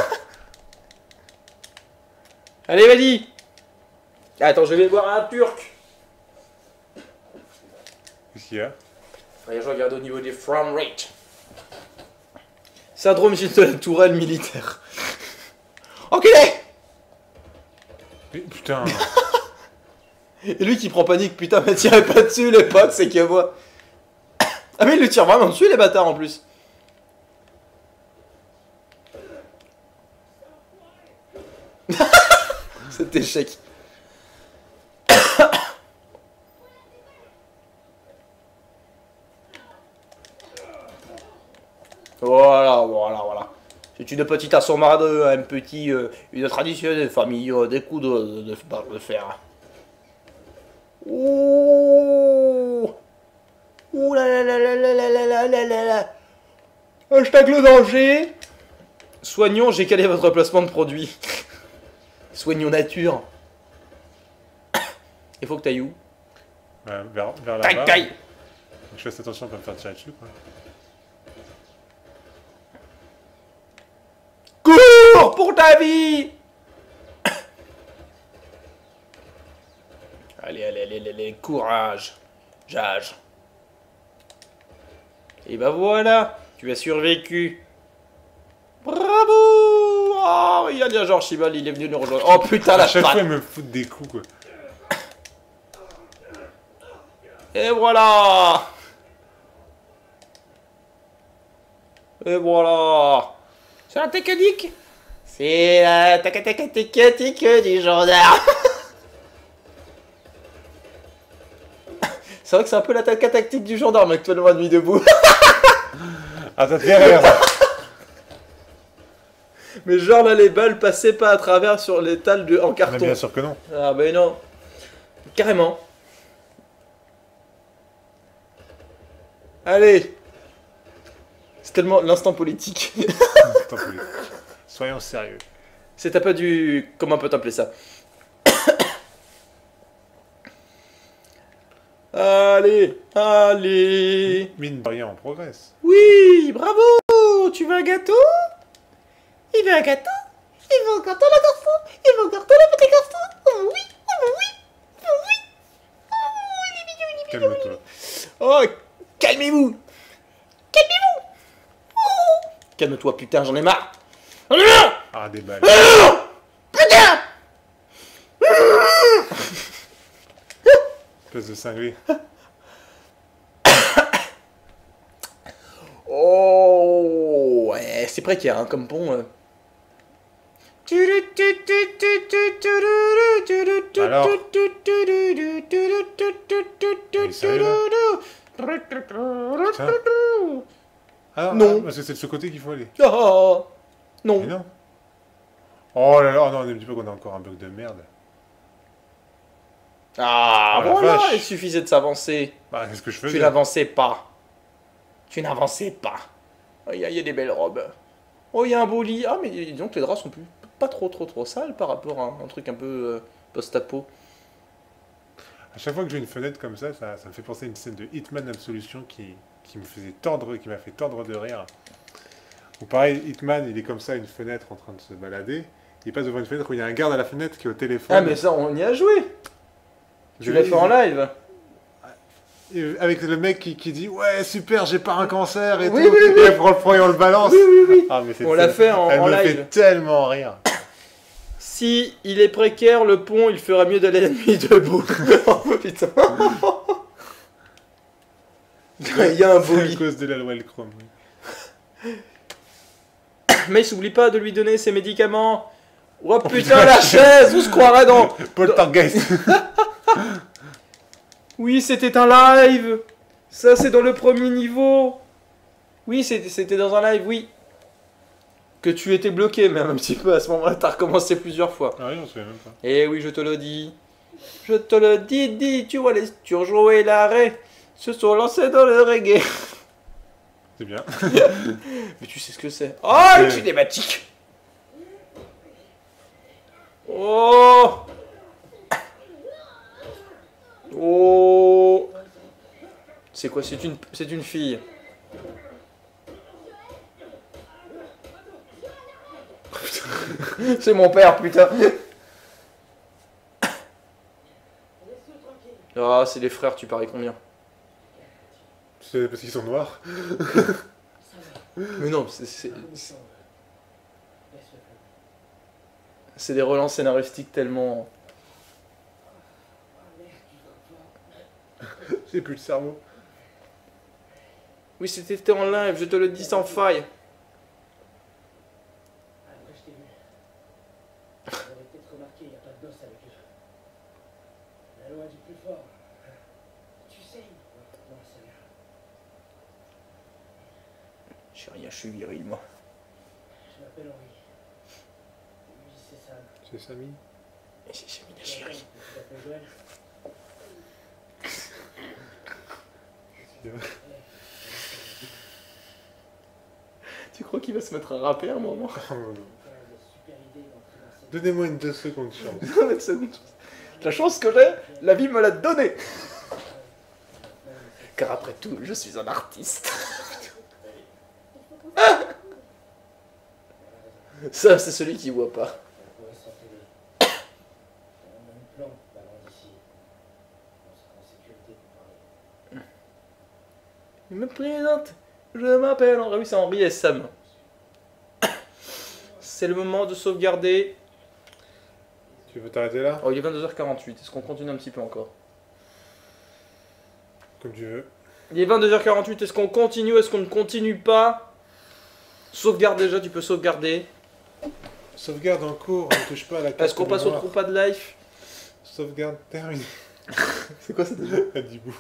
Allez, vas-y. Attends, je vais voir un turc. Qu'est-ce qu'il y a? Allez, je regarde au niveau des frame rate. Syndrome Gilles de la tourelle militaire. Enculé. Mais putain. Et lui qui prend panique, putain, mais tirez pas dessus les potes, c'est que moi. Ah mais il le tire vraiment dessus les bâtards en plus. Cet échec. Voilà, voilà, voilà. C'est une petite assommade, un petit, euh, une traditionnelle famille, euh, des coups de, de, de, de fer. Ouh, ouh là là là là là là là là là là là. Hashtag le danger. Soignons, j'ai calé votre placement de produit. Soignons nature. Il faut que t'ailles où? Ouais, vers, vers Taille, là-bas. taille. Je fasse attention à pas me faire tirer dessus, quoi. Cours pour ta vie. Allez, allez, allez, allez, allez, courage. Jage. Et bah voilà, tu as survécu. Bravo. Oh, il y a bien Georges Chibal, il est venu nous rejoindre. Oh putain, la À chaque patte. fois, il me fout des coups, quoi. Et voilà. Et voilà. C'est la technique. C'est la technique du gendarme. C'est vrai que c'est un peu la tactique du gendarme actuellement nuit debout. Ah, ça te fait rire, ça. Mais genre là, les balles passaient pas à travers sur l'étal de en Mais carton. bien sûr que non. Ah ben non. Carrément. Allez. C'est tellement l'instant politique. Attends, politique. Soyons sérieux. C'est pas du... Comment peut t'appeler ça? Allez, allez. Mine de rien, on progresse. Oui, bravo. Tu veux un gâteau? Il veut un gâteau? Il veut un gâteau, le garçon? Il veut un gâteau, le petit garçon? Oh oui, oh oui, oh oui. Oh, il est mignon, il est mignon. Calme-toi. Oh, calmez-vous. Calmez-vous. Oh. Calme-toi, putain, j'en ai marre. J'en ai marre. Ah, des balles. Putain. Espèce de cinglé. Oh, ouais, c'est précaire, hein, comme pont. euh. Alors Mais sérieux, Tiens. Ah, Non. ah, parce que c'est de ce côté qu'il faut aller. Oh, non. Mais non. Oh là là, oh non, ne me dis pas qu'on a encore un bug de merde. Ah, Oh la voilà, vache. il suffisait de s'avancer. Bah, qu'est-ce que je Tu faisais? n'avançais pas. Tu n'avançais pas. Oh, il y, a- il y a des belles robes. Oh, il y a un beau lit. Ah, mais dis donc, les draps sont plus, pas trop, trop, trop sales par rapport à un, un truc un peu euh, post-apo. À chaque fois que j'ai une fenêtre comme ça, ça, ça me fait penser à une scène de Hitman Absolution qui, qui me faisait tordre, qui m'a fait tordre de rire. Ou pareil, Hitman, il est comme ça, à une fenêtre en train de se balader. Il passe devant une fenêtre où il y a un garde à la fenêtre qui est au téléphone. Ah, mais ça, on y a joué. Tu Je l'as l'ai- fait en live. Et avec le mec qui, qui dit ouais super j'ai pas un cancer et Oui, tout, oui, oui. et elle prend le poing et on le balance. Oui, oui, oui. Ah, mais c'est On l'a tel- fait en- elle en me live. fait tellement rire. Si il est précaire, le pont, il fera mieux d'aller la nuit debout. Oh putain. Il y a un beau C'est à lit. cause de la loi El Chrome. oui. Mais s'oublie pas de lui donner ses médicaments. Oh putain, la chaise, on se croirait dans... Poltergeist. Oui, c'était un live. Ça, c'est dans le premier niveau. Oui, c'était c'était dans un live, oui. Que tu étais bloqué, même un petit peu à ce moment-là. T'as recommencé plusieurs fois. Ah oui, on se souvient même pas. Eh oui, je te le dis. Je te le dis, dis, tu vois les Sturgeon et l'arrêt se sont lancés dans le reggae. C'est bien. Mais tu sais ce que c'est. Oh, une cinématique. Oh. Oh. C'est quoi? C'est une, c'est une fille. C'est mon père, putain. Ah, c'est les frères, tu paries combien? C'est parce qu'ils sont noirs. Mais non, c'est... c'est- c'est- C'est des relances scénaristiques tellement... J'ai plus le cerveau. Oui, c'était en live, je te le dis sans faille. Après, je t'ai vu. Vous avez peut-être remarqué, il n'y a pas de gosse avec eux. La loi du plus fort. Tu sais. Non, c'est rien. Je sais rien, je suis viril, moi. Je m'appelle Henri. Lui, c'est Sam. C'est Samy. Et c'est Samy la chérie. Tu t'appelles Joël. Tu crois qu'il va se mettre à rapper à un moment? Oh, non. Faire des super idées d'entrer dans cette... Donnez-moi une deux secondes de chance. Non, mais c'est- La chance que j'ai, la vie me l'a donnée. Car après tout, je suis un artiste. Ça, c'est celui qui voit pas. On pourrait s'entraider. On a un plan, pas loin d'ici. On sera en sécurité pour parler. Il me présente. Je m'appelle Henri. Oui, c'est Henri et Sam. C'est le moment de sauvegarder. Tu veux t'arrêter là? Oh, il est vingt-deux heures quarante-huit. Est-ce qu'on continue un petit peu encore? Comme tu veux. Il est vingt-deux heures quarante-huit. Est-ce qu'on continue? Est-ce qu'on ne continue pas? Sauvegarde déjà, tu peux sauvegarder. Sauvegarde en cours, ne touche pas à la carte. Est-ce qu'on passe au noire. trou pas de life? Sauvegarde terminée. C'est quoi ça déjà? Adibou.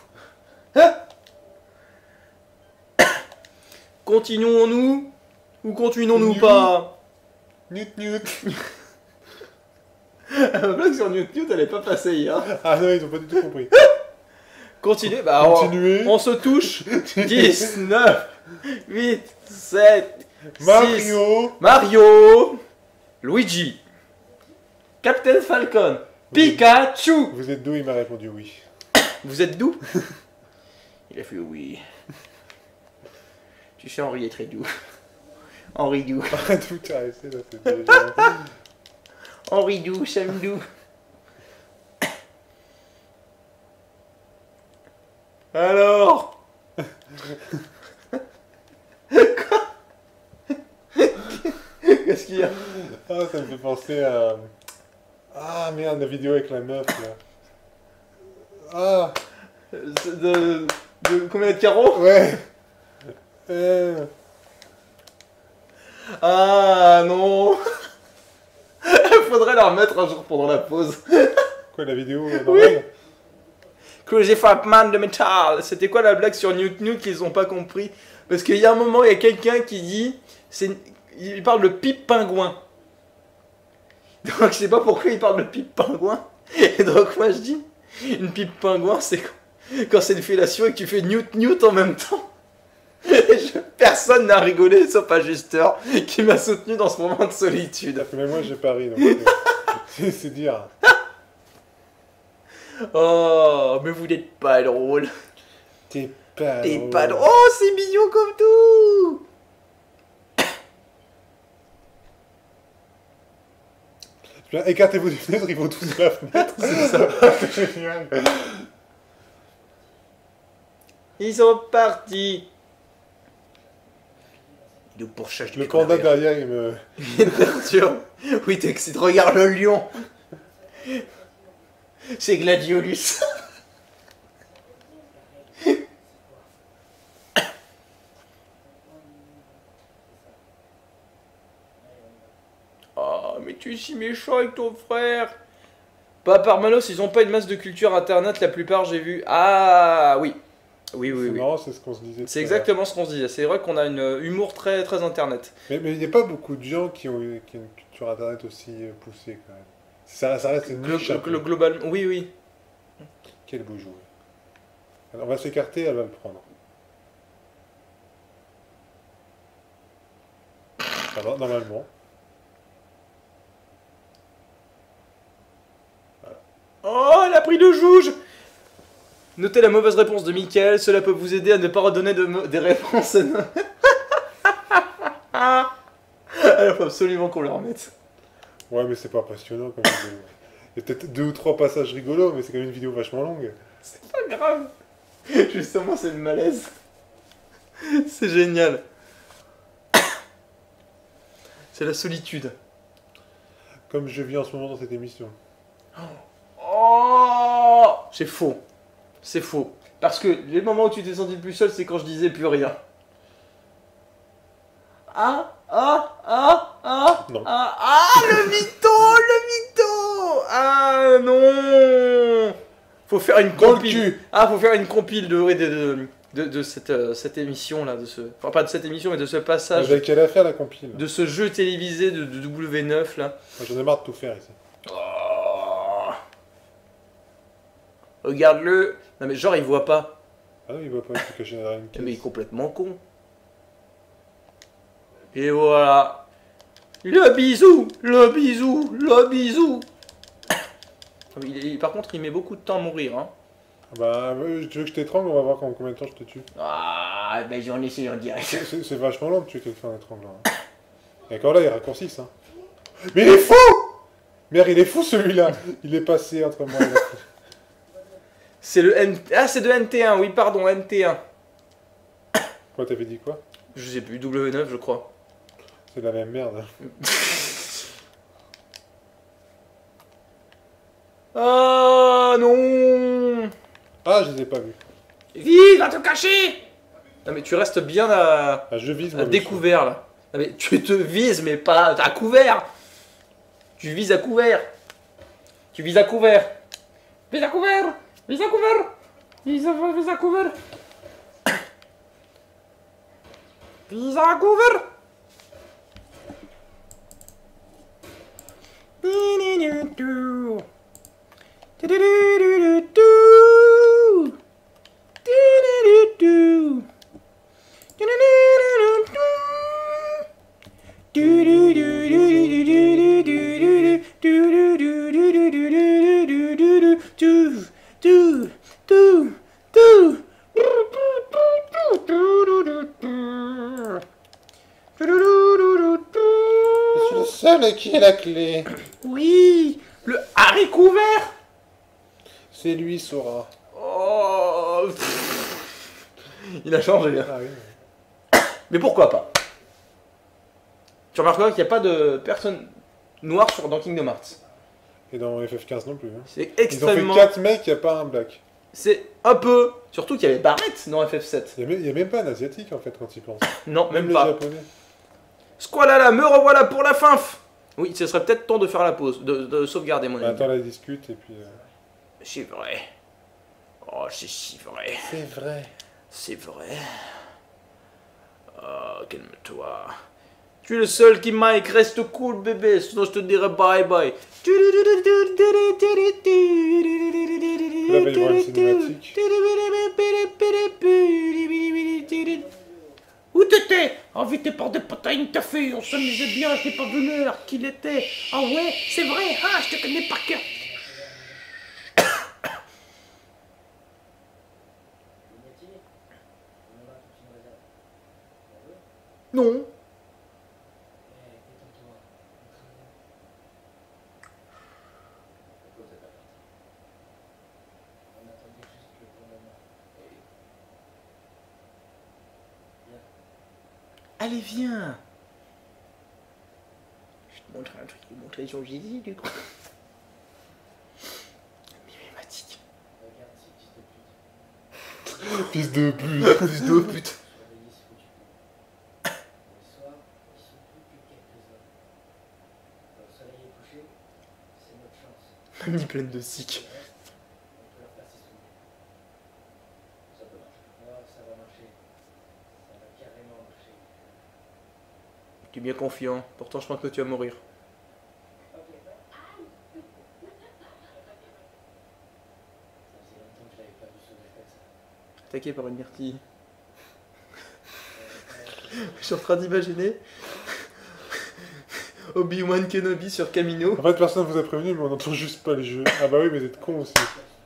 Continuons-nous ou continuons-nous Nous. pas? Newt Newt. La blague sur Newt Newt, elle est pas passée hier. Ah non, ils ont pas du tout compris. Continuez, bah on- Continuez. on se touche. dix, neuf, huit, sept, Mario. six, Mario, Luigi, Captain Falcon, Pikachu. Vous êtes d'où? Il m'a répondu oui. Vous êtes d'où? Il a fait oui. Tu sais, Henri est très doux. Henri doux. Arrête de vous caresser là, c'est déjà... Henri doux, j'aime doux. Alors? Quoi? Qu'est-ce qu'il y a? Ah, ça me fait penser à... Ah merde, la vidéo avec la meuf là. Ah De, de combien de carreaux? ouais. Euh... Ah non. Faudrait la remettre un jour pendant la pause. Quoi, la vidéo euh, normale? Crazy Fat Man de Metal. C'était quoi la blague sur Newt Newt qu'ils ont pas compris? Parce qu'il y a un moment, il y a quelqu'un qui dit, c'est, il parle de pipe pingouin. Donc je sais pas pourquoi il parle de pipe pingouin. Et donc moi je dis, une pipe pingouin c'est quand, quand c'est une fellation et que tu fais Newt Newt en même temps. Et je- personne n'a rigolé sauf Ajusteur qui m'a soutenu dans ce moment de solitude. Mais moi j'ai pari donc euh, c'est c'est dire. Oh, mais vous n'êtes pas drôle. T'es pas T'es drôle. pas drôle. Oh, c'est mignon comme tout. Bien, écartez-vous du fenêtre, ils vont tous à la fenêtre. C'est ça. C'est génial. Ils sont partis. Il nous pourchasse Le panda derrière, il me... Bien sûr. Oui, t'excites. Regarde le lion. C'est Gladiolus. Oh, mais tu es si méchant avec ton frère. Pas par Manos, ils ont pas une masse de culture internet, la plupart j'ai vu. Ah oui. Oui, oui, C'est oui. marrant, c'est ce qu'on se disait. C'est tout à l'heure. exactement ce qu'on se disait. C'est vrai qu'on a une euh, humour très, très internet. Mais mais il n'y a pas beaucoup de gens qui ont, eu- qui ont une culture internet aussi euh, poussée quand même. Ça, ça reste une Le, niche. un peu. le global. Oui, oui. Quel beau jouet. Alors, on va s'écarter, elle va le prendre. Ça va, normalement. Oh, elle a pris le jouge. Notez la mauvaise réponse de Mickaël, cela peut vous aider à ne pas redonner de mo- des réponses. Il faut absolument qu'on le remette. Ouais, mais c'est pas passionnant comme vidéo. Il y a peut-être deux ou trois passages rigolos, mais c'est quand même une vidéo vachement longue. C'est pas grave. Justement, c'est le malaise. C'est génial. C'est la solitude. Comme je vis en ce moment dans cette émission. Oh, c'est faux. C'est faux. Parce que les moments où tu t'es senti le plus seul, c'est quand je disais plus rien. Ah, ah, ah, ah, Non. ah, ah, le mytho, le mytho. Ah non. Faut faire une Dans le compile. cul. Ah, faut faire une compile de, ouais, de, de, de, de cette, euh, cette émission là, de ce, enfin pas de cette émission, mais de ce passage, Avec quelle affaire la compile? de ce jeu télévisé de, de W neuf là. Moi, j'en ai marre de tout faire ici. Oh. Regarde-le. Non mais genre il voit pas. Ah non, il voit pas, il faut cacher derrière une caisse. Mais il est complètement con. Et voilà. Le bisou, le bisou, le bisou. Il est- par contre, il met beaucoup de temps à mourir. Hein. Ah bah, euh, tu veux que je t'étrangle? On va voir en combien de temps je te tue. Ah, ben j'en essaie en direct. C'est- C'est c'est vachement long de tuer quelqu'un en étranglant. Hein. Et encore là, il raccourcissent. Hein. Mais il est fou! Merde, il est fou celui-là! Il est passé entre moi et la... C'est le N... Ah, c'est de N T un, oui, pardon, N T un. Quoi, t'avais dit quoi? Je sais plus, W neuf, je crois. C'est de la même merde. Hein. Ah non. Ah, je les ai pas vus. Vite, va te cacher. Non mais tu restes bien à, Ah, je vise, à moi, monsieur. découvert là. Non mais tu te vises mais pas à couvert. Tu vises à couvert. Tu vises à couvert. Vise à couvert. Vise à couvert. Vise à, vise à couvert. Vise à couvert. seul qui a la clé. Oui, le haricot vert. C'est lui, Sora. Oh, pff. Il a changé. Hein. Ah oui. Mais pourquoi pas? Tu remarqueras qu'il n'y a pas de personne noire sur dans Kingdom Hearts. Et dans F F quinze non plus. Hein. C'est Ils ont fait extrêmement... quatre mecs, il n'y a pas un black. C'est un peu... Surtout qu'il y avait Barrett dans F F sept. Il n'y a, a même pas un asiatique en fait quand il pense. Non, même, les pas. japonais. Squalala, me revoilà pour la finf. Oui, ce serait peut-être temps de faire la pause, de, de sauvegarder mon Bah, ami. attends, la discute et puis... Euh... C'est vrai. Oh, c'est si vrai. C'est vrai. C'est vrai. Oh, calme-toi. Tu es le seul qui Mike, reste cool bébé, sinon je te dirai bye bye. Là, il va y avoir une cinématique. Où t'étais? Envie tes portes de potagne, t'as fait, on s'amusait bien, je n'ai pas venu alors qu'il était. Ah ouais, c'est vrai, ah, je te connais par cœur. Non. Allez, viens. Je vais te montrer un truc, je vais te montrer son zizi du coup. Mimématique. Fils de pute. Fils de pute. Mamie pleine de sick. Tu es bien confiant, pourtant je pense que tu vas mourir. Attaqué par une myrtille. Je suis en train d'imaginer Obi-Wan Kenobi sur Camino. En fait, personne vous a prévenu, mais on n'entend juste pas les jeux. Ah bah oui, mais vous êtes cons aussi.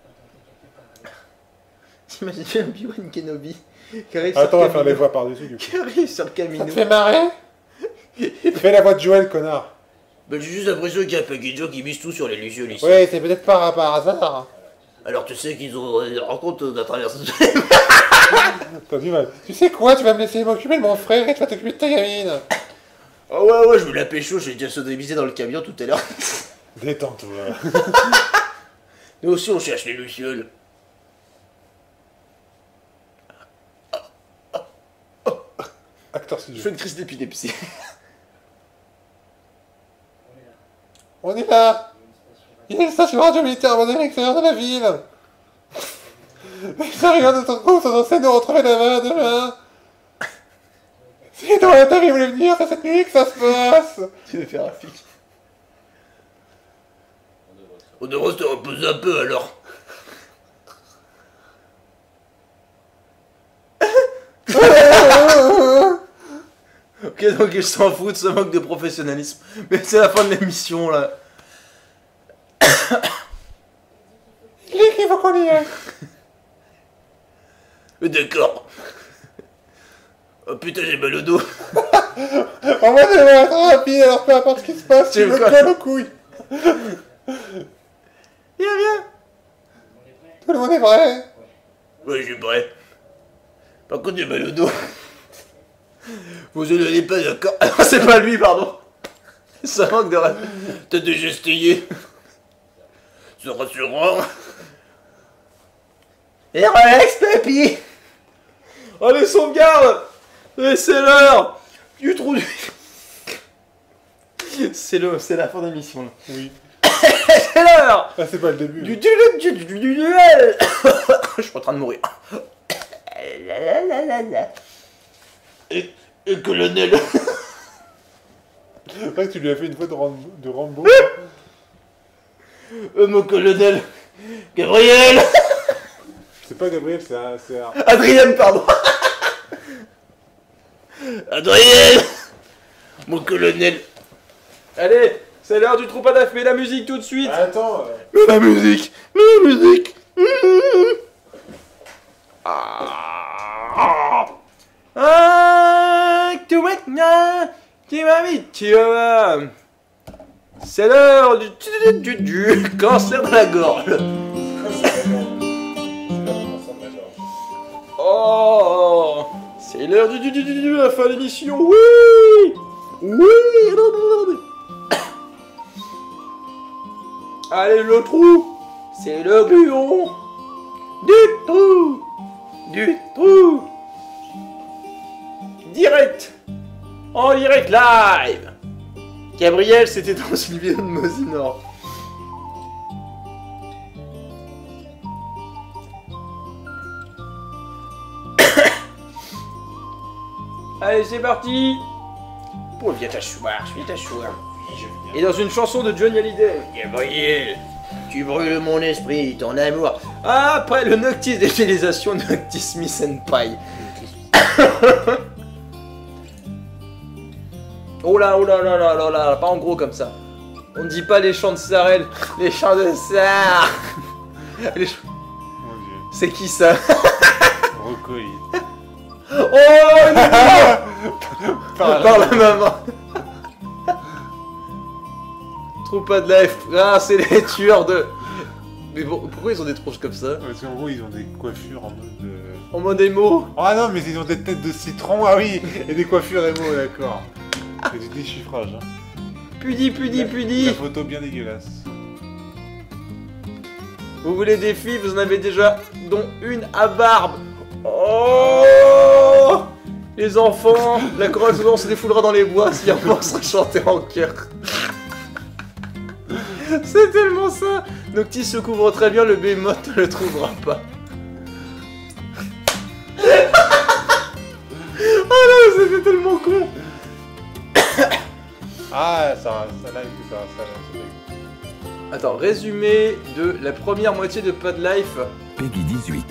T'imagines bien Obi-Wan Kenobi qui arrive Attends, on va sur faire les Camino. voix par-dessus du coup. Qui arrive sur le Camino. Ça te fait marrer? Fais la voix de Joël, connard. Ben, j'ai juste l'impression qu'il y a un paquet de gens qui misent tout sur les lucioles ici. Ouais, c'est peut-être pas par hasard. Alors tu sais qu'ils ont des rencontres à travers ce... T'as du mal. Tu sais quoi, tu vas me laisser m'occuper de mon frère et tu vas t'occuper de ta gamine. Oh ouais, ouais, je veux la pécho, j'ai déjà sodomisé dans le camion tout à l'heure. Détends-toi. Nous aussi on cherche les lucioles. Acteur Je studio. fais une crise d'épilepsie. On est là. Il y a une station radio militaire abandonnée à l'extérieur de la ville. Les arrivants de ton groupe sont censés nous retrouver là-bas demain. C'est dans la table, ils voulaient venir, c'est cette nuit que ça se passe. Tu veux faire un fic. On devrait se reposer un peu alors. Ok, donc ils s'en foutent de ce manque de professionnalisme. Mais c'est la fin de l'émission là. Il est qu'il faut qu'on y aille. D'accord. Oh putain, j'ai mal au dos. On va devoir être rapide, alors peu importe ce qui se passe, tu Tu me veux quoi? colles aux couilles. Viens, viens. Tout le monde est prêt. Ouais, je suis prêt. Par contre, j'ai mal au dos. Vous allez pas d'accord. Ah non, c'est pas lui, pardon. Ça manque de rêve. T'as déjà essayé. C'est rassurant. Et Rex, papy. Allez, sauvegarde. Et c'est l'heure du trou du... C'est le, c'est la fin d'émission là. Oui. C'est l'heure Ah, c'est pas le début. du, du, du, du, du, du duel. Je suis en train de mourir. La, la, la, la, la. Et, et colonel. C'est vrai que tu lui as fait une voix de, Ram de Rambo. Euh, mon colonel. Gabriel. C'est pas Gabriel, c'est un... c'est un... Adrien, pardon. Adrien. Mon colonel. Allez, c'est l'heure du troupe à la fée, la musique tout de suite. Attends. euh, Mais la musique, mais la musique. Ah, ah, tu vois, tu m'as mis, tu vas. C'est l'heure du, du, du, du cancer de la gorge. Oh, c'est l'heure du, du, du, du, du, la fin de l'émission. Oui, oui. Allez, le trou. C'est le gluon. Du trou. Du trou. Direct. En direct live. Gabriel, c'était dans une vidéo de Mosinor. Allez, c'est parti. Pour viens t'asseoir, viens t'asseoir. Et dans une chanson de Johnny Hallyday. Gabriel, tu brûles mon esprit, ton amour. Ah, après le Noctis d'utilisation Noctis Smith and Pie. Oh là, oh là là là là là, pas en gros comme ça. On ne dit pas les chants de Sarel, les chants de Sar. Les ch... Mon dieu. C'est qui ça? Rocco, il... Oh Par Par la maman. Trop pas de life. Ah, c'est les tueurs de... Mais bon, pourquoi ils ont des tronches comme ça? Parce qu'en gros, ils ont des coiffures en mode... Euh... En mode émo. Ah non, mais ils ont des têtes de citron, ah oui. Et des coiffures émo, d'accord. C'est du déchiffrage, hein. Pudi, pudi, pudi. La photo bien dégueulasse. Vous voulez des filles? Vous en avez déjà, dont une à barbe. Oh, les enfants, la chorale souvent se défoulera dans les bois si un mort sera chanté en chœur. C'est tellement ça. Noctis se couvre très bien, le Behemoth ne le trouvera pas. Oh non, c'était tellement con. Ah, ça, ça live, ça, ça, ça, Attends, résumé de la première moitié de Pas de Life. Peggy dix-huit.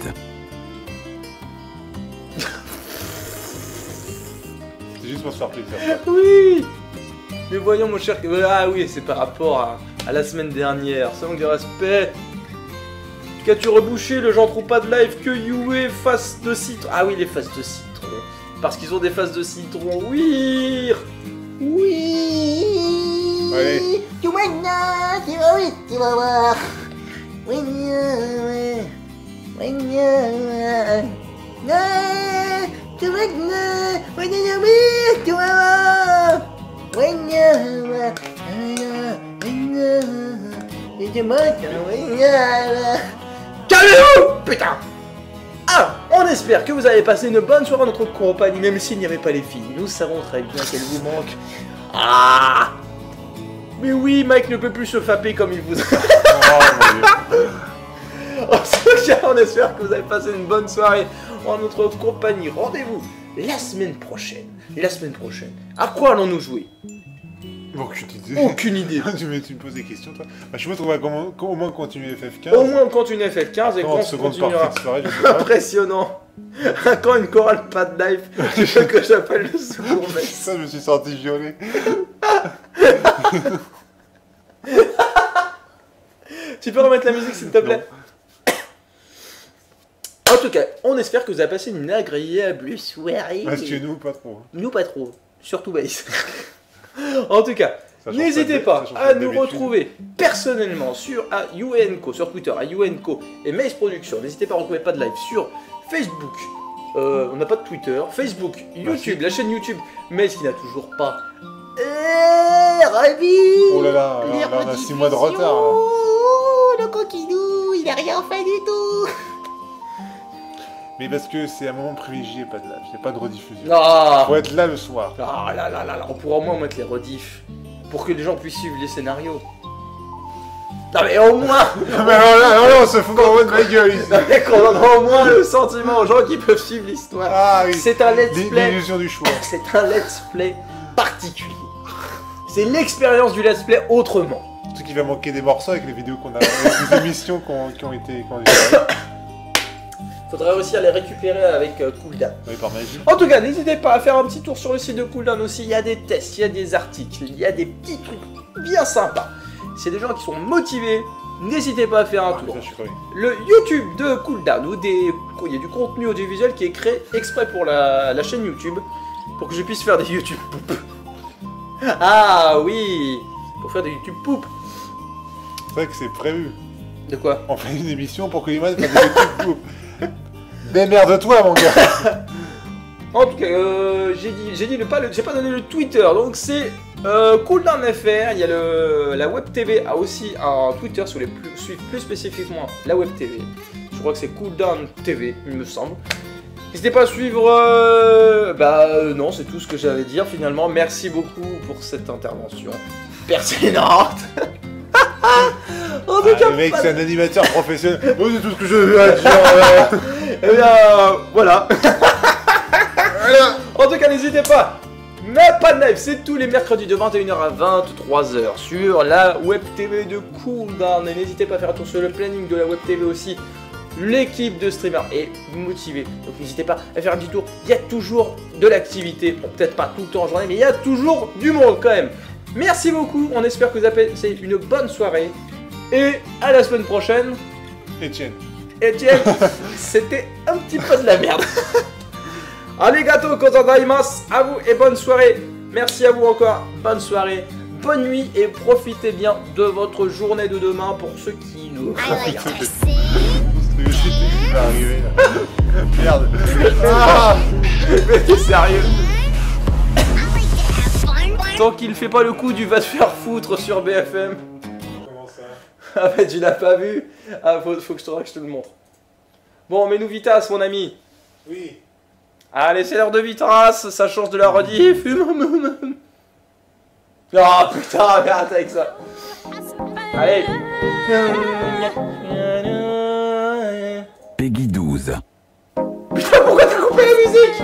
c'est juste pour se faire plaisir. Oui. Mais voyons mon cher... Ah oui, c'est par rapport à, à la semaine dernière. Selon du respect. Qu'as-tu rebouché? Le genre trouve Pas de Life que Yue face de citron. Ah oui, les faces de citron. Parce qu'ils ont des faces de citron. Oui. Oui. Allez. Tu vois, non, tu vas, oui, tu vas voir. Oui, non, oui, non, non, tu vois, non, oui, non, oui, tu vas voir. Oui, non, oui, non, et tu vois, oui, non. Calmez-vous, putain. Ah, on espère que vous avez passé une bonne soirée en notre compagnie, même s'il n'y avait pas les filles. Nous savons très bien qu'elles vous manquent. Ah. Mais oui, Mike ne peut plus se fapper comme il voudrait. Oh mon dieu. En tout cas, on espère que vous avez passé une bonne soirée en notre compagnie. Rendez-vous la semaine prochaine. La semaine prochaine. À quoi allons-nous jouer? Aucune idée. Aucune idée. tu, me, tu me poses des questions, toi. Bah, je suppose qu'on va comment, au moins continuer F F quinze. Au moins on continue F F quinze et qu'on seconde continuera. partie de soirée, je sais pas. Impressionnant. Quand une chorale Pas de Life que j'appelle le secours mec. Ça, je me suis senti violer. Tu peux remettre la musique s'il te plaît? En tout cas, on espère que vous avez passé une agréable soirée. Parce que nous, pas trop. Nous pas trop, surtout Baïs. En tout cas, Ça change n'hésitez pas pas de- ça change à pas nous d'habitude. retrouver personnellement sur à Youenco, sur Twitter, à Youenco et Maze Production. N'hésitez pas à retrouver Pas de Live sur Facebook. Euh, on n'a pas de Twitter, Facebook, YouTube, la chaîne YouTube, Maze qui n'a toujours pas. Euh, Ravi. Oh là là, Les là, là, on a six mois de retard, là. Oh, le coquinou, il a rien fait du tout. Mais parce que c'est un moment privilégié, pas de live. Il n'y a pas de rediffusion. Ah, Faut être là le soir. ah là là là là, on pourra au moins mettre les rediffs pour que les gens puissent suivre les scénarios. Non mais au moins, mais alors là, alors là, on se fout vraiment de ma gueule ici. non, mais qu'on donne au moins le sentiment aux gens qui peuvent suivre l'histoire. Ah oui. C'est un let's L'il- play. L'illusion du choix. C'est un let's play particulier. C'est l'expérience du let's play autrement. Surtout qu'il va manquer des morceaux avec les vidéos qu'on a, avec les émissions qui ont, qui ont été, qui ont été Faudrait réussir à les récupérer avec euh, Cooldown. oui, par magie. En tout cas, n'hésitez pas à faire un petit tour sur le site de Cooldown aussi. Il y a des tests, il y a des articles, il y a des petits trucs bien sympas. C'est des gens qui sont motivés. N'hésitez pas à faire un Ah, tour. ça, je suis crevé. Le YouTube de Cooldown, où des... il y a du contenu audiovisuel qui est créé exprès pour la, la chaîne YouTube, pour que je puisse faire des YouTube poop. Ah oui, pour faire des YouTube poop. C'est vrai que c'est prévu. De quoi? On fait une émission pour que Iman fasse des YouTube poop. Démerde-toi, mon gars. En tout cas, euh, j'ai dit, j'ai dit le pas, le- j'ai pas donné le Twitter, donc c'est euh, Cooldown F R. Il y a le, la Web T V a aussi un Twitter, si vous voulez plus, suivre plus spécifiquement la Web T V. Je crois que c'est Cooldown T V, il me semble. N'hésitez pas à suivre. Euh, bah euh, non, c'est tout ce que j'avais à dire finalement. Merci beaucoup pour cette intervention pertinente. En tout Ah, cas, le mec, pas c'est de- un animateur professionnel. Oh, c'est tout ce que je veux à dire. euh. Eh bien, voilà. Voilà. En tout cas, n'hésitez pas. Mais pas de live, c'est tous les mercredis de vingt et une heures à vingt-trois heures sur la Web T V de Cooldown. Et n'hésitez pas à faire attention le planning de la Web T V aussi. L'équipe de streamers est motivée, donc n'hésitez pas à faire un petit tour. Il y a toujours de l'activité, bon, peut-être pas tout le temps en journée, mais il y a toujours du monde quand même. Merci beaucoup, on espère que vous avez passé une bonne soirée. Et à la semaine prochaine. Etienne. Etienne, c'était un petit peu de la merde. Arigato gozaimasu, à vous et bonne soirée. Merci à vous encore, bonne soirée, bonne nuit et profitez bien de votre journée de demain pour ceux qui nous regardent. Le site qui va arriver là. Merde. Ah. Mais t'es sérieux? Tant qu'il fait pas le coup du va te faire foutre sur B F M. Comment ça? Ah mais tu l'as pas vu? Ah faut, faut que je te, que je te le montre. Bon, mets-nous Vitas mon ami. Oui. Allez, c'est l'heure de Vitras, ça change de la rediff. Oh putain, mais arrête avec ça. Allez. Peggy douze. Putain, pourquoi t'as coupé la musique?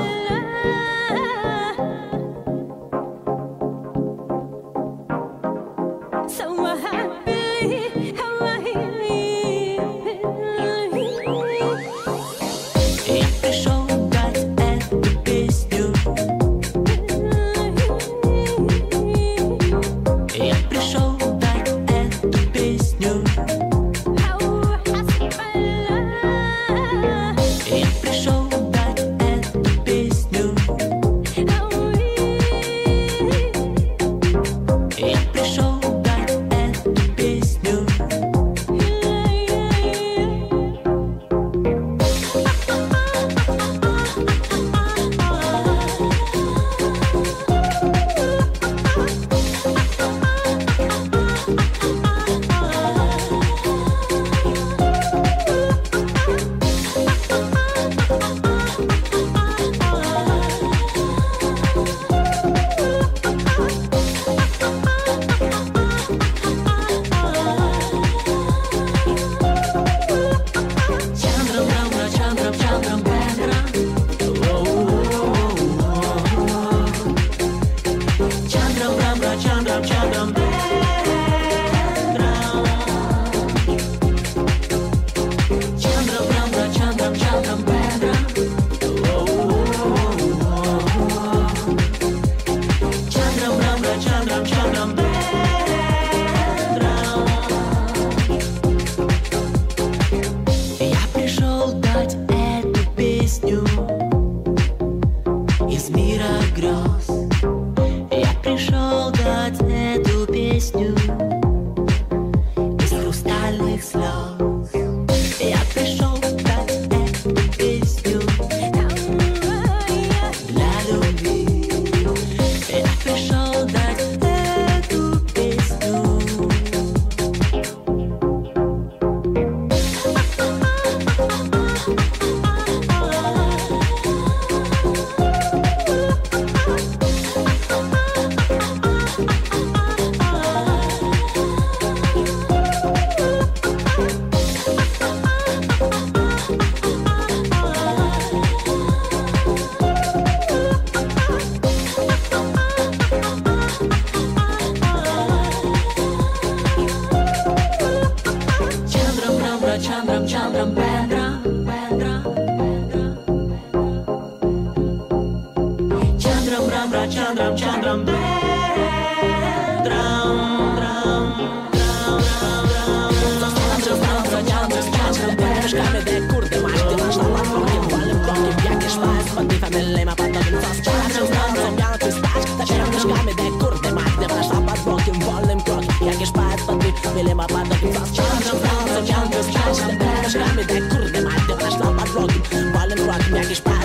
Mieszkamy, de kurde, masz, gdy masz zapad bokiem, wolnym krokiem. will immer weiter du sagst Chance, Chance, Chance, Chance, Chance, mit der Kurve, mit der Schnapp, Rock, Ballen, Rock, merk ich Spaß.